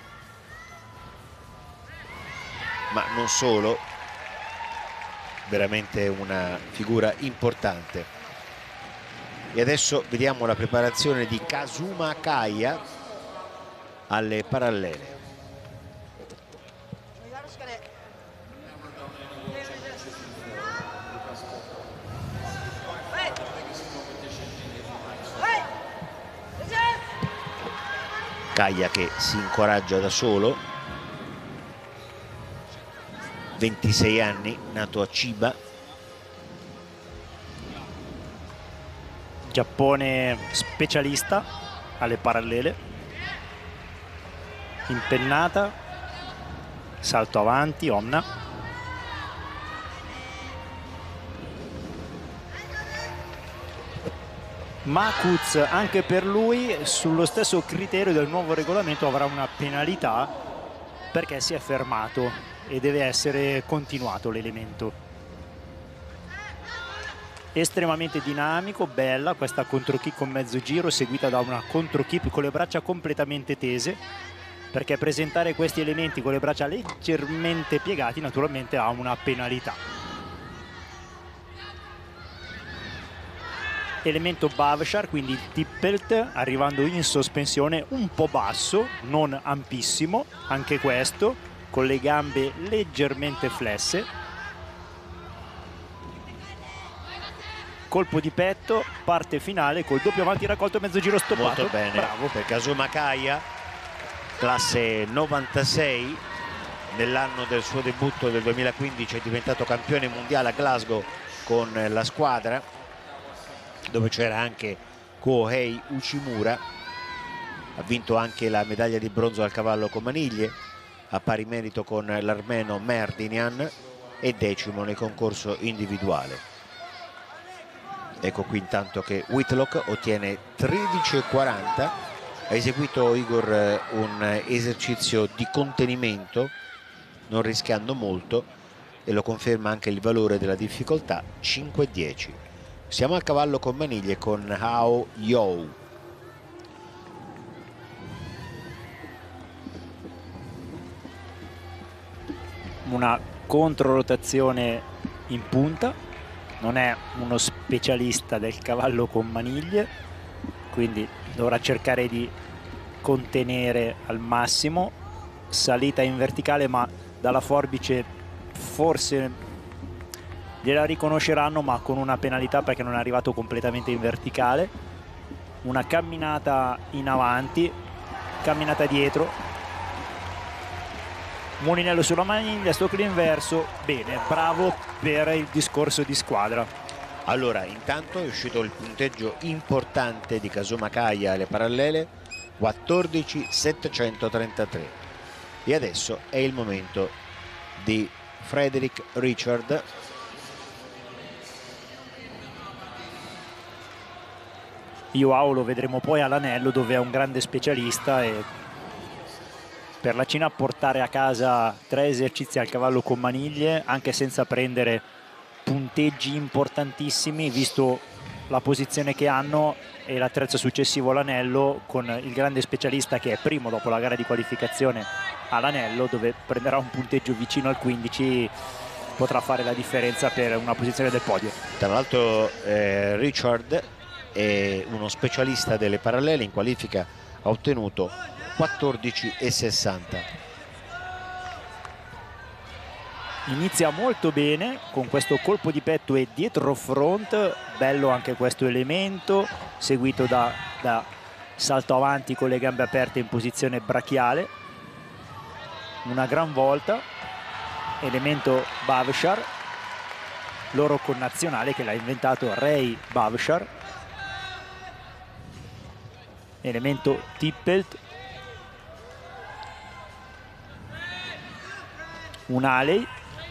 ma non solo, veramente una figura importante. E adesso vediamo la preparazione di Kazuma Kaya alle parallele. Kaya che si incoraggia da solo, 26 anni, nato a Chiba. Giappone specialista alle parallele, impennata, salto avanti, Omna. Makuz, anche per lui, sullo stesso criterio del nuovo regolamento, avrà una penalità perché si è fermato e deve essere continuato l'elemento. Estremamente dinamico, bella questa controkick con mezzo giro seguita da una controkick con le braccia completamente tese, perché presentare questi elementi con le braccia leggermente piegati naturalmente ha una penalità. Elemento Bavshar, quindi il tippelt, arrivando in sospensione un po' basso, non ampissimo, anche questo, con le gambe leggermente flesse. Colpo di petto, parte finale col doppio avanti raccolto e mezzo giro stoppato. Molto bene, bravo per Kazuma Kaya, classe 96, nell'anno del suo debutto del 2015 è diventato campione mondiale a Glasgow con la squadra, dove c'era anche Kohei Uchimura. Ha vinto anche la medaglia di bronzo al cavallo con maniglie, a pari merito con l'armeno Merdinian, e decimo nel concorso individuale. Ecco qui intanto che Whitlock ottiene 13,40. Ha eseguito Igor un esercizio di contenimento, non rischiando molto, e lo conferma anche il valore della difficoltà, 5,10. Siamo al cavallo con maniglie con Hao You. Una controrotazione in punta. Non è uno specialista del cavallo con maniglie, quindi dovrà cercare di contenere al massimo. Salita in verticale, ma dalla forbice forse gliela riconosceranno, ma con una penalità perché non è arrivato completamente in verticale. Una camminata in avanti, camminata dietro, Mulinello sulla maniglia, stocco inverso. Bene, bravo per il discorso di squadra. Allora, intanto è uscito il punteggio importante di Kazuma Kaya alle parallele, 14,733. E adesso è il momento di Frederick Richard. Joao lo vedremo poi all'anello, dove è un grande specialista, e per la Cina portare a casa 3 esercizi al cavallo con maniglie, anche senza prendere punteggi importantissimi visto la posizione che hanno e l'attrezzo successivo all'anello, con il grande specialista che è primo dopo la gara di qualificazione all'anello, dove prenderà un punteggio vicino al 15, potrà fare la differenza per una posizione del podio. Tra l'altro Richard è uno specialista delle parallele, in qualifica ha ottenuto 14,60. Inizia molto bene con questo colpo di petto e dietro front, bello anche questo elemento, seguito da salto avanti con le gambe aperte in posizione brachiale, una gran volta, elemento Bavshar, loro connazionale che l'ha inventato Ray Bavshar, elemento Tippelt, un Haley,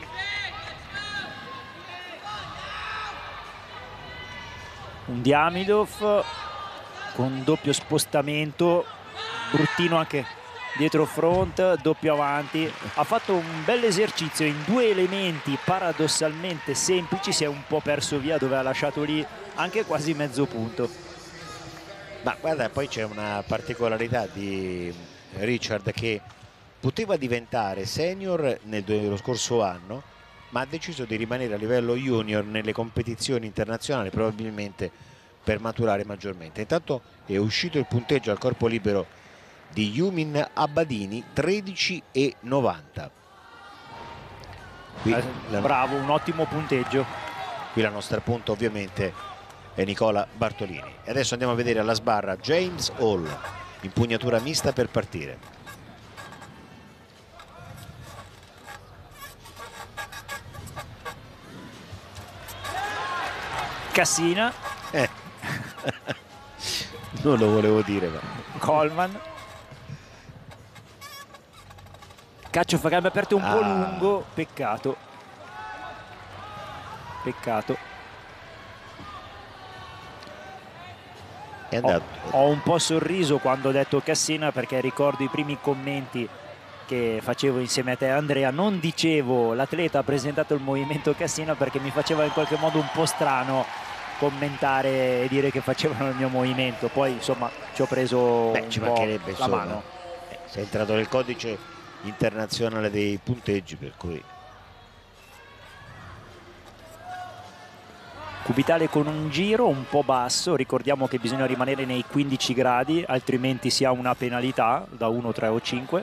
un Diamidov con doppio spostamento, bruttino anche dietro front, doppio avanti. Ha fatto un bel esercizio in due elementi paradossalmente semplici, si è un po' perso via dove ha lasciato lì anche quasi mezzo punto. Ma guarda, poi c'è una particolarità di Richard, che poteva diventare senior nello scorso anno, ma ha deciso di rimanere a livello junior nelle competizioni internazionali, probabilmente per maturare maggiormente. Intanto è uscito il punteggio al corpo libero di Yumin Abbadini, 13,90. Bravo, un ottimo punteggio. Qui la nostra punta ovviamente è Nicola Bartolini. E adesso andiamo a vedere alla sbarra James Hall, impugnatura mista per partire. Cassina, non lo volevo dire, ma Coleman, calcio fa gambe aperte un po' lungo, peccato, è andato. Ho un po' sorriso quando ho detto Cassina, perché ricordo i primi commenti che facevo insieme a te, Andrea. Non dicevo l'atleta ha presentato il movimento Cassina perché mi faceva in qualche modo un po' strano commentare e dire che facevano il mio movimento. Poi insomma ci ho preso ci un po' mancherebbe, la mano. Sei entrato nel codice internazionale dei punteggi, per cui Cubitale con un giro un po' basso, ricordiamo che bisogna rimanere nei 15 gradi altrimenti si ha una penalità da 1, 3 o 5.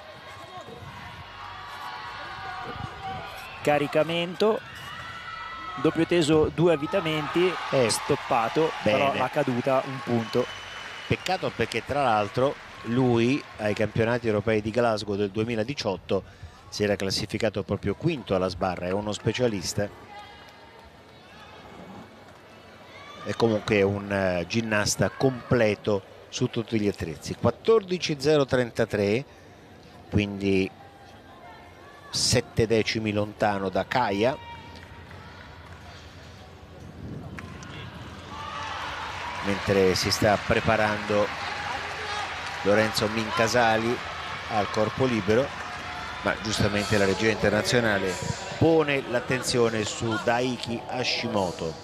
Caricamento, doppio teso, 2 avvitamenti, stoppato, bene. Però la caduta un punto. Peccato, perché tra l'altro lui ai campionati europei di Glasgow del 2018 si era classificato proprio quinto alla sbarra, è uno specialista, è comunque un ginnasta completo su tutti gli attrezzi. 14,033, quindi 7 decimi lontano da Kaya. Mentre si sta preparando Lorenzo Mincasali al corpo libero, ma giustamente la regia internazionale pone l'attenzione su Daiki Hashimoto.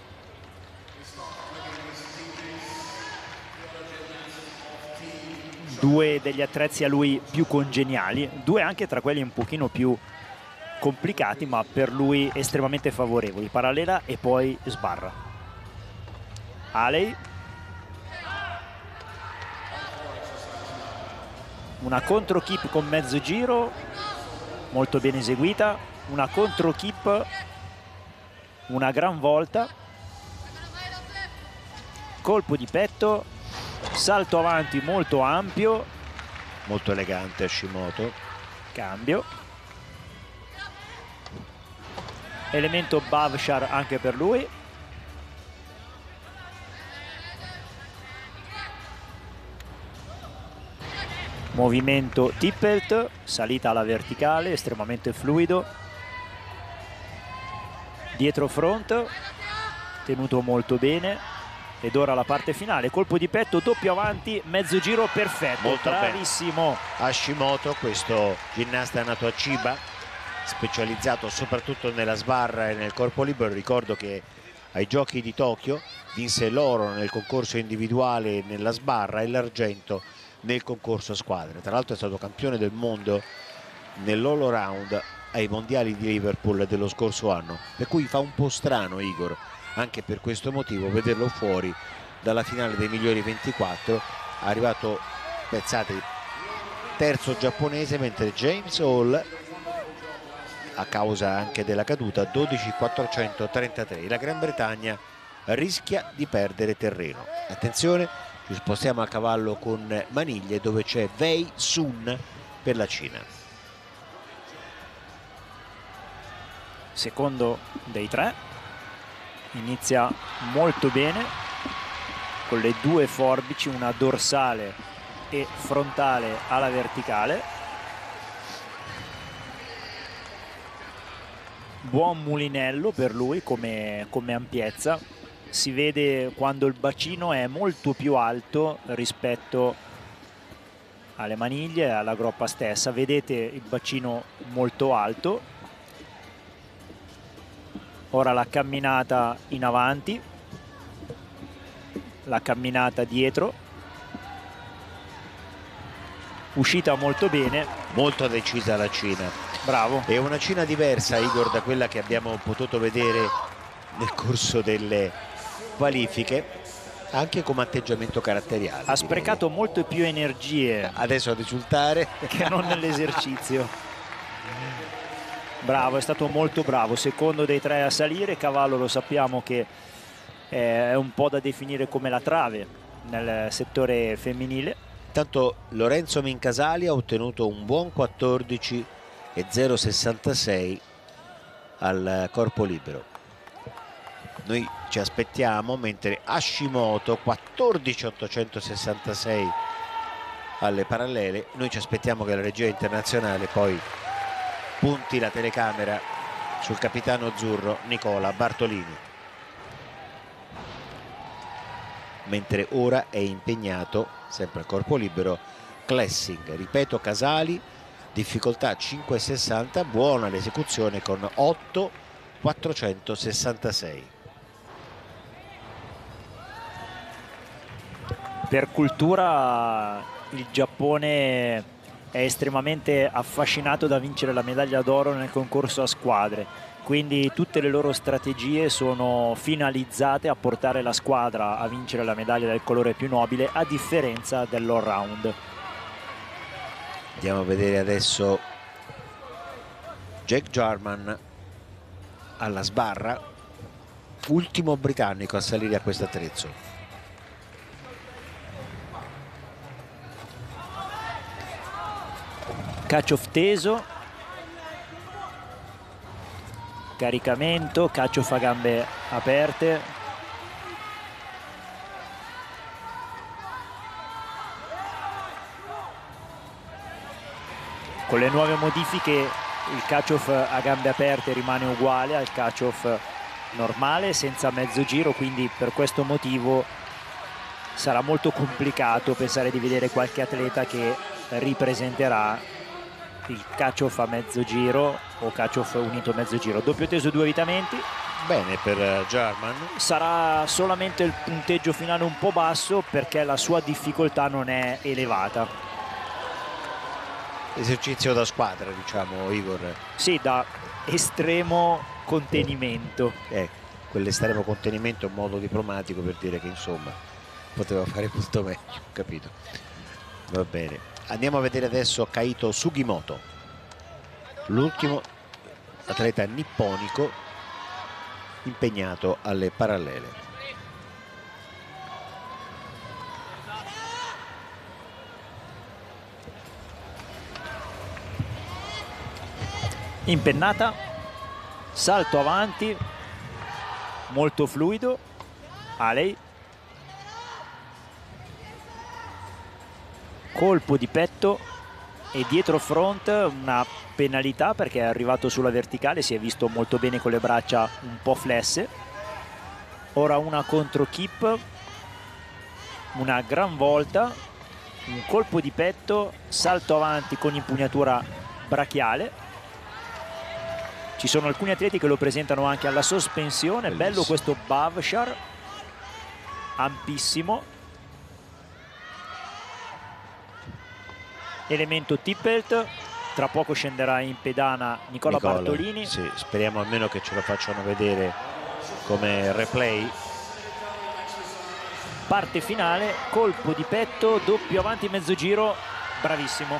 Due degli attrezzi a lui più congeniali, due anche tra quelli un pochino più complicati, ma per lui estremamente favorevoli, parallela e poi sbarra. Haley, una contro kick con mezzo giro molto ben eseguita, una contro kick, una gran volta, colpo di petto, salto avanti molto ampio, molto elegante Hashimoto, cambio, elemento Bavshar anche per lui, movimento Tippelt, salita alla verticale estremamente fluido, dietro front tenuto molto bene. Ed ora la parte finale, colpo di petto, doppio avanti, mezzo giro perfetto, molto bravissimo. Bene. Hashimoto, questo ginnasta nato a Chiba, specializzato soprattutto nella sbarra e nel corpo libero. Ricordo che ai Giochi di Tokyo vinse l'oro nel concorso individuale nella sbarra e l'argento nel concorso a squadre. Tra l'altro è stato campione del mondo nell'all around ai mondiali di Liverpool dello scorso anno, per cui fa un po' strano, Igor, anche per questo motivo, vederlo fuori dalla finale dei migliori 24, arrivato, pensate, terzo giapponese, mentre James Hall, a causa anche della caduta, 12.433. La Gran Bretagna rischia di perdere terreno. Attenzione, ci spostiamo a cavallo con maniglie, dove c'è Wei Sun per la Cina. Secondo dei tre, inizia molto bene con le due forbici, una dorsale e frontale alla verticale. Buon mulinello per lui come ampiezza. Si vede quando il bacino è molto più alto rispetto alle maniglie e alla groppa stessa. Vedete il bacino molto alto. Ora la camminata in avanti, la camminata dietro, uscita molto bene. Molto decisa la Cina. Bravo. È una Cina diversa, Igor, da quella che abbiamo potuto vedere nel corso delle qualifiche, anche come atteggiamento caratteriale. Ha sprecato molte più energie adesso a risultare che non nell'esercizio. Bravo, è stato molto bravo, secondo dei tre a salire. Cavallo lo sappiamo che è un po' da definire come la trave nel settore femminile. Intanto Lorenzo Mincasali ha ottenuto un buon 14,066 al corpo libero. Noi ci aspettiamo, mentre Hashimoto 14,866 alle parallele, noi ci aspettiamo che la regia internazionale poi punti la telecamera sul capitano azzurro Nicola Bartolini, mentre ora è impegnato sempre al corpo libero Klessing. Ripeto, Casali, difficoltà 5,60, buona l'esecuzione con 8,466. Per cultura il Giappone è estremamente affascinato da vincere la medaglia d'oro nel concorso a squadre, quindi tutte le loro strategie sono finalizzate a portare la squadra a vincere la medaglia del colore più nobile, a differenza dell'all round. Andiamo a vedere adesso Jack Jarman alla sbarra, ultimo britannico a salire a questo attrezzo. Catch-off teso, caricamento, catch-off a gambe aperte. Con le nuove modifiche il catch-off a gambe aperte rimane uguale al catch-off normale senza mezzo giro, quindi per questo motivo sarà molto complicato pensare di vedere qualche atleta che ripresenterà il catch-off a mezzo giro o catch-off unito mezzo giro. Doppio teso, 2 avvitamenti. Bene per Jarman. Sarà solamente il punteggio finale un po' basso perché la sua difficoltà non è elevata. Esercizio da squadra, diciamo, Igor. Sì, da estremo contenimento. Quell'estremo contenimento è un modo diplomatico per dire che insomma poteva fare molto meglio, capito? Va bene. Andiamo a vedere adesso Kaito Sugimoto, l'ultimo atleta nipponico impegnato alle parallele. Impennata, salto avanti, molto fluido, Alei. Colpo di petto e dietro front una penalità perché è arrivato sulla verticale, si è visto molto bene con le braccia un po' flesse. Ora una contro keep, una gran volta, un colpo di petto, salto avanti con impugnatura brachiale. Ci sono alcuni atleti che lo presentano anche alla sospensione. Bellissimo. Bello questo Bavshar, ampissimo. Elemento Tippelt, tra poco scenderà in pedana Nicola Bartolini. Sì, speriamo almeno che ce lo facciano vedere come replay. Parte finale, colpo di petto, doppio avanti mezzo giro, bravissimo.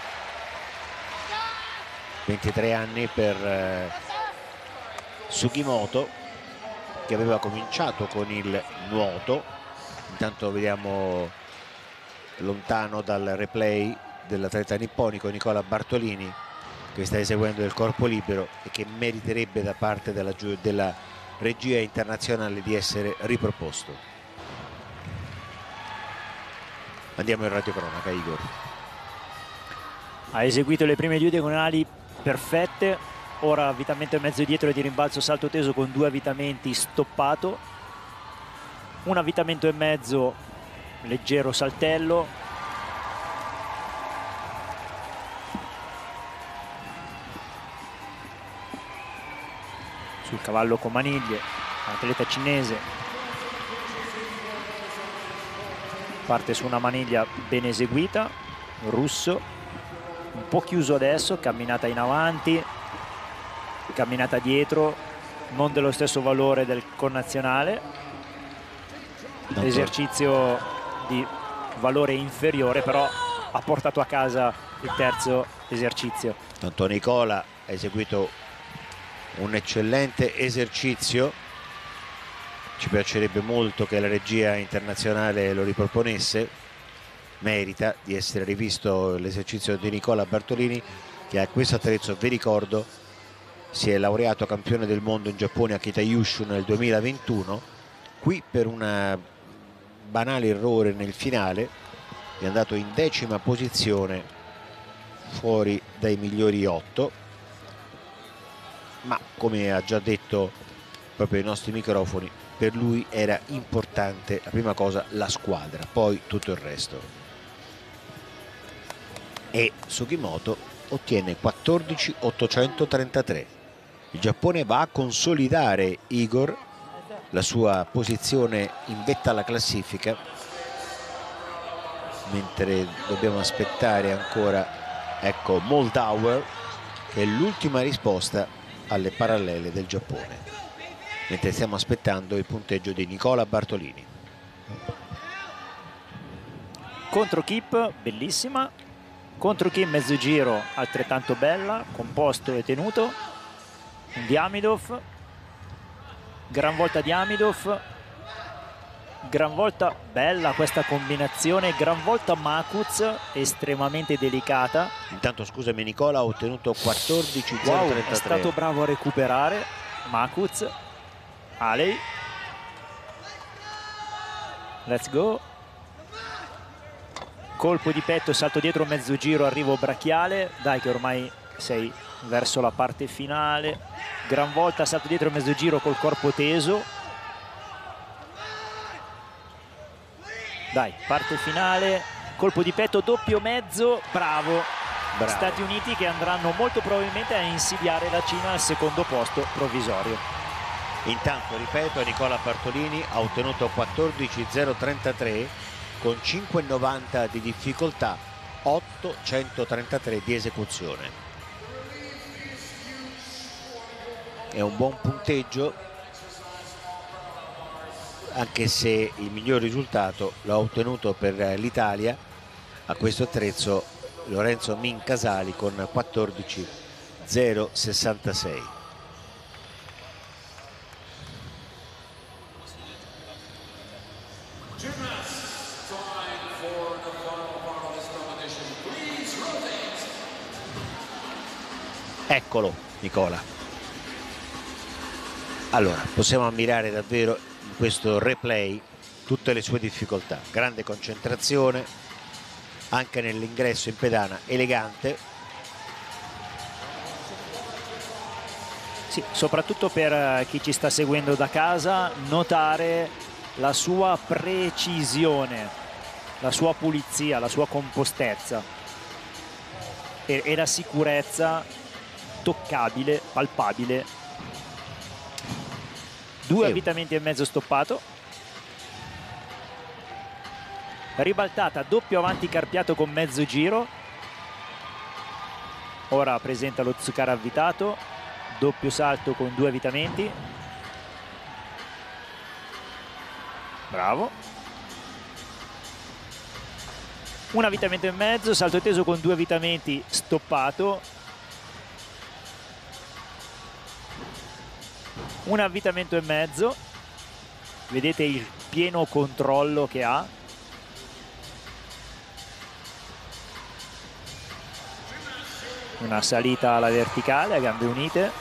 23 anni per Sugimoto, che aveva cominciato con il nuoto. Intanto vediamo lontano dal replay dell'atleta nipponico Nicola Bartolini, che sta eseguendo il corpo libero e che meriterebbe da parte della regia internazionale di essere riproposto. Andiamo in radiocronaca, Igor. Ha eseguito le prime 2 diagonali perfette, ora avvitamento e mezzo dietro e di rimbalzo salto teso con 2 avvitamenti stoppato, un avvitamento e mezzo leggero saltello, sul cavallo con maniglie, atleta cinese, parte su una maniglia ben eseguita, russo, un po' chiuso adesso, camminata in avanti, camminata dietro, non dello stesso valore del connazionale, esercizio di valore inferiore, però ha portato a casa il terzo esercizio. Tanto Nicola ha eseguito un eccellente esercizio, ci piacerebbe molto che la regia internazionale lo riproponesse. Merita di essere rivisto l'esercizio di Nicola Bartolini, che a questo attrezzo, vi ricordo, si è laureato campione del mondo in Giappone a Kitayushu nel 2021. Qui per un banale errore nel finale è andato in 10ª posizione, fuori dai migliori 8, ma come ha già detto proprio ai nostri microfoni, per lui era importante la prima cosa la squadra, poi tutto il resto. E Sugimoto ottiene 14.833. Il Giappone va a consolidare, Igor, la sua posizione in vetta alla classifica, mentre dobbiamo aspettare ancora, ecco, Moldauer, che è l'ultima risposta alle parallele del Giappone, mentre stiamo aspettando il punteggio di Nicola Bartolini. Contro Kip, bellissima. Contro Kim mezzo giro altrettanto bella, composto e tenuto, un Diamidov, gran volta Diamidov, gran volta bella questa combinazione, gran volta Makuz, estremamente delicata. Intanto scusami Nicola, ha ottenuto 14.033. Wow, è stato bravo a recuperare Makuz. Alei, let's go. Colpo di petto, salto dietro, mezzo giro, arrivo brachiale. Dai che ormai sei verso la parte finale. Gran volta, salto dietro, mezzo giro col corpo teso. Dai, parte finale. Colpo di petto, doppio mezzo, bravo. Stati Uniti che andranno molto probabilmente a insidiare la Cina al secondo posto provvisorio. Intanto, ripeto, Nicola Bartolini ha ottenuto 14.033 con 5,90 di difficoltà, 833 di esecuzione. È un buon punteggio, anche se il miglior risultato l'ha ottenuto per l'Italia a questo attrezzo Lorenzo Min Casali con 14.066. Eccolo Nicola. Allora, possiamo ammirare davvero in questo replay tutte le sue difficoltà. Grande concentrazione, anche nell'ingresso in pedana, elegante. Sì, soprattutto per chi ci sta seguendo da casa, notare la sua precisione, la sua pulizia, la sua compostezza e la sicurezza toccabile, palpabile. 2 avvitamenti e mezzo stoppato. Ribaltata, doppio avanti carpiato con mezzo giro. Ora presenta lo Tsukara avvitato, doppio salto con 2 avvitamenti. Bravo. Un avvitamento e mezzo, salto teso con 2 avvitamenti, stoppato. Un avvitamento e mezzo. Vedete il pieno controllo che ha. Una salita alla verticale a gambe unite.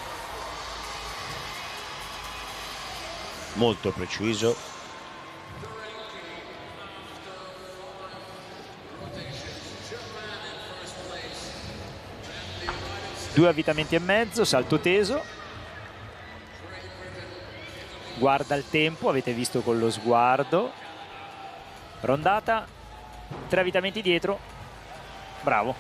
Molto preciso. Due avvitamenti e mezzo, salto teso. Guarda il tempo, avete visto con lo sguardo. Rondata, 3 avvitamenti dietro. Bravo.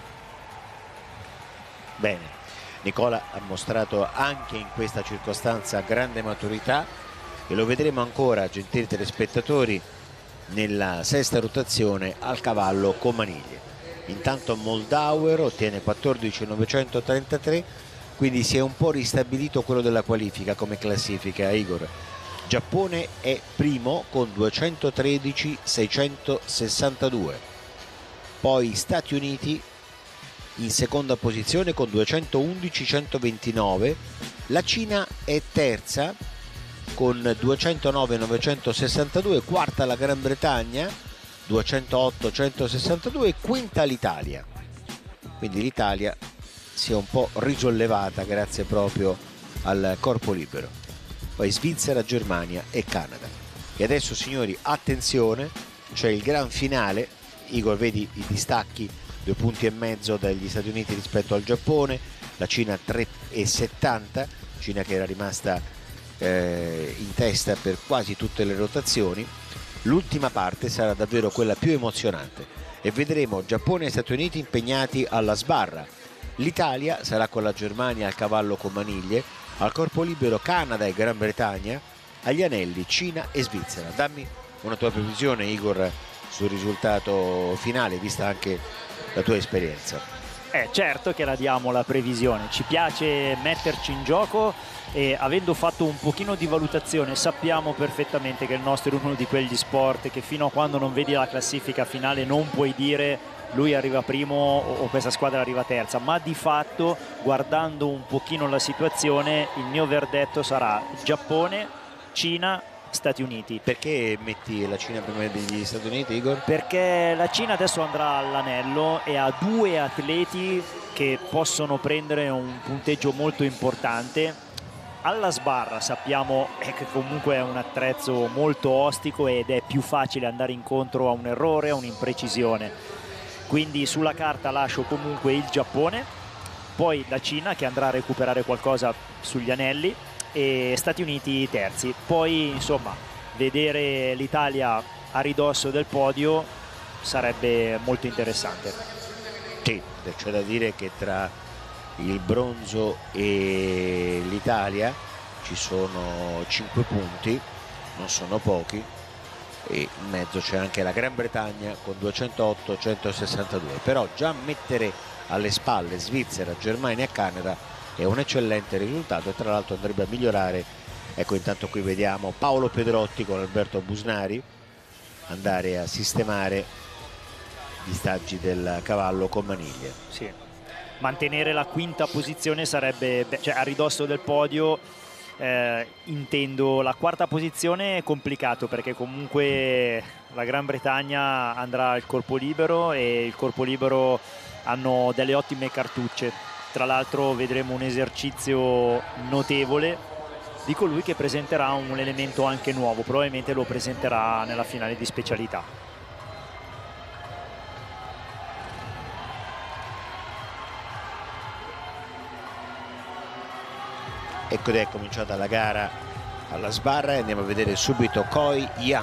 Bene, Nicola ha mostrato anche in questa circostanza grande maturità e lo vedremo ancora, gentili telespettatori, nella sesta rotazione al cavallo con maniglie. Intanto Moldauer ottiene 14.933, quindi si è un po' ristabilito quello della qualifica come classifica, Igor. Giappone è primo con 213.662, poi Stati Uniti in seconda posizione con 211.129, la Cina è terza con 209.962, quarta la Gran Bretagna 208.162 e quinta l'Italia. Quindi l'Italia si è un po' risollevata grazie proprio al corpo libero. Poi Svizzera, Germania e Canada. E adesso, signori, attenzione, c'è il gran finale. Igor, vedi i distacchi, 2 punti e mezzo dagli Stati Uniti rispetto al Giappone, la Cina 3,70, Cina che era rimasta in testa per quasi tutte le rotazioni. L'ultima parte sarà davvero quella più emozionante e vedremo Giappone e Stati Uniti impegnati alla sbarra. L'Italia sarà con la Germania al cavallo con maniglie, al corpo libero Canada e Gran Bretagna, agli anelli Cina e Svizzera. Dammi una tua previsione, Igor, sul risultato finale, vista anche la tua esperienza. Certo che la diamo la previsione, ci piace metterci in gioco e avendo fatto un pochino di valutazione sappiamo perfettamente che il nostro è uno di quegli sport che fino a quando non vedi la classifica finale non puoi dire lui arriva primo o questa squadra arriva terza, ma di fatto guardando un pochino la situazione il mio verdetto sarà Giappone, Cina, Stati Uniti. Perché metti la Cina prima degli Stati Uniti, Igor? Perché la Cina adesso andrà all'anello e ha 2 atleti che possono prendere un punteggio molto importante. Alla sbarra sappiamo che comunque è un attrezzo molto ostico ed è più facile andare incontro a un errore, a un'imprecisione. Quindi sulla carta lascio comunque il Giappone, poi la Cina che andrà a recuperare qualcosa sugli anelli e Stati Uniti terzi. Poi insomma vedere l'Italia a ridosso del podio sarebbe molto interessante. Sì, c'è da dire che tra il bronzo e l'Italia ci sono 5 punti, non sono pochi, e in mezzo c'è anche la Gran Bretagna con 208-162, però già mettere alle spalle Svizzera, Germania e Canada è un eccellente risultato e tra l'altro andrebbe a migliorare. Ecco, intanto qui vediamo Paolo Pedrotti con Alberto Busnari andare a sistemare gli staggi del cavallo con maniglie. Sì. Mantenere la quinta posizione sarebbe, cioè a ridosso del podio, intendo la quarta posizione è complicato perché comunque la Gran Bretagna andrà al corpo libero e il corpo libero hanno delle ottime cartucce. Tra l'altro vedremo un esercizio notevole di colui che presenterà un elemento anche nuovo, probabilmente lo presenterà nella finale di specialità. Ecco, è cominciata la gara alla sbarra e andiamo a vedere subito Koi Yang.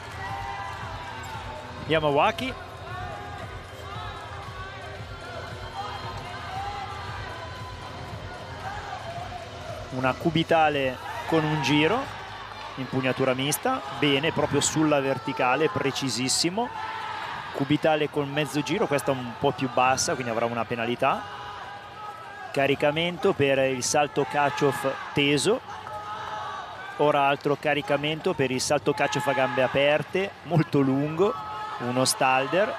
Yamawaki. una cubitale con un giro, impugnatura mista, bene, proprio sulla verticale, precisissimo. Cubitale con mezzo giro, questa un po' più bassa, quindi avrà una penalità. Caricamento per il salto Kachoff teso. Ora altro caricamento per il salto Kachoff a gambe aperte, molto lungo, uno Stalder.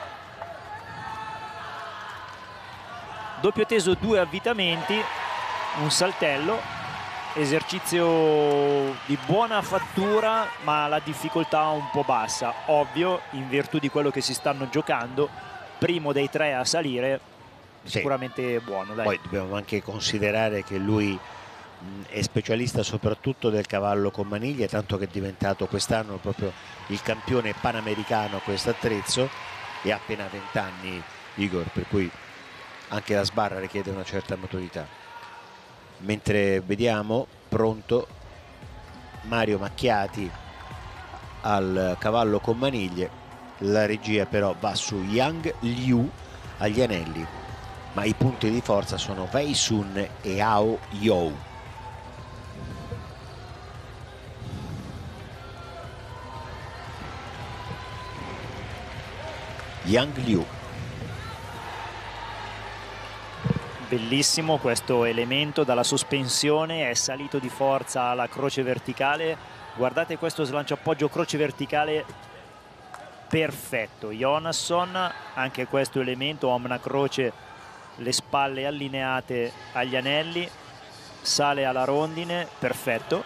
Doppio teso, 2 avvitamenti, un saltello, esercizio di buona fattura ma la difficoltà un po' bassa, ovvio in virtù di quello che si stanno giocando, primo dei 3 a salire, sicuramente sì, buono. Dai. Poi dobbiamo anche considerare che lui è specialista soprattutto del cavallo con maniglia, tanto che è diventato quest'anno proprio il campione panamericano a questo attrezzo e ha appena 20 anni Igor, per cui anche la sbarra richiede una certa maturità. Mentre vediamo pronto Mario Macchiati al cavallo con maniglie, la regia però va su Yang Liu agli anelli, ma i punti di forza sono Wei Sun e Hao You. Yang Liu. Bellissimo questo elemento dalla sospensione, è salito di forza alla croce verticale. Guardate questo slancio appoggio croce verticale perfetto. Jonasson, anche questo elemento, omna croce, le spalle allineate agli anelli, sale alla rondine, perfetto.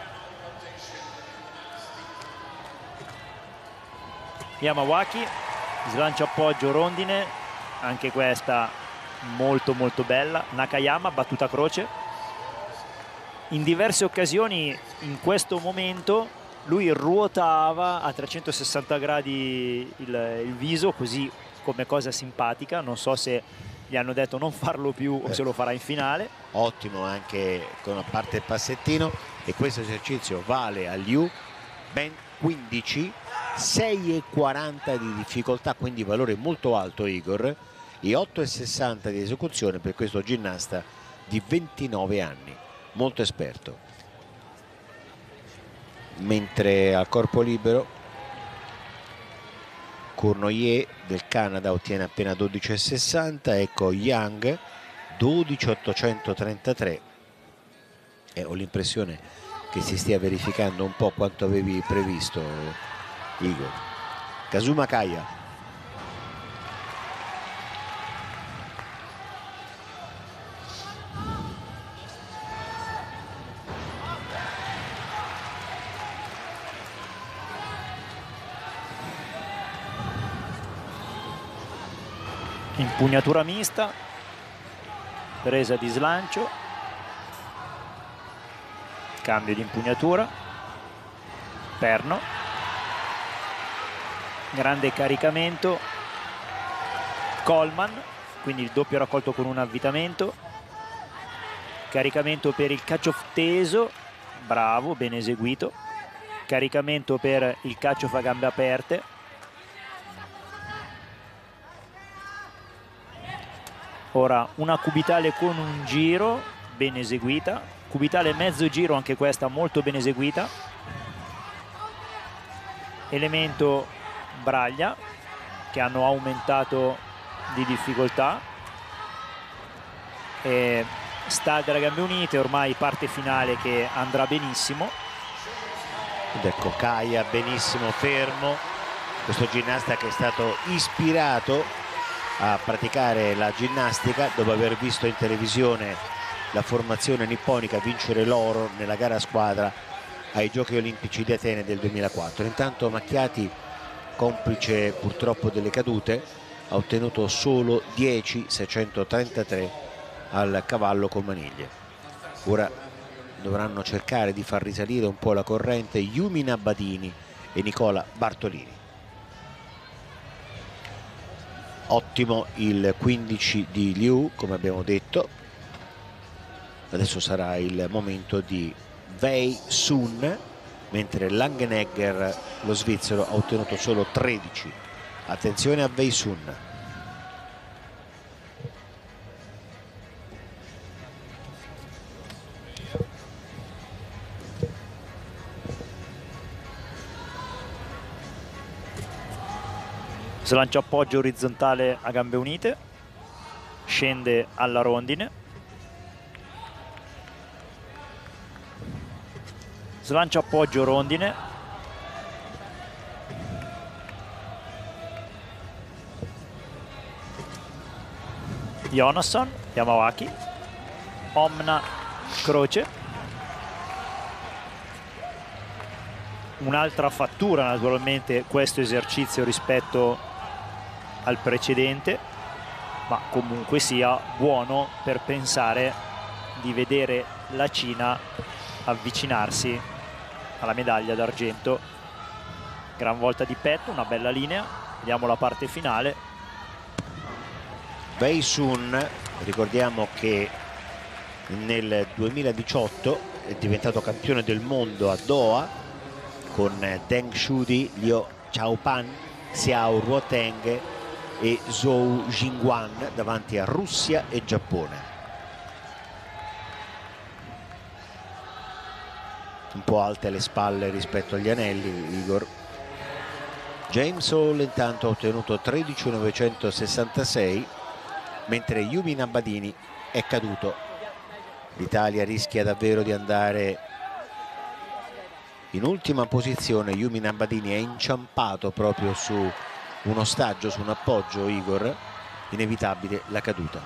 Yamawaki, slancio appoggio rondine, anche questa molto molto bella. Nakayama, battuta croce. In diverse occasioni in questo momento lui ruotava a 360 gradi il viso, così come cosa simpatica. Non so se gli hanno detto non farlo più o se lo farà in finale. Ottimo anche con a parte il passettino, e questo esercizio vale a Liu ben 15, 6,40 di difficoltà, quindi valore molto alto Igor, e 8,60 di esecuzione per questo ginnasta di 29 anni, molto esperto. Mentre al corpo libero Cournoyer del Canada ottiene appena 12,60, ecco Yang 12,833, e ho l'impressione che si stia verificando un po' quanto avevi previsto Igor. Kazuma Kaya. Impugnatura mista, presa di slancio, cambio di impugnatura, perno, grande caricamento, Coleman, quindi il doppio raccolto con un avvitamento, caricamento per il Kachoff teso, bravo, ben eseguito, caricamento per il Kachoff a gambe aperte, ora una cubitale con un giro, ben eseguita, cubitale mezzo giro, anche questa molto ben eseguita, elemento braglia che hanno aumentato di difficoltà, e Stalder a gambe unite, ormai parte finale che andrà benissimo. Ed ecco Kaya benissimo fermo, questo ginnasta che è stato ispirato a praticare la ginnastica dopo aver visto in televisione la formazione nipponica vincere l'oro nella gara a squadra ai Giochi Olimpici di Atene del 2004. Intanto Macchiati, complice purtroppo delle cadute, ha ottenuto solo 10,633 al cavallo con maniglie. Ora dovranno cercare di far risalire un po' la corrente Yumina Badini e Nicola Bartolini. Ottimo il 15 di Liu, come abbiamo detto. Adesso sarà il momento di Wei Sun, mentre Langenegger, lo svizzero, ha ottenuto solo 13. Attenzione a Wei Sun. Slancia appoggio orizzontale a gambe unite, scende alla rondine, slancia appoggio rondine, Jonasson, Yamawaki, Omna, croce, un'altra fattura naturalmente questo esercizio rispetto al precedente, ma comunque sia buono per pensare di vedere la Cina avvicinarsi alla medaglia d'argento. Gran volta di petto, una bella linea, vediamo la parte finale. Wei Sun, ricordiamo che nel 2018 è diventato campione del mondo a Doha con Deng Shudi, Liu Chaopan, Xiao Ruoteng e Zhou Jingwan davanti a Russia e Giappone. Un po' alte le spalle rispetto agli anelli, Igor. James Hall intanto ha ottenuto 13.966, mentre Yumi Nabadini è caduto. L'Italia rischia davvero di andare in ultima posizione. Yumi Nabadini è inciampato proprio su un ostaggio, su un appoggio, Igor. Inevitabile la caduta.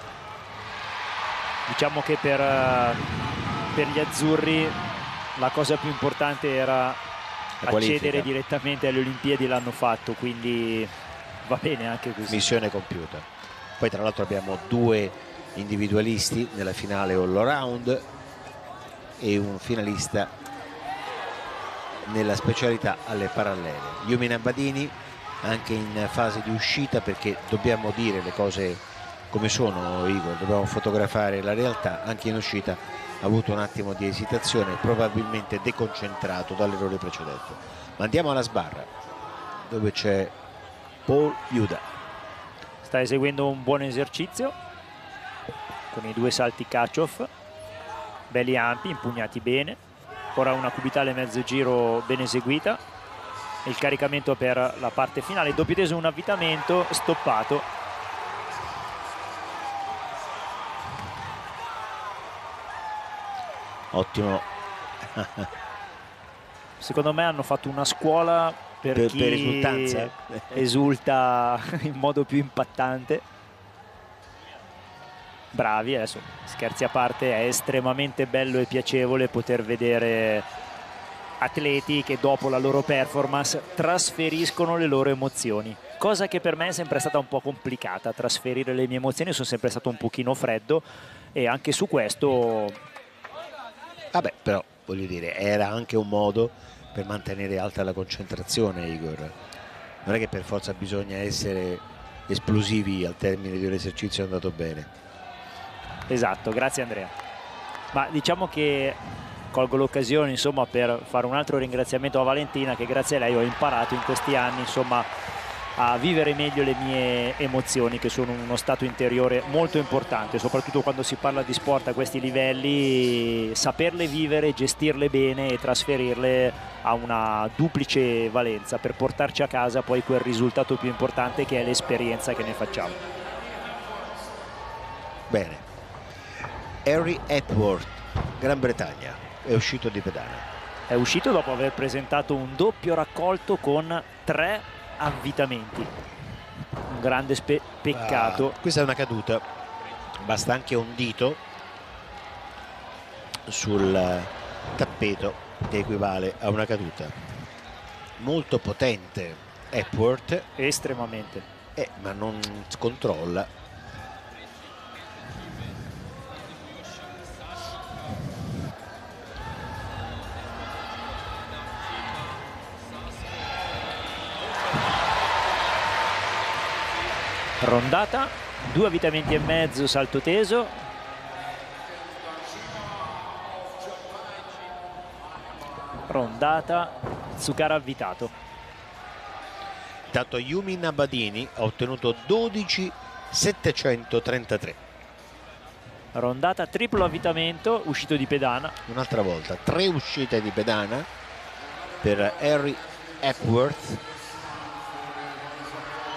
Diciamo che per gli azzurri la cosa più importante era accedere direttamente alle Olimpiadi, l'hanno fatto, quindi va bene anche così. Missione compiuta. Poi tra l'altro abbiamo due individualisti nella finale all around e un finalista nella specialità alle parallele. Yumi Nabadini anche in fase di uscita, perché dobbiamo dire le cose come sono, Igor, dobbiamo fotografare la realtà. Anche in uscita ha avuto un attimo di esitazione, probabilmente deconcentrato dall'errore precedente. Ma andiamo alla sbarra dove c'è Paul Yuda. Sta eseguendo un buon esercizio con i due salti catch-off, belli ampi, impugnati bene. Ora una cubitale mezzo giro ben eseguita, il caricamento per la parte finale, doppio teso, un avvitamento stoppato. Ottimo. Secondo me hanno fatto una scuola per chi per esultanza esulta in modo più impattante. Bravi, adesso scherzi a parte, è estremamente bello e piacevole poter vedere atleti che dopo la loro performance trasferiscono le loro emozioni, cosa che per me è sempre stata un po' complicata, trasferire le mie emozioni. Sono sempre stato un pochino freddo e anche su questo, vabbè, però voglio dire, era anche un modo per mantenere alta la concentrazione, Igor. Non è che per forza bisogna essere esplosivi al termine di un esercizio andato bene. esatto, grazie Andrea. Ma diciamo che colgo l'occasione insomma per fare un altro ringraziamento a Valentina, che grazie a lei ho imparato in questi anni insomma a vivere meglio le mie emozioni, che sono uno stato interiore molto importante, soprattutto quando si parla di sport a questi livelli. Saperle vivere, gestirle bene e trasferirle ha una duplice valenza per portarci a casa poi quel risultato più importante, che è l'esperienza che ne facciamo. Bene. Harry Epworth, Gran Bretagna, è uscito di pedana. È uscito dopo aver presentato un doppio raccolto con 3 avvitamenti. Un grande peccato. Questa è una caduta, basta anche un dito sul tappeto che equivale a una caduta. Molto potente Epworth, Estremamente. ma non scontrolla. Rondata, 2 avvitamenti e mezzo, salto teso. Rondata, Tsukara avvitato. Intanto Yumi Nabadini ha ottenuto 12.733. Rondata, triplo avvitamento, uscito di pedana. Un'altra volta, 3 uscite di pedana per Harry Epworth.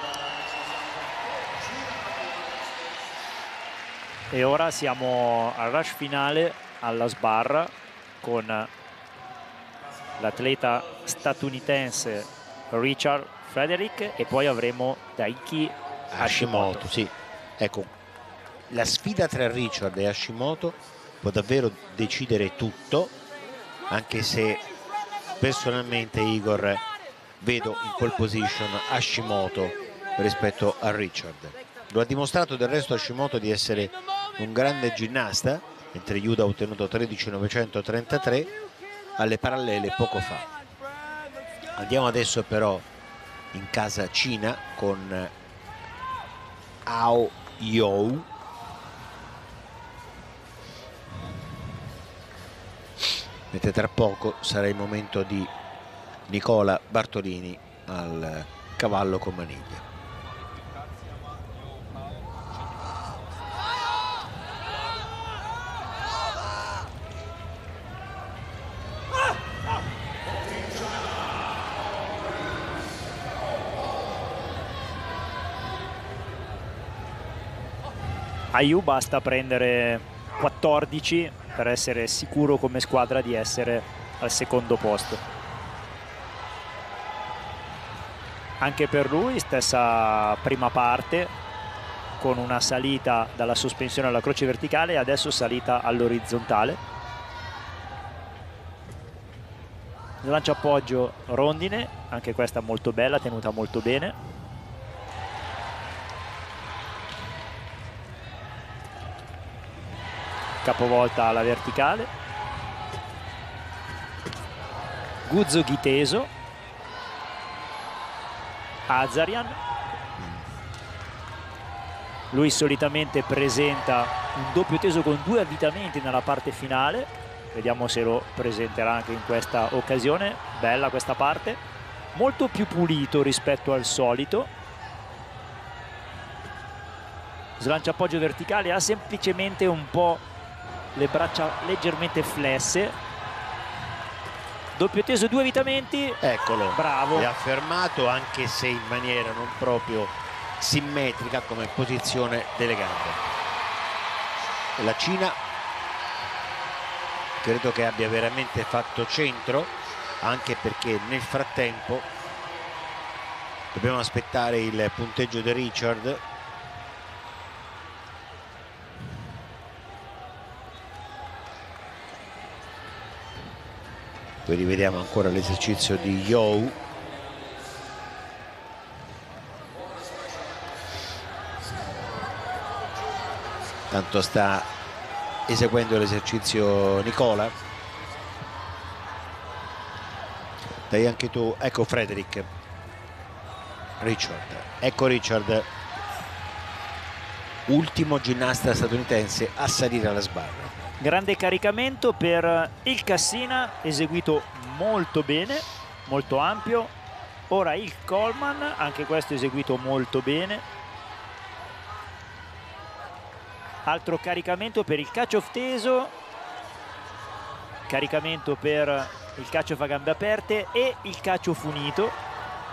E ora siamo al rush finale alla sbarra con l'atleta statunitense Richard Frederick e poi avremo Daiki Hashimoto. Sì, ecco, la sfida tra Richard e Hashimoto può davvero decidere tutto, anche se personalmente, Igor, vedo in pole position Hashimoto rispetto a Richard. Lo ha dimostrato del resto Hashimoto di essere un grande ginnasta, mentre Yuta ha ottenuto 13.933 alle parallele poco fa. Andiamo adesso però in casa Cina con Ao You, mentre tra poco sarà il momento di Nicola Bartolini al cavallo con maniglia. Ayu basta prendere 14 per essere sicuro come squadra di essere al secondo posto. Anche per lui stessa prima parte, con una salita dalla sospensione alla croce verticale e adesso salita all'orizzontale. Lancia appoggio rondine, anche questa molto bella, tenuta molto bene. Capovolta alla verticale, Guzzo Ghiteso, Azarian. Lui solitamente presenta un doppio teso con 2 avvitamenti nella parte finale, vediamo se lo presenterà anche in questa occasione. Bella questa parte, molto più pulito rispetto al solito. Slancia appoggio verticale, ha semplicemente un po' le braccia leggermente flesse. Doppio teso, 2 avvitamenti. Eccolo, bravo. È affermato, anche se in maniera non proprio simmetrica come posizione delle gambe. E la Cina credo che abbia veramente fatto centro, anche perché nel frattempo dobbiamo aspettare il punteggio di Richard. Poi rivediamo ancora l'esercizio di You. Tanto sta eseguendo l'esercizio Nicola. Dai anche tu, ecco Frederick. Richard, ecco Richard, ultimo ginnasta statunitense a salire alla sbarra. Grande caricamento per il Cassina, eseguito molto bene, molto ampio. Ora il Coleman, anche questo eseguito molto bene. Altro caricamento per il catch off teso, caricamento per il catch off a gambe aperte e il catch off unito.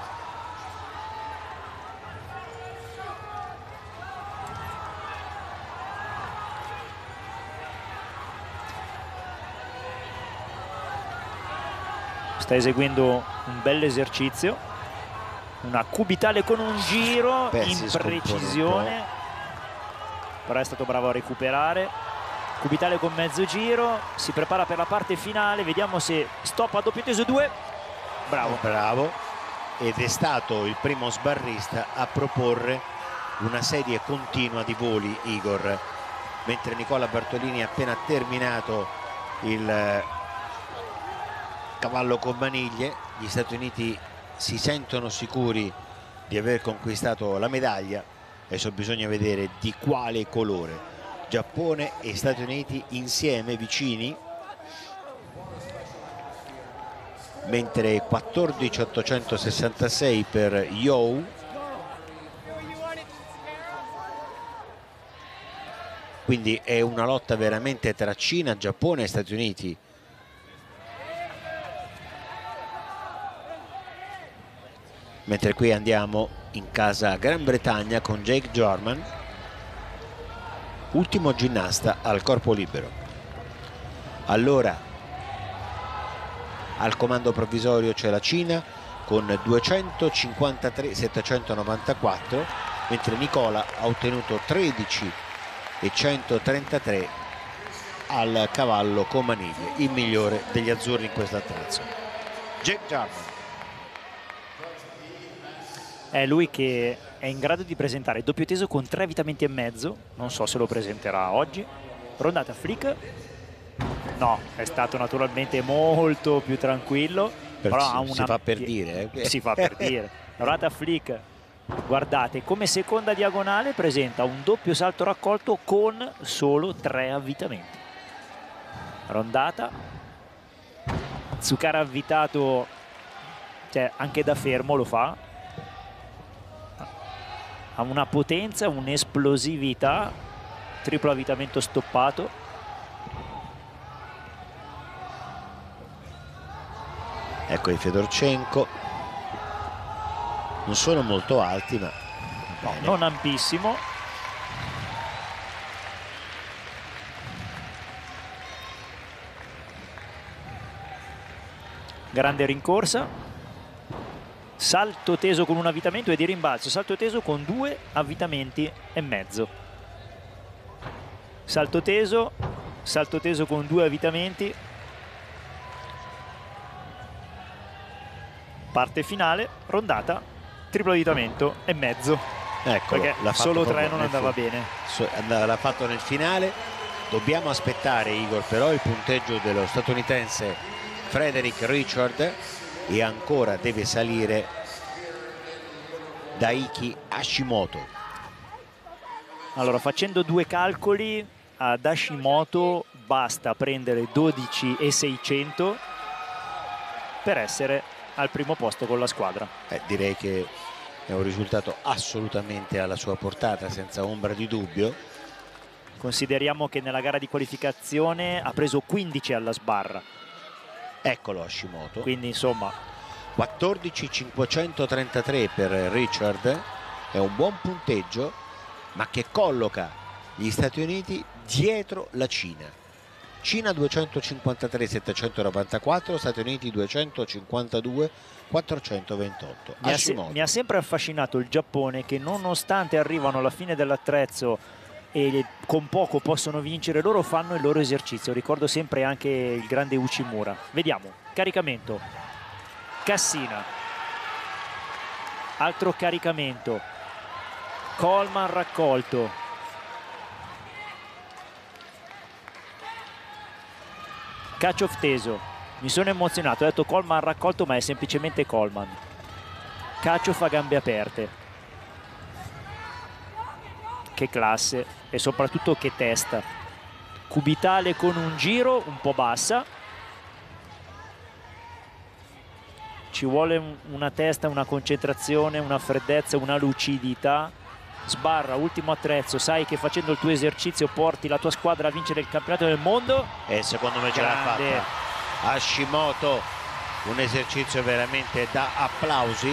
Sta eseguendo un bel esercizio, una cubitale con un giro in precisione, però è stato bravo a recuperare. Cubitale con mezzo giro, si prepara per la parte finale, vediamo se stop a doppio teso 2. Bravo. Bravo, ed è stato il primo sbarrista a proporre una serie continua di voli, Igor, mentre Nicola Bartolini ha appena terminato il cavallo con maniglie. Gli Stati Uniti si sentono sicuri di aver conquistato la medaglia, adesso bisogna vedere di quale colore. Giappone e Stati Uniti insieme, vicini, mentre 14.866 per You. Quindi è una lotta veramente tra Cina, Giappone e Stati Uniti. Mentre qui andiamo in casa Gran Bretagna con Jake Jarman. ultimo ginnasta al corpo libero. Allora al comando provvisorio c'è la Cina con 253.794, mentre Nicola ha ottenuto 13.133 al cavallo con maniglie, il migliore degli azzurri in questo attrezzo. Jake Jarman è lui che è in grado di presentare doppio teso con 3 avvitamenti e mezzo, non so se lo presenterà oggi. Rondata flick, no, è stato naturalmente molto più tranquillo, però ha una... si fa per dire, si fa per dire. Rondata flick, guardate, come seconda diagonale presenta un doppio salto raccolto con solo 3 avvitamenti. Rondata, Zuccara avvitato, cioè anche da fermo lo fa, ha una potenza, un'esplosività, triplo avvitamento stoppato. Ecco i Fedorchenko, non sono molto alti, ma no, non ampissimo. Grande rincorsa, salto teso con un avvitamento e di rimbalzo, salto teso con 2 avvitamenti e mezzo, salto teso con 2 avvitamenti, parte finale, rondata, triplo avvitamento e mezzo. Eccolo, perché solo 3 non andava bene. L'ha fatto nel finale. Dobbiamo aspettare, Igor, però il punteggio dello statunitense Frederick Richard, e ancora deve salire Daiki Hashimoto. Allora, facendo 2 calcoli, ad Hashimoto basta prendere 12.600 per essere al primo posto con la squadra. Direi che è un risultato assolutamente alla sua portata, senza ombra di dubbio. Consideriamo che nella gara di qualificazione ha preso 15 alla sbarra. Eccolo Hashimoto. Quindi insomma 14.533 per Richard, è un buon punteggio, ma che colloca gli Stati Uniti dietro la Cina. Cina 253.794, Stati Uniti 252.428. Mi ha sempre affascinato il Giappone, che nonostante arrivano alla fine dell'attrezzo e con poco possono vincere, loro fanno il loro esercizio. Ricordo sempre anche il grande Uchimura. Vediamo, caricamento, Cassina, altro caricamento, Coleman raccolto, Kachov teso. Mi sono emozionato, ho detto Coleman raccolto, ma è semplicemente Coleman. Kachov a gambe aperte. Che classe e soprattutto che testa. Cubitale con un giro un po' bassa. Ci vuole una testa, una concentrazione, una freddezza, una lucidità. Sbarra, ultimo attrezzo, sai che facendo il tuo esercizio porti la tua squadra a vincere il campionato del mondo. E secondo me ce l'ha fatta Hashimoto, un esercizio veramente da applausi.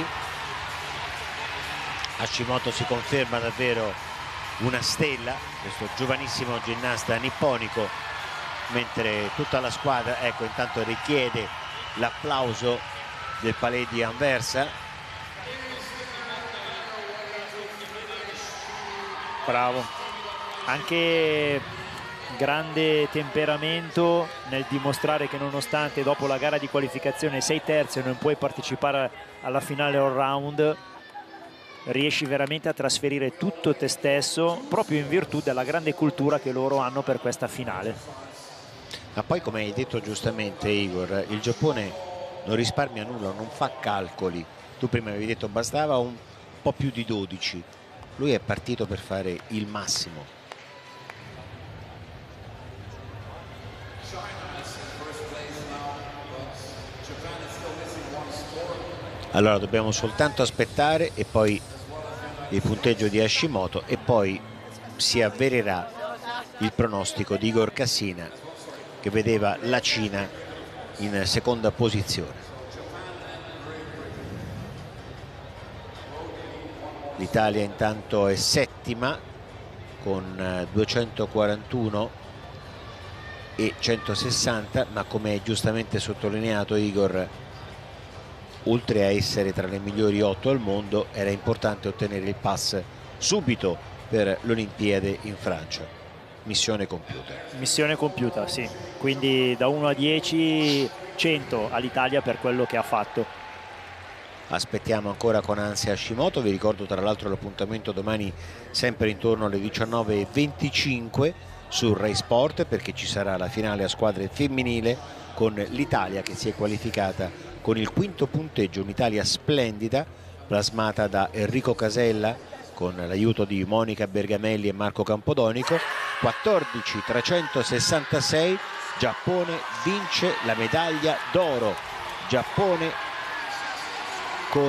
Hashimoto si conferma davvero una stella, questo giovanissimo ginnasta nipponico, mentre tutta la squadra, ecco, intanto richiede l'applauso del Palais di Anversa. Bravo, anche grande temperamento nel dimostrare che nonostante dopo la gara di qualificazione sei terzo e non puoi partecipare alla finale all round, riesci veramente a trasferire tutto te stesso proprio in virtù della grande cultura che loro hanno per questa finale. Ma poi, come hai detto giustamente Igor, il Giappone non risparmia nulla, non fa calcoli. Tu prima avevi detto bastava un po' più di 12, lui è partito per fare il massimo. Allora dobbiamo soltanto aspettare e poi il punteggio di Hashimoto, e poi si avvererà il pronostico di Igor Cassina, che vedeva la Cina in seconda posizione. L'Italia intanto è settima con 241 e 160, ma come giustamente sottolineato Igor, oltre a essere tra le migliori 8 al mondo, era importante ottenere il pass subito per l'Olimpiade in Francia. Missione compiuta. Missione compiuta, sì. Quindi da 1 a 10, 100 all'Italia per quello che ha fatto. Aspettiamo ancora con ansia Hashimoto. Vi ricordo tra l'altro l'appuntamento domani sempre intorno alle 19:25 su Rai Sport, perché ci sarà la finale a squadre femminile con l'Italia che si è qualificata con il quinto punteggio, un'Italia splendida plasmata da Enrico Casella con l'aiuto di Monica Bergamelli e Marco Campodonico. 14.366, Giappone vince la medaglia d'oro. Giappone con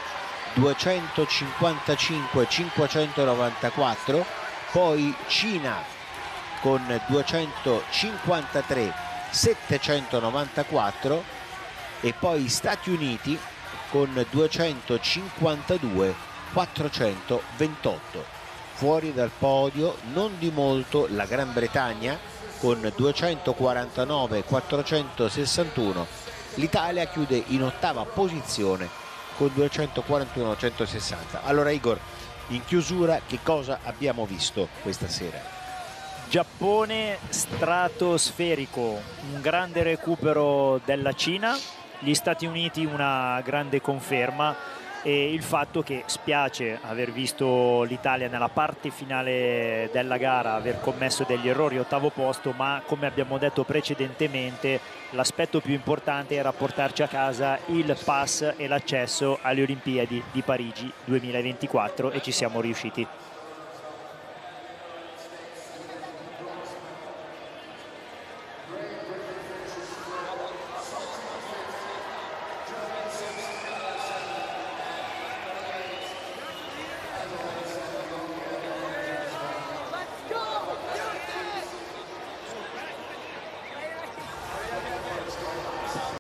255.594, poi Cina con 253.794 e poi Stati Uniti con 252.428. Fuori dal podio non di molto la Gran Bretagna con 249.461. L'Italia chiude in ottava posizione con 241.160. Allora Igor, in chiusura che cosa abbiamo visto questa sera? Giappone stratosferico, un grande recupero della Cina, gli Stati Uniti una grande conferma, e il fatto che spiace aver visto l'Italia nella parte finale della gara aver commesso degli errori, ottavo posto, ma come abbiamo detto precedentemente l'aspetto più importante era portarci a casa il pass e l'accesso alle Olimpiadi di Parigi 2024 e ci siamo riusciti.